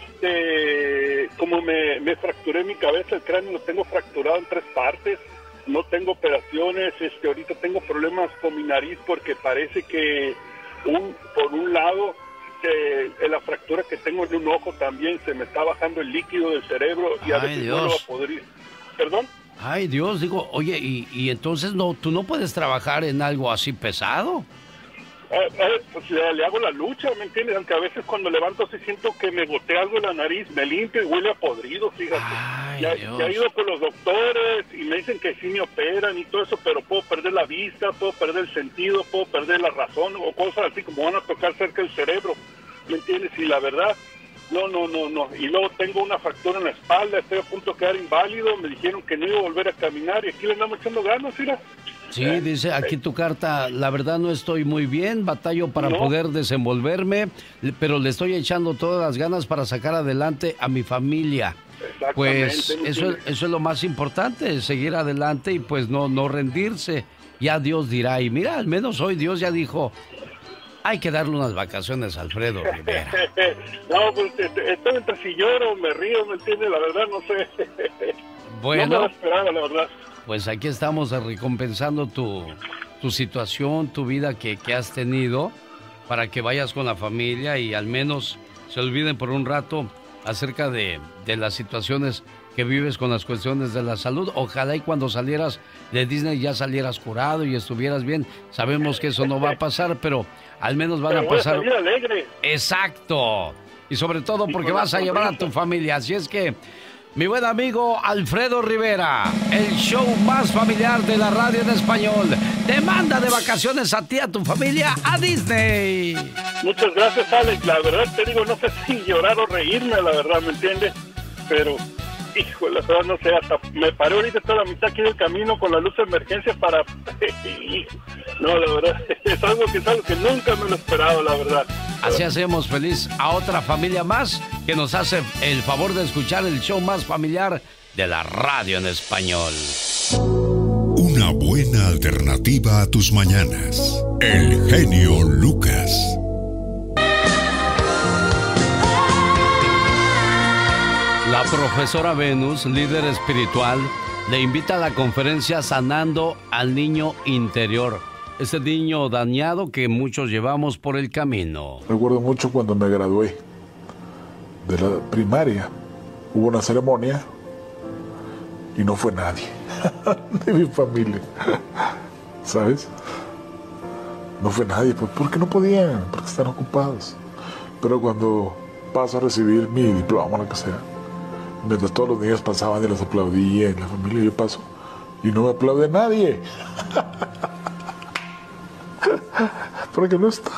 de... Como me, me fracturé mi cabeza, el cráneo lo tengo fracturado en tres partes. No tengo operaciones, este, ahorita tengo problemas con mi nariz porque parece que un, por un lado... en la fractura que tengo en un ojo también se me está bajando el líquido del cerebro y a veces no lo va a poder ir. ¿Perdón? Ay, Dios, digo, oye, y, y entonces no, tú no puedes trabajar en algo así pesado. Eh, eh, pues le, le hago la lucha, ¿me entiendes? Aunque a veces cuando levanto sí siento que me gotea algo en la nariz, me limpio y huele a podrido, fíjate. Ay, ya, Dios. ya he ido con los doctores y me dicen que sí me operan y todo eso, pero puedo perder la vista, puedo perder el sentido, puedo perder la razón o cosas así como van a tocar cerca del cerebro, ¿me entiendes? Y la verdad, no, no, no, no. Y luego tengo una fractura en la espalda, estoy a punto de quedar inválido, me dijeron que no iba a volver a caminar y aquí le andamos echando ganas, mira. Sí, dice aquí tu carta, la verdad no estoy muy bien, batallo para No. poder desenvolverme, le- pero le estoy echando todas las ganas para sacar adelante a mi familia. Pues Exactamente, eso, ¿me es- eso es lo más importante, seguir adelante y pues no, no rendirse. Ya Dios dirá, y mira, al menos hoy Dios ya dijo, hay que darle unas vacaciones a Alfredo Rivera. No, pues este, estoy entre si lloro o me río, ¿me entiendes? La verdad no sé. Bueno. No me lo esperaba, la verdad. Pues aquí estamos recompensando tu, tu situación, tu vida que, que has tenido, para que vayas con la familia y al menos se olviden por un rato acerca de, de las situaciones que vives con las cuestiones de la salud. Ojalá y cuando salieras de Disney ya salieras curado y estuvieras bien. Sabemos que eso no va a pasar, pero al menos van Pero a voy pasar... salir alegre. Exacto. Y sobre todo porque con la vas a llevar a sonrisa. tu familia. Así es que, mi buen amigo Alfredo Rivera, el show más familiar de la radio en español, te manda de vacaciones a ti y a tu familia a Disney. Muchas gracias, Alex. La verdad te digo, no sé si llorar o reírme, la verdad, ¿me entiendes? Pero, hijo, la verdad no sé, hasta me paré ahorita toda la mitad aquí del camino con la luz de emergencia para... No, la verdad, es algo que es algo que nunca me lo he esperado, la verdad. Así hacemos feliz a otra familia más que nos hace el favor de escuchar el show más familiar de la radio en español. Una buena alternativa a tus mañanas. El genio Lucas. La profesora Venus, líder espiritual, le invita a la conferencia Sanando al Niño Interior. Ese niño dañado que muchos llevamos por el camino. Recuerdo mucho cuando me gradué de la primaria. Hubo una ceremonia y no fue nadie de mi familia, ¿sabes? No fue nadie, pues porque no podían, porque están ocupados. Pero cuando paso a recibir mi diploma, lo que sea, mientras todos los niños pasaban y los aplaudían, la familia, yo paso y no me aplaude nadie. Porque no está.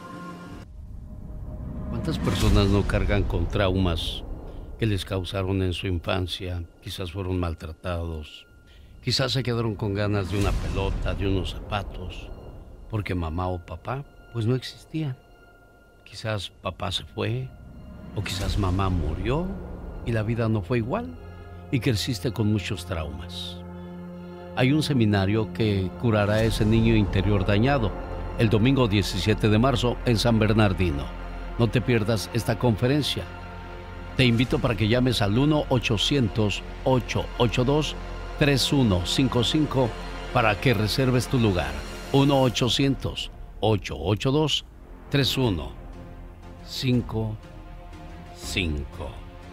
¿Cuántas personas no cargan con traumas que les causaron en su infancia? Quizás fueron maltratados, quizás se quedaron con ganas de una pelota, de unos zapatos, porque mamá o papá pues no existían. Quizás papá se fue, o quizás mamá murió y la vida no fue igual y creciste con muchos traumas. Hay un seminario que curará a ese niño interior dañado el domingo diecisiete de marzo en San Bernardino. No te pierdas esta conferencia. Te invito para que llames al uno ochocientos, ocho ocho dos, tres uno cinco cinco para que reserves tu lugar. uno ochocientos, ocho ocho dos, tres uno cinco cinco.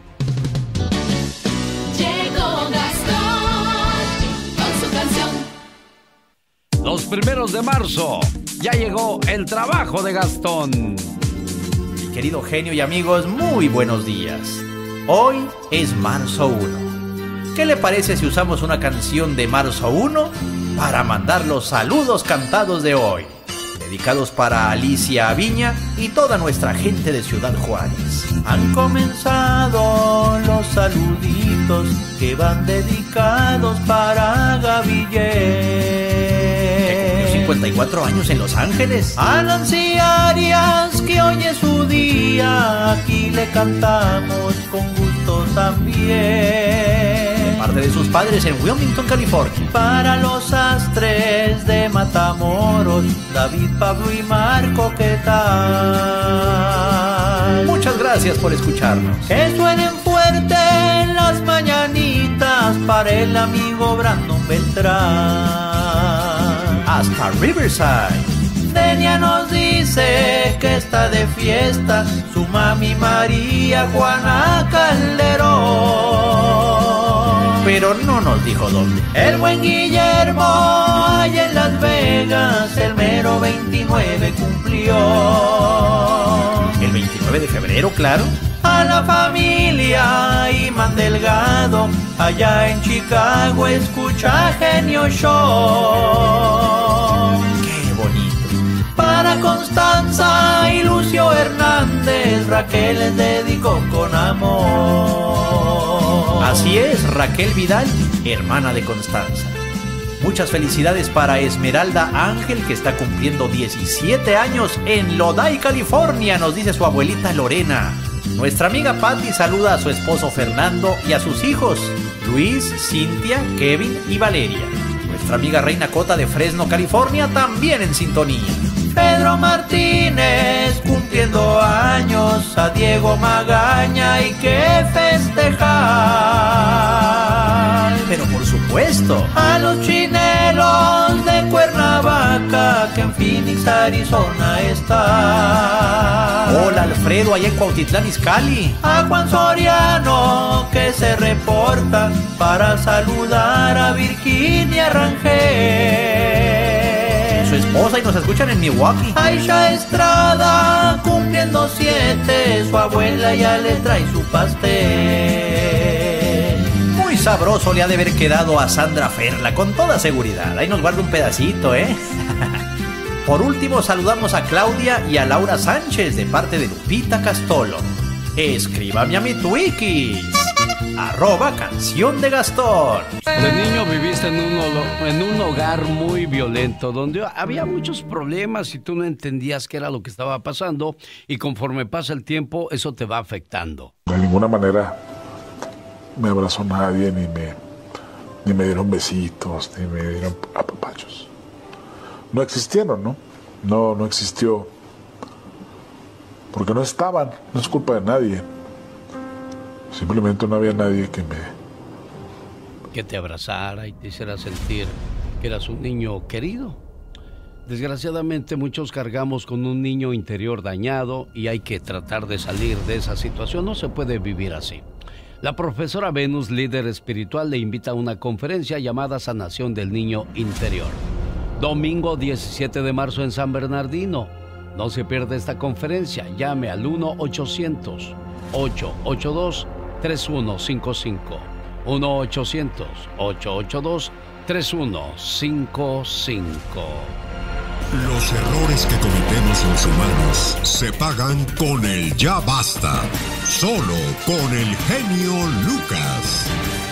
Llegó Gastón con su canción. Los primeros de marzo ya llegó el trabajo de Gastón. Mi querido genio y amigos, muy buenos días. Hoy es marzo uno. ¿Qué le parece si usamos una canción de marzo uno para mandar los saludos cantados de hoy? Dedicados para Alicia Aviña y toda nuestra gente de Ciudad Juárez. Han comenzado los saluditos que van dedicados para Gaviller, cincuenta y cuatro años en Los Ángeles. A Nancy Arias, que hoy es su día, aquí le cantamos con gusto también. De parte de sus padres en Wilmington, California. Para los astres de Matamoros, David, Pablo y Marco, ¿qué tal? Muchas gracias por escucharnos. Que suenen fuerte las mañanitas para el amigo Brandon Beltrán. Hasta Riverside. Denia nos dice que está de fiesta su mami María Juana Calderón, pero no nos dijo dónde. El buen Guillermo allá en Las Vegas el mero veintinueve cumplió. El veintinueve de febrero, claro. A la familia Imán Delgado allá en Chicago escucha Genio Show. Qué bonito. Para Constanza y Lucio Hernández, Raquel les dedicó con amor. Así es, Raquel Vidal, hermana de Constanza. Muchas felicidades para Esmeralda Ángel, que está cumpliendo diecisiete años en Lodi, California, nos dice su abuelita Lorena. Nuestra amiga Patty saluda a su esposo Fernando y a sus hijos, Luis, Cintia, Kevin y Valeria. Nuestra amiga Reina Cota de Fresno, California, también en sintonía. Pedro Martínez cumpliendo años, a Diego Magaña hay que festejar. Pero por supuesto, a los chinelos de Cuernavaca que en Phoenix, Arizona está. Hola Alfredo, allá en Cuautitlán Izcalli. A Juan Soriano que se reporta para saludar a Virginia Rangel, su esposa, y nos escuchan en Milwaukee. Aisha Estrada cumpliendo siete, su abuela ya le trae su pastel. Muy sabroso le ha de haber quedado a Sandra Ferla, con toda seguridad. Ahí nos guarda un pedacito, ¿eh? Por último, saludamos a Claudia y a Laura Sánchez de parte de Lupita Castolo. Escríbame a mi Twikis, arroba Canción de Gastón. De niño viviste en un, en un hogar muy violento, donde había muchos problemas y tú no entendías qué era lo que estaba pasando, y conforme pasa el tiempo eso te va afectando. De ninguna manera me abrazó nadie, ni me, ni me dieron besitos, ni me dieron apapachos. No existieron, ¿no? No, no existió. Porque no estaban, no es culpa de nadie. Simplemente no había nadie que me... que te abrazara y te hiciera sentir que eras un niño querido. Desgraciadamente muchos cargamos con un niño interior dañado y hay que tratar de salir de esa situación. No se puede vivir así. La profesora Venus, líder espiritual, le invita a una conferencia llamada Sanación del Niño Interior. Domingo diecisiete de marzo en San Bernardino. No se pierda esta conferencia. Llame al uno ochocientos, ocho ocho dos, tres uno cinco cinco. uno ochocientos, ocho ocho dos, tres uno cinco cinco. Los errores que cometemos los humanos se pagan con el ya basta. Solo con el genio Lucas.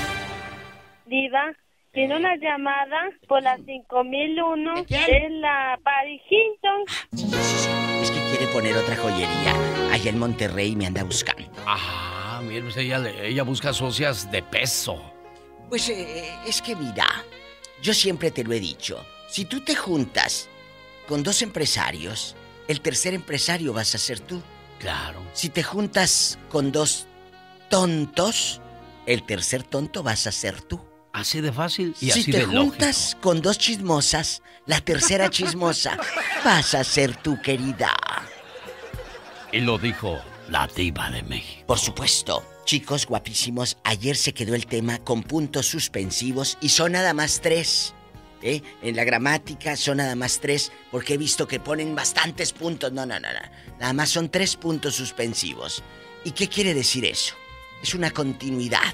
Diva, tiene una llamada por la cinco mil uno de la Paris Hilton. Es que quiere poner otra joyería. Allá en Monterrey me anda buscando. Ah, mira, pues ella, ella busca socias de peso. Pues eh, es que mira, yo siempre te lo he dicho. Si tú te juntas con dos empresarios, el tercer empresario vas a ser tú. Claro. Si te juntas con dos tontos, el tercer tonto vas a ser tú. Así de fácil y si así de lógico. Si te juntas con dos chismosas, la tercera chismosa vas a ser tú, querida. Y lo dijo la Diva de México. Por supuesto. Chicos guapísimos, ayer se quedó el tema con puntos suspensivos y son nada más tres. ¿Eh? En la gramática son nada más tres, porque he visto que ponen bastantes puntos. No, no, no, no. Nada más son tres puntos suspensivos. ¿Y qué quiere decir eso? Es una continuidad.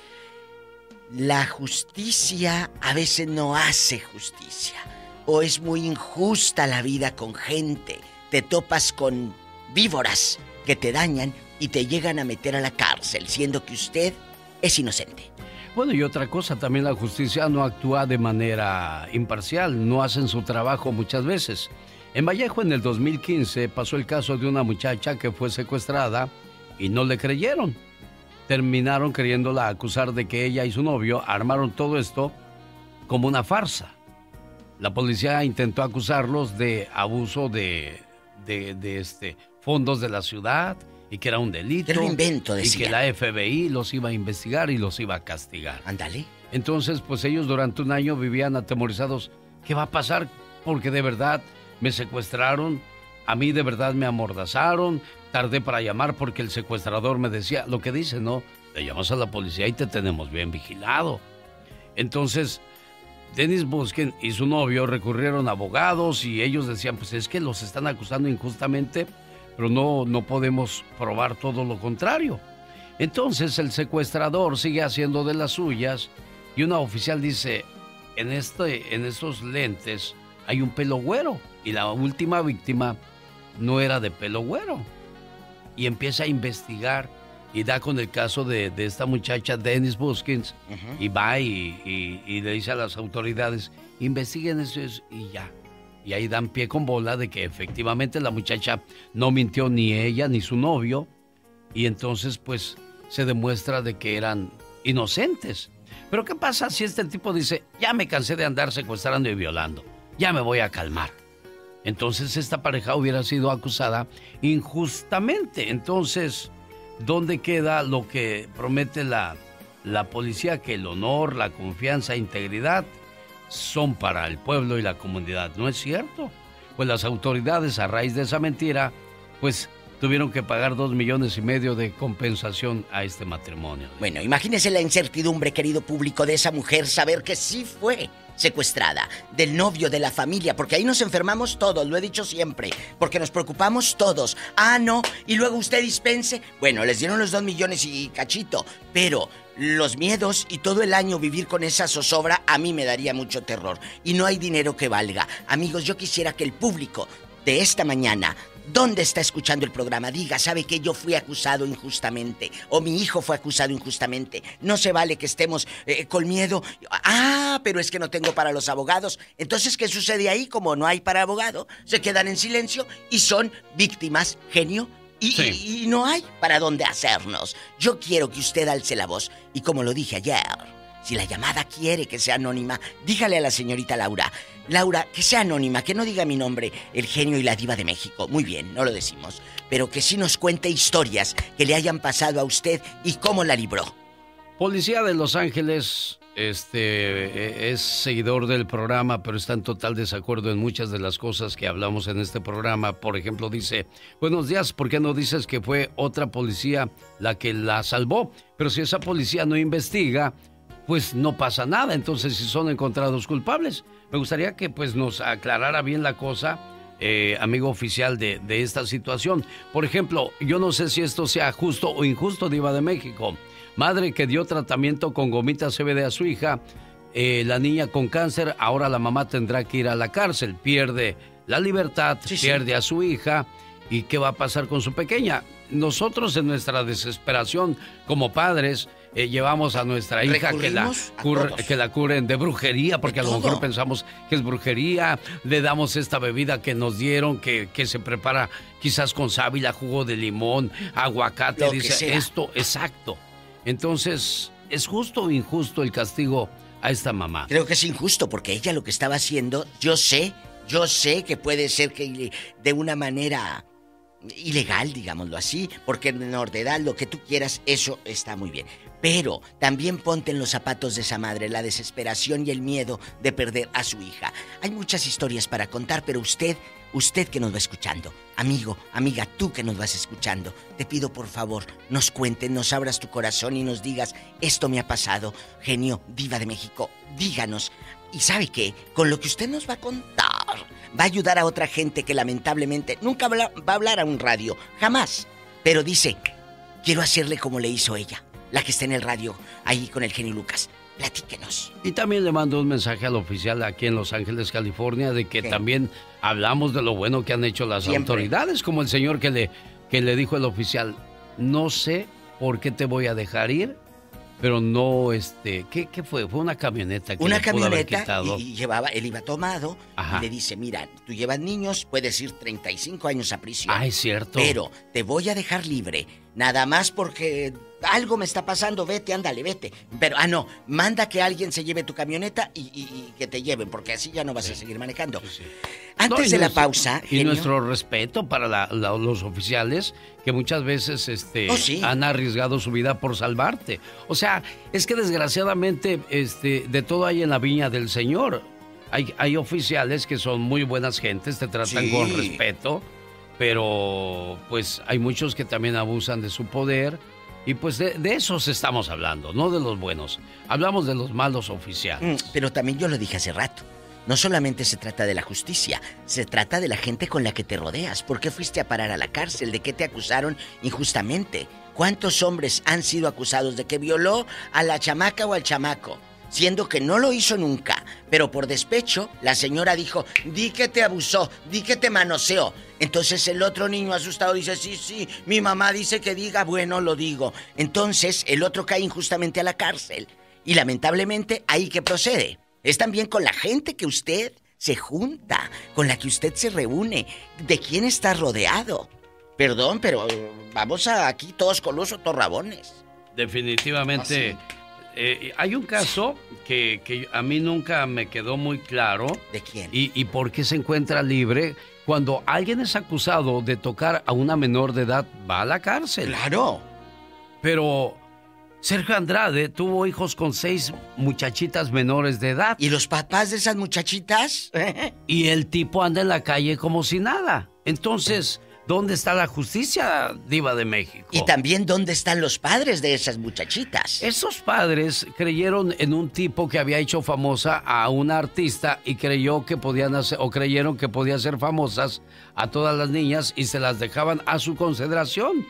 La justicia a veces no hace justicia. O es muy injusta la vida con gente. Te topas con víboras que te dañan y te llegan a meter a la cárcel, siendo que usted es inocente. Bueno, y otra cosa, también la justicia no actúa de manera imparcial, no hacen su trabajo muchas veces. En Vallejo, en el dos mil quince, pasó el caso de una muchacha que fue secuestrada y no le creyeron. Terminaron queriéndola acusar de que ella y su novio armaron todo esto como una farsa. La policía intentó acusarlos de abuso de, de, de este, fondos de la ciudad y que era un delito. Era un invento, decía. Y que la F B I los iba a investigar y los iba a castigar. Ándale. Entonces, pues ellos durante un año vivían atemorizados. ¿Qué va a pasar? Porque de verdad me secuestraron, a mí de verdad me amordazaron, tardé para llamar porque el secuestrador me decía, lo que dice, ¿no? Te llamas a la policía y te tenemos bien vigilado. Entonces, Dennis Busken y su novio recurrieron a abogados y ellos decían, pues es que los están acusando injustamente, pero no, no podemos probar todo lo contrario. Entonces el secuestrador sigue haciendo de las suyas y una oficial dice, en, este, en estos lentes hay un pelo güero y la última víctima no era de pelo güero. Y empieza a investigar y da con el caso de, de esta muchacha Dennis Buskins. Uh-huh. Y va y, y, y le dice a las autoridades, investiguen eso y ya. Y ahí dan pie con bola de que efectivamente la muchacha no mintió ni ella ni su novio. Y entonces pues se demuestra de que eran inocentes. Pero ¿qué pasa si este tipo dice, ya me cansé de andar secuestrando y violando, ya me voy a calmar? Entonces esta pareja hubiera sido acusada injustamente. Entonces, ¿dónde queda lo que promete la, la policía? Que el honor, la confianza e integridad son para el pueblo y la comunidad. ¿No es cierto? Pues las autoridades, a raíz de esa mentira, pues tuvieron que pagar dos millones y medio de compensación a este matrimonio. Bueno, imagínese la incertidumbre, querido público, de esa mujer saber que sí fue secuestrada, del novio, de la familia, porque ahí nos enfermamos todos, lo he dicho siempre, porque nos preocupamos todos. Ah, no, y luego usted dispense. Bueno, les dieron los dos millones y cachito, pero los miedos y todo el año vivir con esa zozobra a mí me daría mucho terror. Y no hay dinero que valga. Amigos, yo quisiera que el público de esta mañana, ¿dónde está escuchando el programa? Diga, ¿sabe que yo fui acusado injustamente? O mi hijo fue acusado injustamente. No se vale que estemos eh, con miedo. Ah, pero es que no tengo para los abogados. Entonces, ¿qué sucede ahí? Como no hay para abogado, se quedan en silencio y son víctimas, genio. Y, sí. y, y no hay para dónde hacernos. Yo quiero que usted alce la voz. Y como lo dije ayer, Si la llamada quiere que sea anónima, dígale a la señorita Laura. Laura, que sea anónima, que no diga mi nombre, el genio y la diva de México. Muy bien, no lo decimos. Pero que sí nos cuente historias que le hayan pasado a usted y cómo la libró. Policía de Los Ángeles, este, es seguidor del programa, pero está en total desacuerdo en muchas de las cosas que hablamos en este programa. Por ejemplo, dice, buenos días, ¿por qué no dices que fue otra policía la que la salvó? Pero si esa policía no investiga, pues no pasa nada. Entonces, si son encontrados culpables, me gustaría que pues nos aclarara bien la cosa, eh, amigo oficial de, de esta situación. Por ejemplo, yo no sé si esto sea justo o injusto, diva de México. Madre que dio tratamiento con gomita C B D a su hija, eh, la niña con cáncer, ahora la mamá tendrá que ir a la cárcel, pierde la libertad, sí, pierde sí. a su hija. ¿Y qué va a pasar con su pequeña? Nosotros en nuestra desesperación como padres eh, llevamos a nuestra hija que la, cur, que la curen de brujería, porque de a lo mejor pensamos que es brujería, le damos esta bebida que nos dieron, que, que se prepara quizás con sábila, jugo de limón, aguacate, dice esto, exacto. Entonces, ¿es justo o injusto el castigo a esta mamá? Creo que es injusto porque ella lo que estaba haciendo, yo sé, yo sé que puede ser que de una manera ilegal, digámoslo así, porque menor de edad, lo que tú quieras, eso está muy bien. Pero también ponte en los zapatos de esa madre, la desesperación y el miedo de perder a su hija. Hay muchas historias para contar, pero usted, usted que nos va escuchando, amigo, amiga, tú que nos vas escuchando, te pido por favor, nos cuentes, nos abras tu corazón y nos digas, esto me ha pasado, genio, diva de México, díganos. Y ¿sabe qué? Con lo que usted nos va a contar, va a ayudar a otra gente que lamentablemente nunca va a hablar a un radio, jamás. Pero dice, quiero hacerle como le hizo ella, la que está en el radio, ahí con el genio Lucas. Platíquenos. Y también le mando un mensaje al oficial aquí en Los Ángeles, California, de que ¿qué? También hablamos de lo bueno que han hecho las Siempre. autoridades, como el señor que le, que le dijo al oficial, no sé por qué te voy a dejar ir, pero no, este, ¿qué, qué fue? Fue una camioneta que Una le pudo haber camioneta quitado. Y llevaba, él iba tomado. Ajá. Y le dice, mira, tú llevas niños, puedes ir treinta y cinco años a prisión. Ah, es cierto. Pero te voy a dejar libre, nada más porque algo me está pasando, vete, ándale, vete. Pero, ah, no, manda que alguien se lleve tu camioneta y, y, y que te lleven, porque así ya no vas sí. a seguir manejando. Sí, sí. Antes no, de la pausa, Y genio, nuestro respeto para la, la, los oficiales que muchas veces este, oh, sí. han arriesgado su vida por salvarte. O sea, es que desgraciadamente este, de todo hay en la viña del Señor. Hay, hay oficiales que son muy buenas gentes, te tratan sí. con respeto, pero pues hay muchos que también abusan de su poder. Y pues de, de esos estamos hablando, no de los buenos. Hablamos de los malos oficiales. Mm, pero también yo lo dije hace rato. No solamente se trata de la justicia, se trata de la gente con la que te rodeas. ¿Por qué fuiste a parar a la cárcel? ¿De qué te acusaron injustamente? ¿Cuántos hombres han sido acusados de que violó a la chamaca o al chamaco? Siendo que no lo hizo nunca, pero por despecho, la señora dijo, di que te abusó, di que te manoseó. Entonces el otro niño asustado dice, sí, sí, mi mamá dice que diga, bueno, lo digo. Entonces el otro cae injustamente a la cárcel. Y lamentablemente, ahí que procede. Es también con la gente que usted se junta, con la que usted se reúne, de quién está rodeado. Perdón, pero vamos a aquí todos colosos, todos rabones. Definitivamente. Eh, hay un caso que, que a mí nunca me quedó muy claro. ¿De quién? Y, y por qué se encuentra libre cuando alguien es acusado de tocar a una menor de edad, va a la cárcel. ¡Claro! Pero Sergio Andrade tuvo hijos con seis muchachitas menores de edad. ¿Y los papás de esas muchachitas? Y el tipo anda en la calle como si nada. Entonces, ¿dónde está la justicia, diva de México? Y también, ¿dónde están los padres de esas muchachitas? Esos padres creyeron en un tipo que había hecho famosa a una artista y creyó que podían hacer, o creyeron que podía hacer famosas a todas las niñas y se las dejaban a su consideración.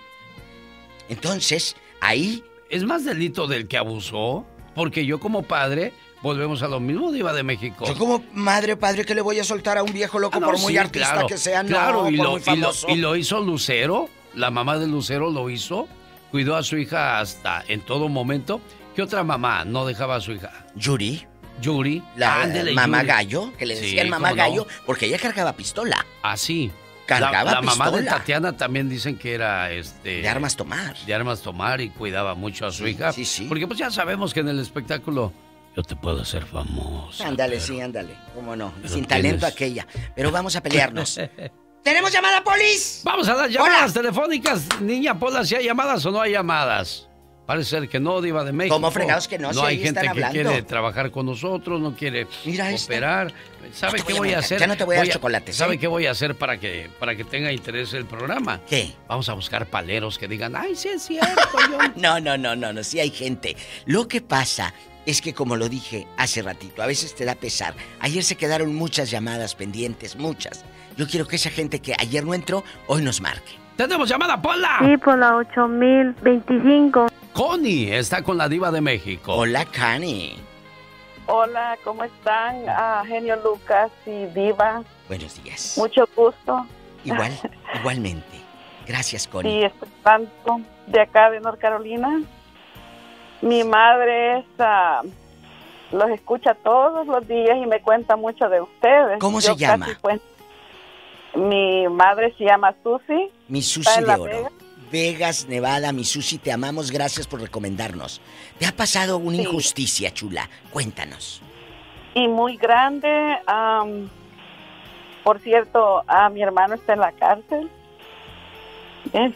Entonces, ahí... ¿Es más delito del que abusó? Porque yo como padre... Volvemos a lo mismo, diva de México. Yo como madre, padre, que le voy a soltar a un viejo loco ah, no, por muy sí, artista claro, que sea, no, claro, y por lo, muy famoso. Y lo, y lo hizo Lucero, la mamá de Lucero lo hizo, cuidó a su hija hasta en todo momento. ¿Qué otra mamá no dejaba a su hija? Yuri. Yuri. La Ándele, mamá Yuri. Gallo, que le decían sí, mamá Gallo, no. Porque ella cargaba pistola. Ah, sí. Cargaba la, la pistola. mamá de Tatiana también dicen que era este de armas tomar. De armas tomar y cuidaba mucho a su sí, hija. Sí, sí. Porque pues ya sabemos que en el espectáculo yo te puedo hacer famosa. Ándale, pero... sí, ándale. ¿Cómo no? Pero Sin tienes... talento aquella. Pero vamos a pelearnos. ¿Tenemos llamada, Polis? Vamos a las llamadas Hola. telefónicas. Niña Pola, ¿si hay llamadas o no hay llamadas? Parece ser que no, Diva de México. ¿Cómo fregados que no? No si hay ahí gente están que hablando. quiere trabajar con nosotros, no quiere Mira operar. ¿Sabe no qué voy voy a, a hacer? Ya no te voy a dar voy chocolates. ¿Sabe ¿eh? qué voy a hacer para que, para que tenga interés el programa? ¿Qué? Vamos a buscar paleros que digan, ay, sí es cierto. Yo... no, no, no, no, no, sí hay gente. Lo que pasa es que, como lo dije hace ratito, a veces te da pesar. Ayer se quedaron muchas llamadas pendientes, muchas. Yo quiero que esa gente que ayer no entró, hoy nos marque. ¡Tenemos llamada, Pola! Sí, por la ocho mil veinticinco. Connie está con la Diva de México. Hola, Connie. Hola, ¿cómo están? Ah, Genio Lucas y Diva. Buenos días. Mucho gusto. Igual, igualmente. Gracias, Connie. Sí, estoy tanto de acá de North Carolina. Mi madre es, uh, los escucha todos los días y me cuenta mucho de ustedes. ¿Cómo Yo se llama? Cuento... Mi madre se llama Susi. Mi Susi de Oro. Vegas. Vegas, Nevada, mi Susi, te amamos. Gracias por recomendarnos. ¿Te ha pasado una sí. injusticia, chula? Cuéntanos. Y muy grande. Um, por cierto, a mi hermano está en la cárcel. Es,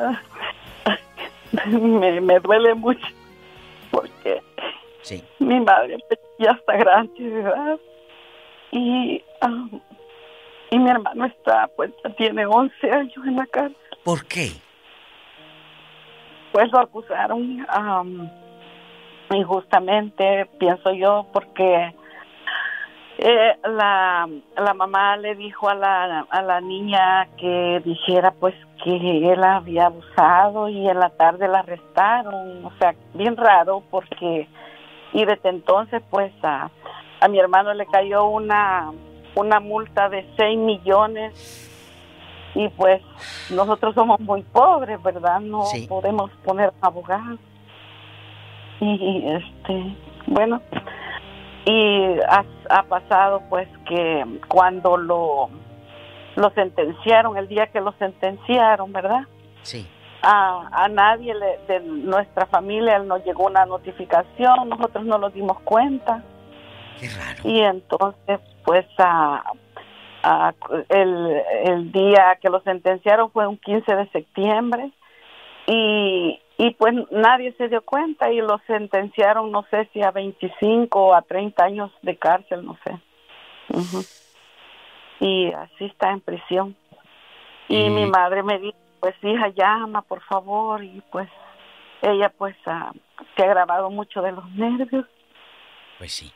uh, me, me duele mucho. Porque sí. mi madre ya está grande, ¿verdad? Y, um, y mi hermano está, pues, tiene once años en la cárcel. ¿Por qué? Pues lo acusaron um, injustamente, pienso yo, porque eh, la, la mamá le dijo a la, a la niña que dijera, pues, que él había abusado y en la tarde la arrestaron. O sea, bien raro porque... Y desde entonces, pues, a, a mi hermano le cayó una, una multa de seis millones y pues nosotros somos muy pobres, ¿verdad? No sí. podemos poner abogados. Y, este, bueno, y ha, ha pasado, pues, que cuando lo... lo sentenciaron, el día que lo sentenciaron, ¿verdad? Sí. A, a nadie le, de nuestra familia nos llegó una notificación, nosotros no nos dimos cuenta. Qué raro. Y entonces, pues, a, a, el, el día que lo sentenciaron fue un quince de septiembre y, y pues nadie se dio cuenta y lo sentenciaron, no sé si a veinticinco o a treinta años de cárcel, no sé. Uh-huh. Y así está en prisión. Y mm. mi madre me dijo, pues hija, llama por favor. Y pues ella pues uh, se ha grabado mucho de los nervios. Pues sí.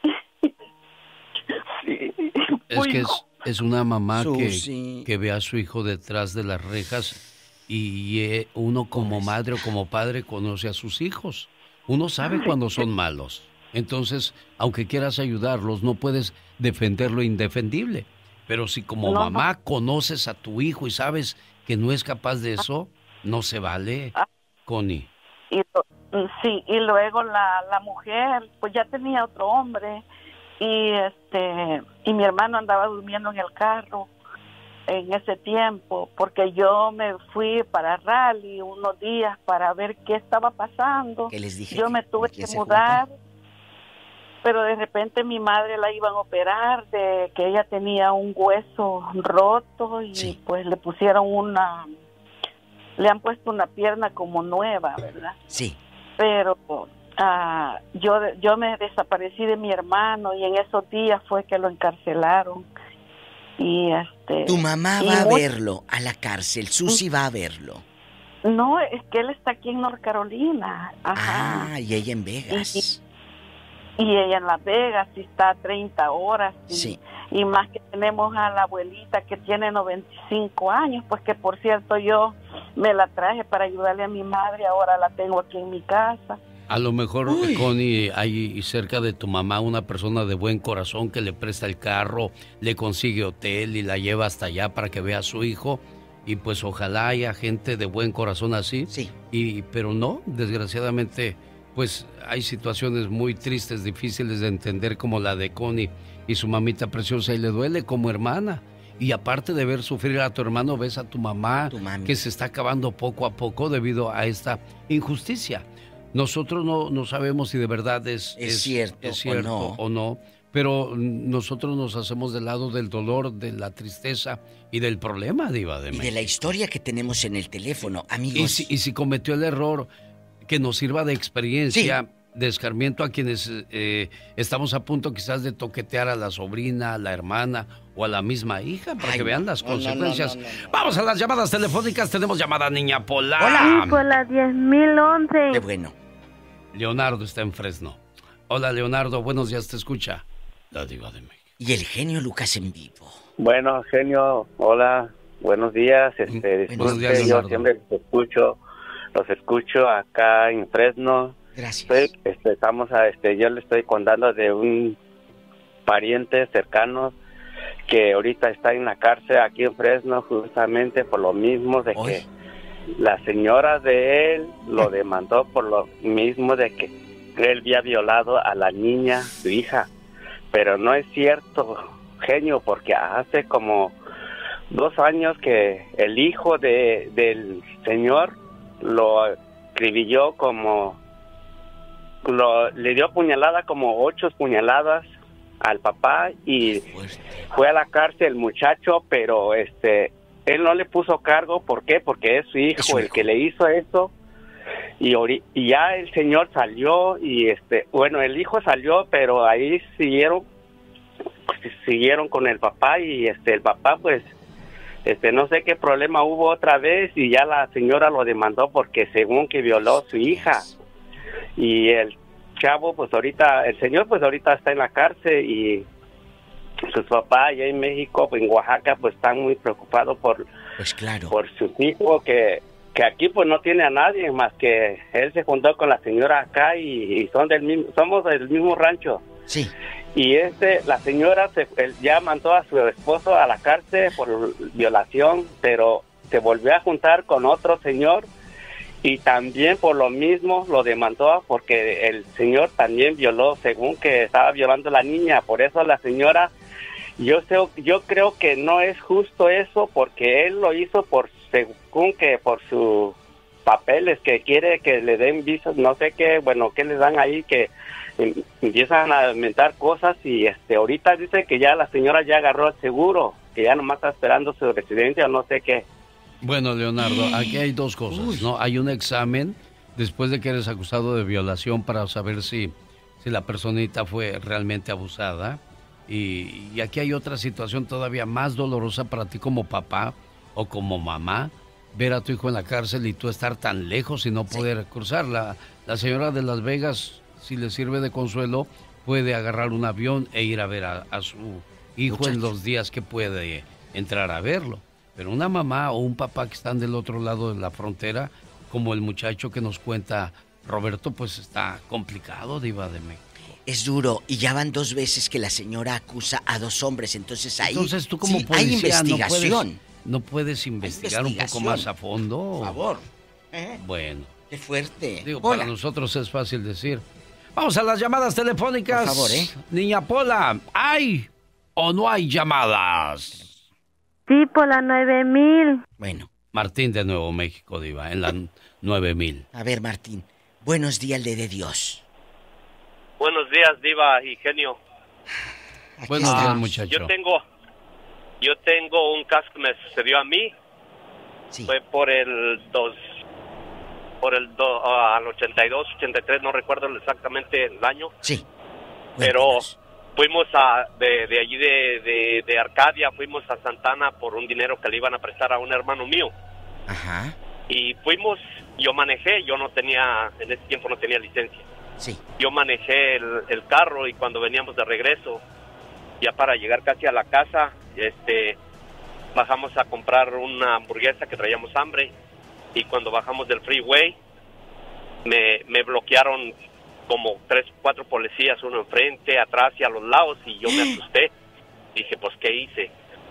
sí. Es que es, es una mamá Susi. que, que ve a su hijo detrás de las rejas y eh, uno como madre o como padre conoce a sus hijos. Uno sabe cuando son malos. Entonces, aunque quieras ayudarlos, no puedes defender lo indefendible. Pero si como no, mamá no. conoces a tu hijo y sabes que no es capaz de eso, no se vale, Connie. Y, sí, y luego la, la mujer, pues ya tenía otro hombre y este y mi hermano andaba durmiendo en el carro en ese tiempo, porque yo me fui para Raleigh unos días para ver qué estaba pasando. ¿Qué les dije? Yo me tuve que mudar. Juntan? Pero de repente mi madre la iban a operar de que ella tenía un hueso roto y sí. pues le pusieron una, le han puesto una pierna como nueva, ¿verdad? Sí. Pero uh, yo yo me desaparecí de mi hermano y en esos días fue que lo encarcelaron y este. Tu mamá va a verlo a la cárcel, Susi va a verlo. No, es que él está aquí en North Carolina. Ajá. Ah, y ella en Vegas. Y, Y ella en Las Vegas, y está a treinta horas. Y, sí. y más que tenemos a la abuelita que tiene noventa y cinco años, pues que por cierto yo me la traje para ayudarle a mi madre, ahora la tengo aquí en mi casa. A lo mejor, Uy. Connie, hay cerca de tu mamá una persona de buen corazón que le presta el carro, le consigue hotel y la lleva hasta allá para que vea a su hijo. Y pues ojalá haya gente de buen corazón así. Sí. Y, pero no, desgraciadamente... pues hay situaciones muy tristes, difíciles de entender como la de Connie y su mamita preciosa y le duele como hermana. Y aparte de ver sufrir a tu hermano, ves a tu mamá tu que se está acabando poco a poco debido a esta injusticia. nosotros no, no sabemos si de verdad es, es, es cierto, es cierto o, no. o no, pero nosotros nos hacemos del lado del dolor, de la tristeza y del problema, Diva de Y México. de la historia que tenemos en el teléfono, amigos. Y si, y si cometió el error, que nos sirva de experiencia, sí. de escarmiento a quienes eh, estamos a punto quizás de toquetear a la sobrina, a la hermana o a la misma hija, para Ay, que vean las no, consecuencias. No, no, no, no, no. Vamos a las llamadas telefónicas. Tenemos llamada Niña Pola. Hola. Sí, por la diez mil once. Qué bueno. Leonardo está en Fresno. Hola, Leonardo. Buenos días, te escucha la Diva de México. Y el genio Lucas en vivo. Bueno, genio, hola. Buenos días. Este, Buenos días, Leonardo. Yo siempre los escucho, los escucho acá en Fresno. Gracias. Estoy, este, estamos a, este, yo le estoy contando de un pariente cercano que ahorita está en la cárcel aquí en Fresno justamente por lo mismo de Oy. que la señora de él lo demandó por lo mismo de que él había violado a la niña, su hija. Pero no es cierto, genio, porque hace como dos años que el hijo de del señor lo escribió como Lo, le dio puñalada, como ocho puñaladas al papá y fue a la cárcel el muchacho, pero este él no le puso cargo. ¿Por qué? Porque es su hijo, es su el hijo. que le hizo eso y, y ya el señor salió y este bueno, el hijo salió, pero ahí siguieron siguieron con el papá y este el papá pues este no sé qué problema hubo otra vez y ya la señora lo demandó porque según que violó a su hija. Y el chavo, pues ahorita, el señor, pues ahorita está en la cárcel y sus papás allá en México, pues en Oaxaca, pues están muy preocupados por, pues claro. por su hijo, que, que aquí pues no tiene a nadie más que él se juntó con la señora acá y, y son del mismo, somos del mismo rancho. Sí. Y este, la señora se, él ya mandó a su esposo a la cárcel por violación, pero se volvió a juntar con otro señor. Y también por lo mismo lo demandó porque el señor también violó, según que estaba violando a la niña. Por eso la señora, yo sé, yo creo que no es justo eso porque él lo hizo por según que por sus papeles, que quiere que le den visas, no sé qué, bueno, que le dan ahí, que empiezan a inventar cosas y este ahorita dice que ya la señora ya agarró el seguro, que ya nomás está esperando su residencia o no sé qué. Bueno, Leonardo, aquí hay dos cosas, Uy. ¿no? Hay un examen después de que eres acusado de violación para saber si, si la personita fue realmente abusada. Y, y aquí hay otra situación todavía más dolorosa para ti como papá o como mamá, ver a tu hijo en la cárcel y tú estar tan lejos y no poder sí. cruzarla. La señora de Las Vegas, si le sirve de consuelo, puede agarrar un avión e ir a ver a, a su hijo Muchacho. en los días que puede entrar a verlo. Pero una mamá o un papá que están del otro lado de la frontera, como el muchacho que nos cuenta Roberto, pues está complicado, Diva de México. Es duro, y ya van dos veces que la señora acusa a dos hombres, entonces ahí entonces, tú como sí, policía, hay investigación. No puedes, no puedes investigar un poco más a fondo. Por favor. ¿Eh? Bueno. Qué fuerte. Digo, Hola. para nosotros es fácil decir. Vamos a las llamadas telefónicas. Por favor, ¿eh? Niña Pola, ¿hay o no hay llamadas? Sí, por la nueve mil. Bueno. Martín de Nuevo México, Diva, en la nueve mil. A ver, Martín, buenos días, le de Dios. Buenos días, Diva y genio. Aquí buenos estamos. días, muchacho. Yo tengo, yo tengo un caso que me sucedió a mí. Sí. Fue por el dos, por el do, uh, al ochenta y dos, ochenta y tres, no recuerdo exactamente el año. Sí. Pero Cuéntanos. fuimos a de, de allí de, de, de Arcadia, fuimos a Santana por un dinero que le iban a prestar a un hermano mío. Ajá. Y fuimos, yo manejé, yo no tenía, en ese tiempo no tenía licencia. Sí. Yo manejé el, el carro y cuando veníamos de regreso, ya para llegar casi a la casa, este, bajamos a comprar una hamburguesa que traíamos hambre y cuando bajamos del freeway me, me bloquearon como tres, cuatro policías, uno enfrente, atrás y a los lados y yo me asusté. Dije, pues, ¿qué hice?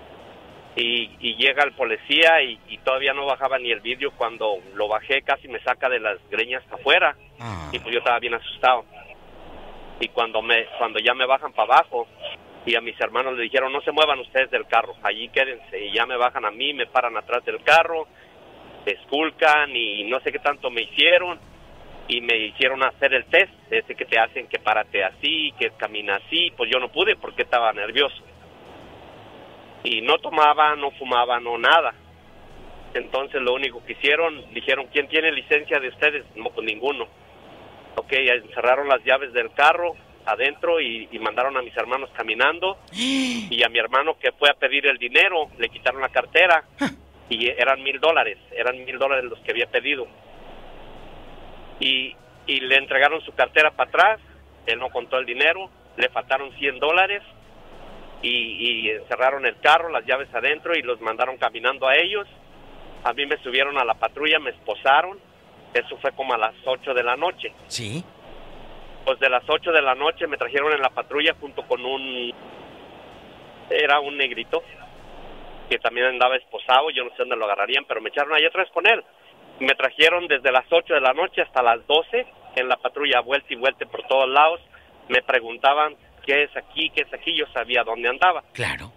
Y, y llega el policía y, y todavía no bajaba ni el vidrio. Cuando lo bajé casi me saca de las greñas afuera. Ah. Y pues yo estaba bien asustado. Y cuando me cuando ya me bajan para abajo y a mis hermanos le dijeron, no se muevan ustedes del carro, allí quédense. Y ya me bajan a mí, me paran atrás del carro, me esculcan y no sé qué tanto me hicieron. y me hicieron hacer el test, ese que te hacen que párate así, que camina así, pues yo no pude porque estaba nervioso. Y no tomaba, no fumaba, no nada. Entonces lo único que hicieron, dijeron, ¿quién tiene licencia de ustedes? No, pues ninguno. Ok, encerraron las llaves del carro adentro y, y mandaron a mis hermanos caminando, y a mi hermano que fue a pedir el dinero, le quitaron la cartera, y eran mil dólares, eran mil dólares los que había pedido. Y, y le entregaron su cartera para atrás, él no contó el dinero, le faltaron cien dólares, y, y encerraron el carro, las llaves adentro, y los mandaron caminando a ellos. A mí me subieron a la patrulla, me esposaron, eso fue como a las ocho de la noche. Sí. Pues de las ocho de la noche me trajeron en la patrulla junto con un... Era un negrito, que también andaba esposado, yo no sé dónde lo agarrarían, pero me echaron ahí atrás con él. Me trajeron desde las ocho de la noche hasta las doce en la patrulla, vuelta y vuelta por todos lados. Me preguntaban qué es aquí, qué es aquí, yo sabía dónde andaba. Claro.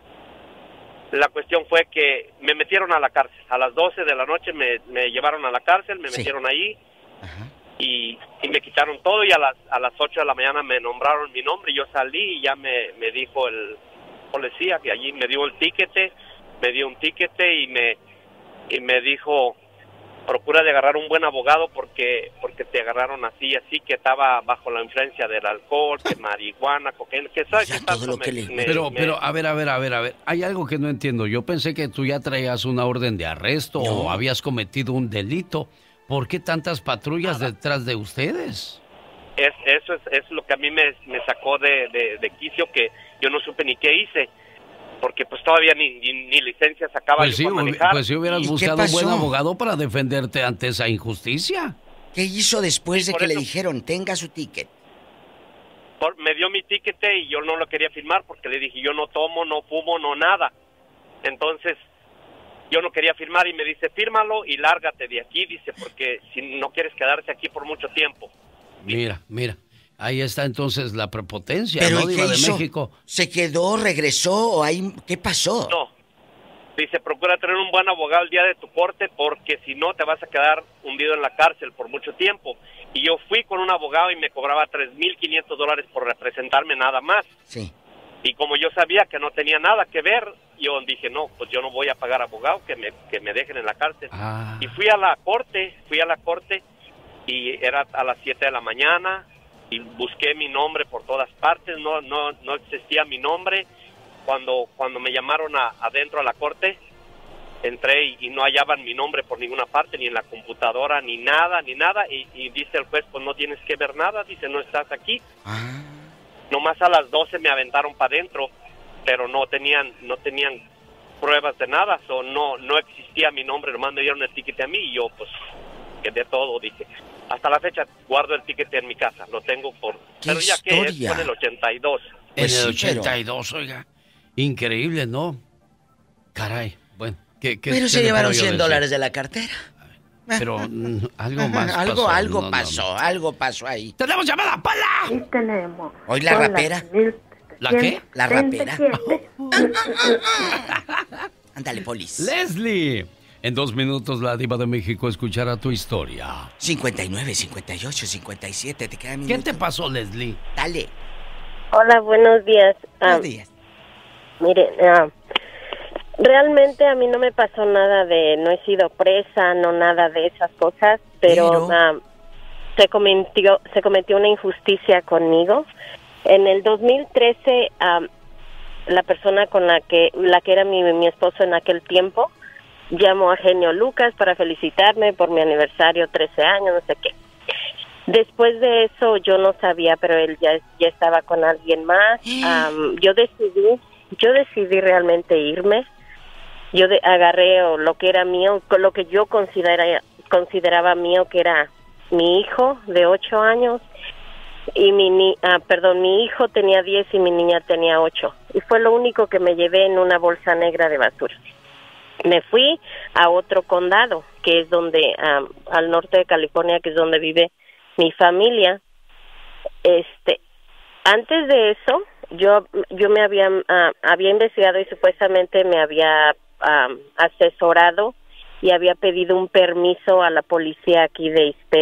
La cuestión fue que me metieron a la cárcel. A las doce de la noche me, me llevaron a la cárcel, me sí. metieron ahí. Ajá. Y, y me quitaron todo, y a las a las ocho de la mañana me nombraron mi nombre, y yo salí y ya me, me dijo el policía que allí me dio el tiquete, me dio un tiquete y me y me dijo, procura de agarrar un buen abogado porque porque te agarraron así, así que estaba bajo la influencia del alcohol, que marihuana, cocaína, que sabes que tanto me, le... me, pero, me... pero, a ver, a ver, a ver, a ver, hay algo que no entiendo. Yo pensé que tú ya traías una orden de arresto no. o habías cometido un delito. ¿Por qué tantas patrullas Nada. detrás de ustedes? Es, eso es, es lo que a mí me, me sacó de, de, de quicio, que yo no supe ni qué hice, porque pues todavía ni, ni, ni licencia sacaba pues yo sí, para manejar. Pues si hubieras buscado un buen abogado para defenderte ante esa injusticia. ¿Qué hizo después de Por que eso, le dijeron, tenga su ticket? Por, me dio mi tiquete y yo no lo quería firmar porque le dije, yo no tomo, no fumo, no nada. Entonces... yo no quería firmar y me dice, fírmalo y lárgate de aquí, dice, porque si no quieres quedarte aquí por mucho tiempo. Mira, mira, ahí está entonces la prepotencia, ¿Pero ¿no, Diva de México? ¿Se quedó, regresó o ahí qué pasó? No, dice, procura tener un buen abogado el día de tu corte porque si no te vas a quedar hundido en la cárcel por mucho tiempo. Y yo fui con un abogado y me cobraba tres mil quinientos dólares por representarme nada más. Sí. Y como yo sabía que no tenía nada que ver, yo dije, no, pues yo no voy a pagar abogado, que me, que me dejen en la cárcel. Ah. Y fui a la corte, fui a la corte, y era a las siete de la mañana, y busqué mi nombre por todas partes, no no no existía mi nombre. Cuando cuando me llamaron a, adentro a la corte, entré y, y no hallaban mi nombre por ninguna parte, ni en la computadora, ni nada, ni nada, y, y dice el juez, pues no tienes que ver nada, dice, no estás aquí. Ah. Nomás a las doce me aventaron para adentro, pero no tenían no tenían pruebas de nada, so no no existía mi nombre, nomás me dieron el tiquete a mí y yo pues quedé todo, dije. Hasta la fecha guardo el tiquete en mi casa, lo tengo por... Pero ya que es, fue en el ochenta y dos. Pues en el ochenta y dos, pero... oiga, increíble, ¿no? Caray, bueno. ¿qué, qué, pero qué se llevaron cien dólares de la cartera. Pero mm, algo más algo, pasó. Algo no, pasó, no, no. algo pasó ahí. ¡Tenemos llamada, Pola! Sí, tenemos. ¿Hoy la Pola, rapera? Mil... ¿La qué? La rapera. Ándale, Polis. Leslie. En dos minutos la Diva de México escuchará tu historia. cincuenta y nueve, cincuenta y ocho, cincuenta y siete, te queda minuto. ¿Qué te pasó, Leslie? Dale. Hola, buenos días. Buenos um, días. Mire, uh, realmente a mí no me pasó nada de, no he sido presa, no nada de esas cosas, pero, pero... Uh, se cometió, se cometió una injusticia conmigo. En el dos mil trece, um, la persona con la que, la que era mi, mi esposo en aquel tiempo, llamó a Genio Lucas para felicitarme por mi aniversario, trece años, no sé qué. Después de eso yo no sabía, pero él ya, ya estaba con alguien más. Um, yo decidí, yo decidí realmente irme. Yo de, agarré o, lo que era mío, lo que yo considera, consideraba mío, que era mi hijo de ocho años y mi ni, ah, perdón, mi hijo tenía diez y mi niña tenía ocho. Y fue lo único que me llevé en una bolsa negra de basura. Me fui a otro condado, que es donde, um, al norte de California, que es donde vive mi familia. Este, antes de eso, yo yo me había uh, había investigado y supuestamente me había um, asesorado y había pedido un permiso a la policía aquí de Hesperia,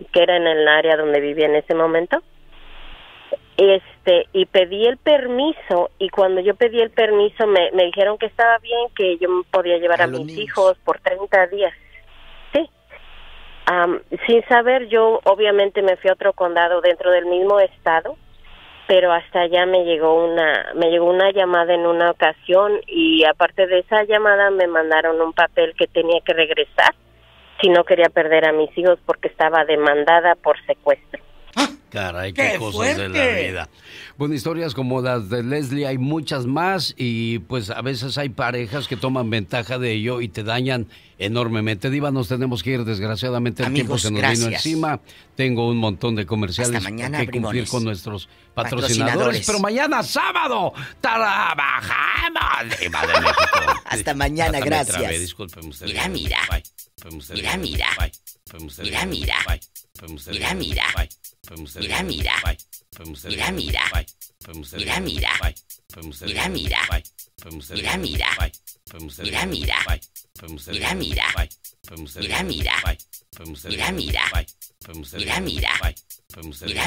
que era en el área donde vivía en ese momento. Este, y pedí el permiso, y cuando yo pedí el permiso me, me dijeron que estaba bien, que yo podía llevar a, a mis niños. hijos por treinta días. Sí. Um, sin saber, yo obviamente me fui a otro condado dentro del mismo estado, pero hasta allá me llegó una me llegó una llamada en una ocasión, y aparte de esa llamada me mandaron un papel que tenía que regresar si no quería perder a mis hijos porque estaba demandada por secuestro. Caray, qué, qué cosas fuerte. De la vida. Bueno, historias como las de Leslie hay muchas más, y pues a veces hay parejas que toman ventaja de ello y te dañan enormemente. Diva, nos tenemos que ir, desgraciadamente. Amigos, el tiempo se nos gracias. vino encima. Tengo un montón de comerciales mañana, que brimones. cumplir con nuestros patrocinadores, patrocinadores. Pero mañana sábado trabajamos, Diva de México. Hasta mañana, Hasta gracias. Trabé, disculpen ustedes. Mira, mira. Bye. Mira, mira. Bye. Mira, mira. Bye. Mira, mira. Bye. Mira, mira. Bye. Mira, mira. Bye. Mira, mira. Bye. Mira, mira. Bye. Mira, mira. Bye. Mira, mira. Bye. Mira, mira. Bye. Mira, mira. Bye. Mira, mira. Bye. Mira, mira. Bye. Mira, mira. Bye. Mira,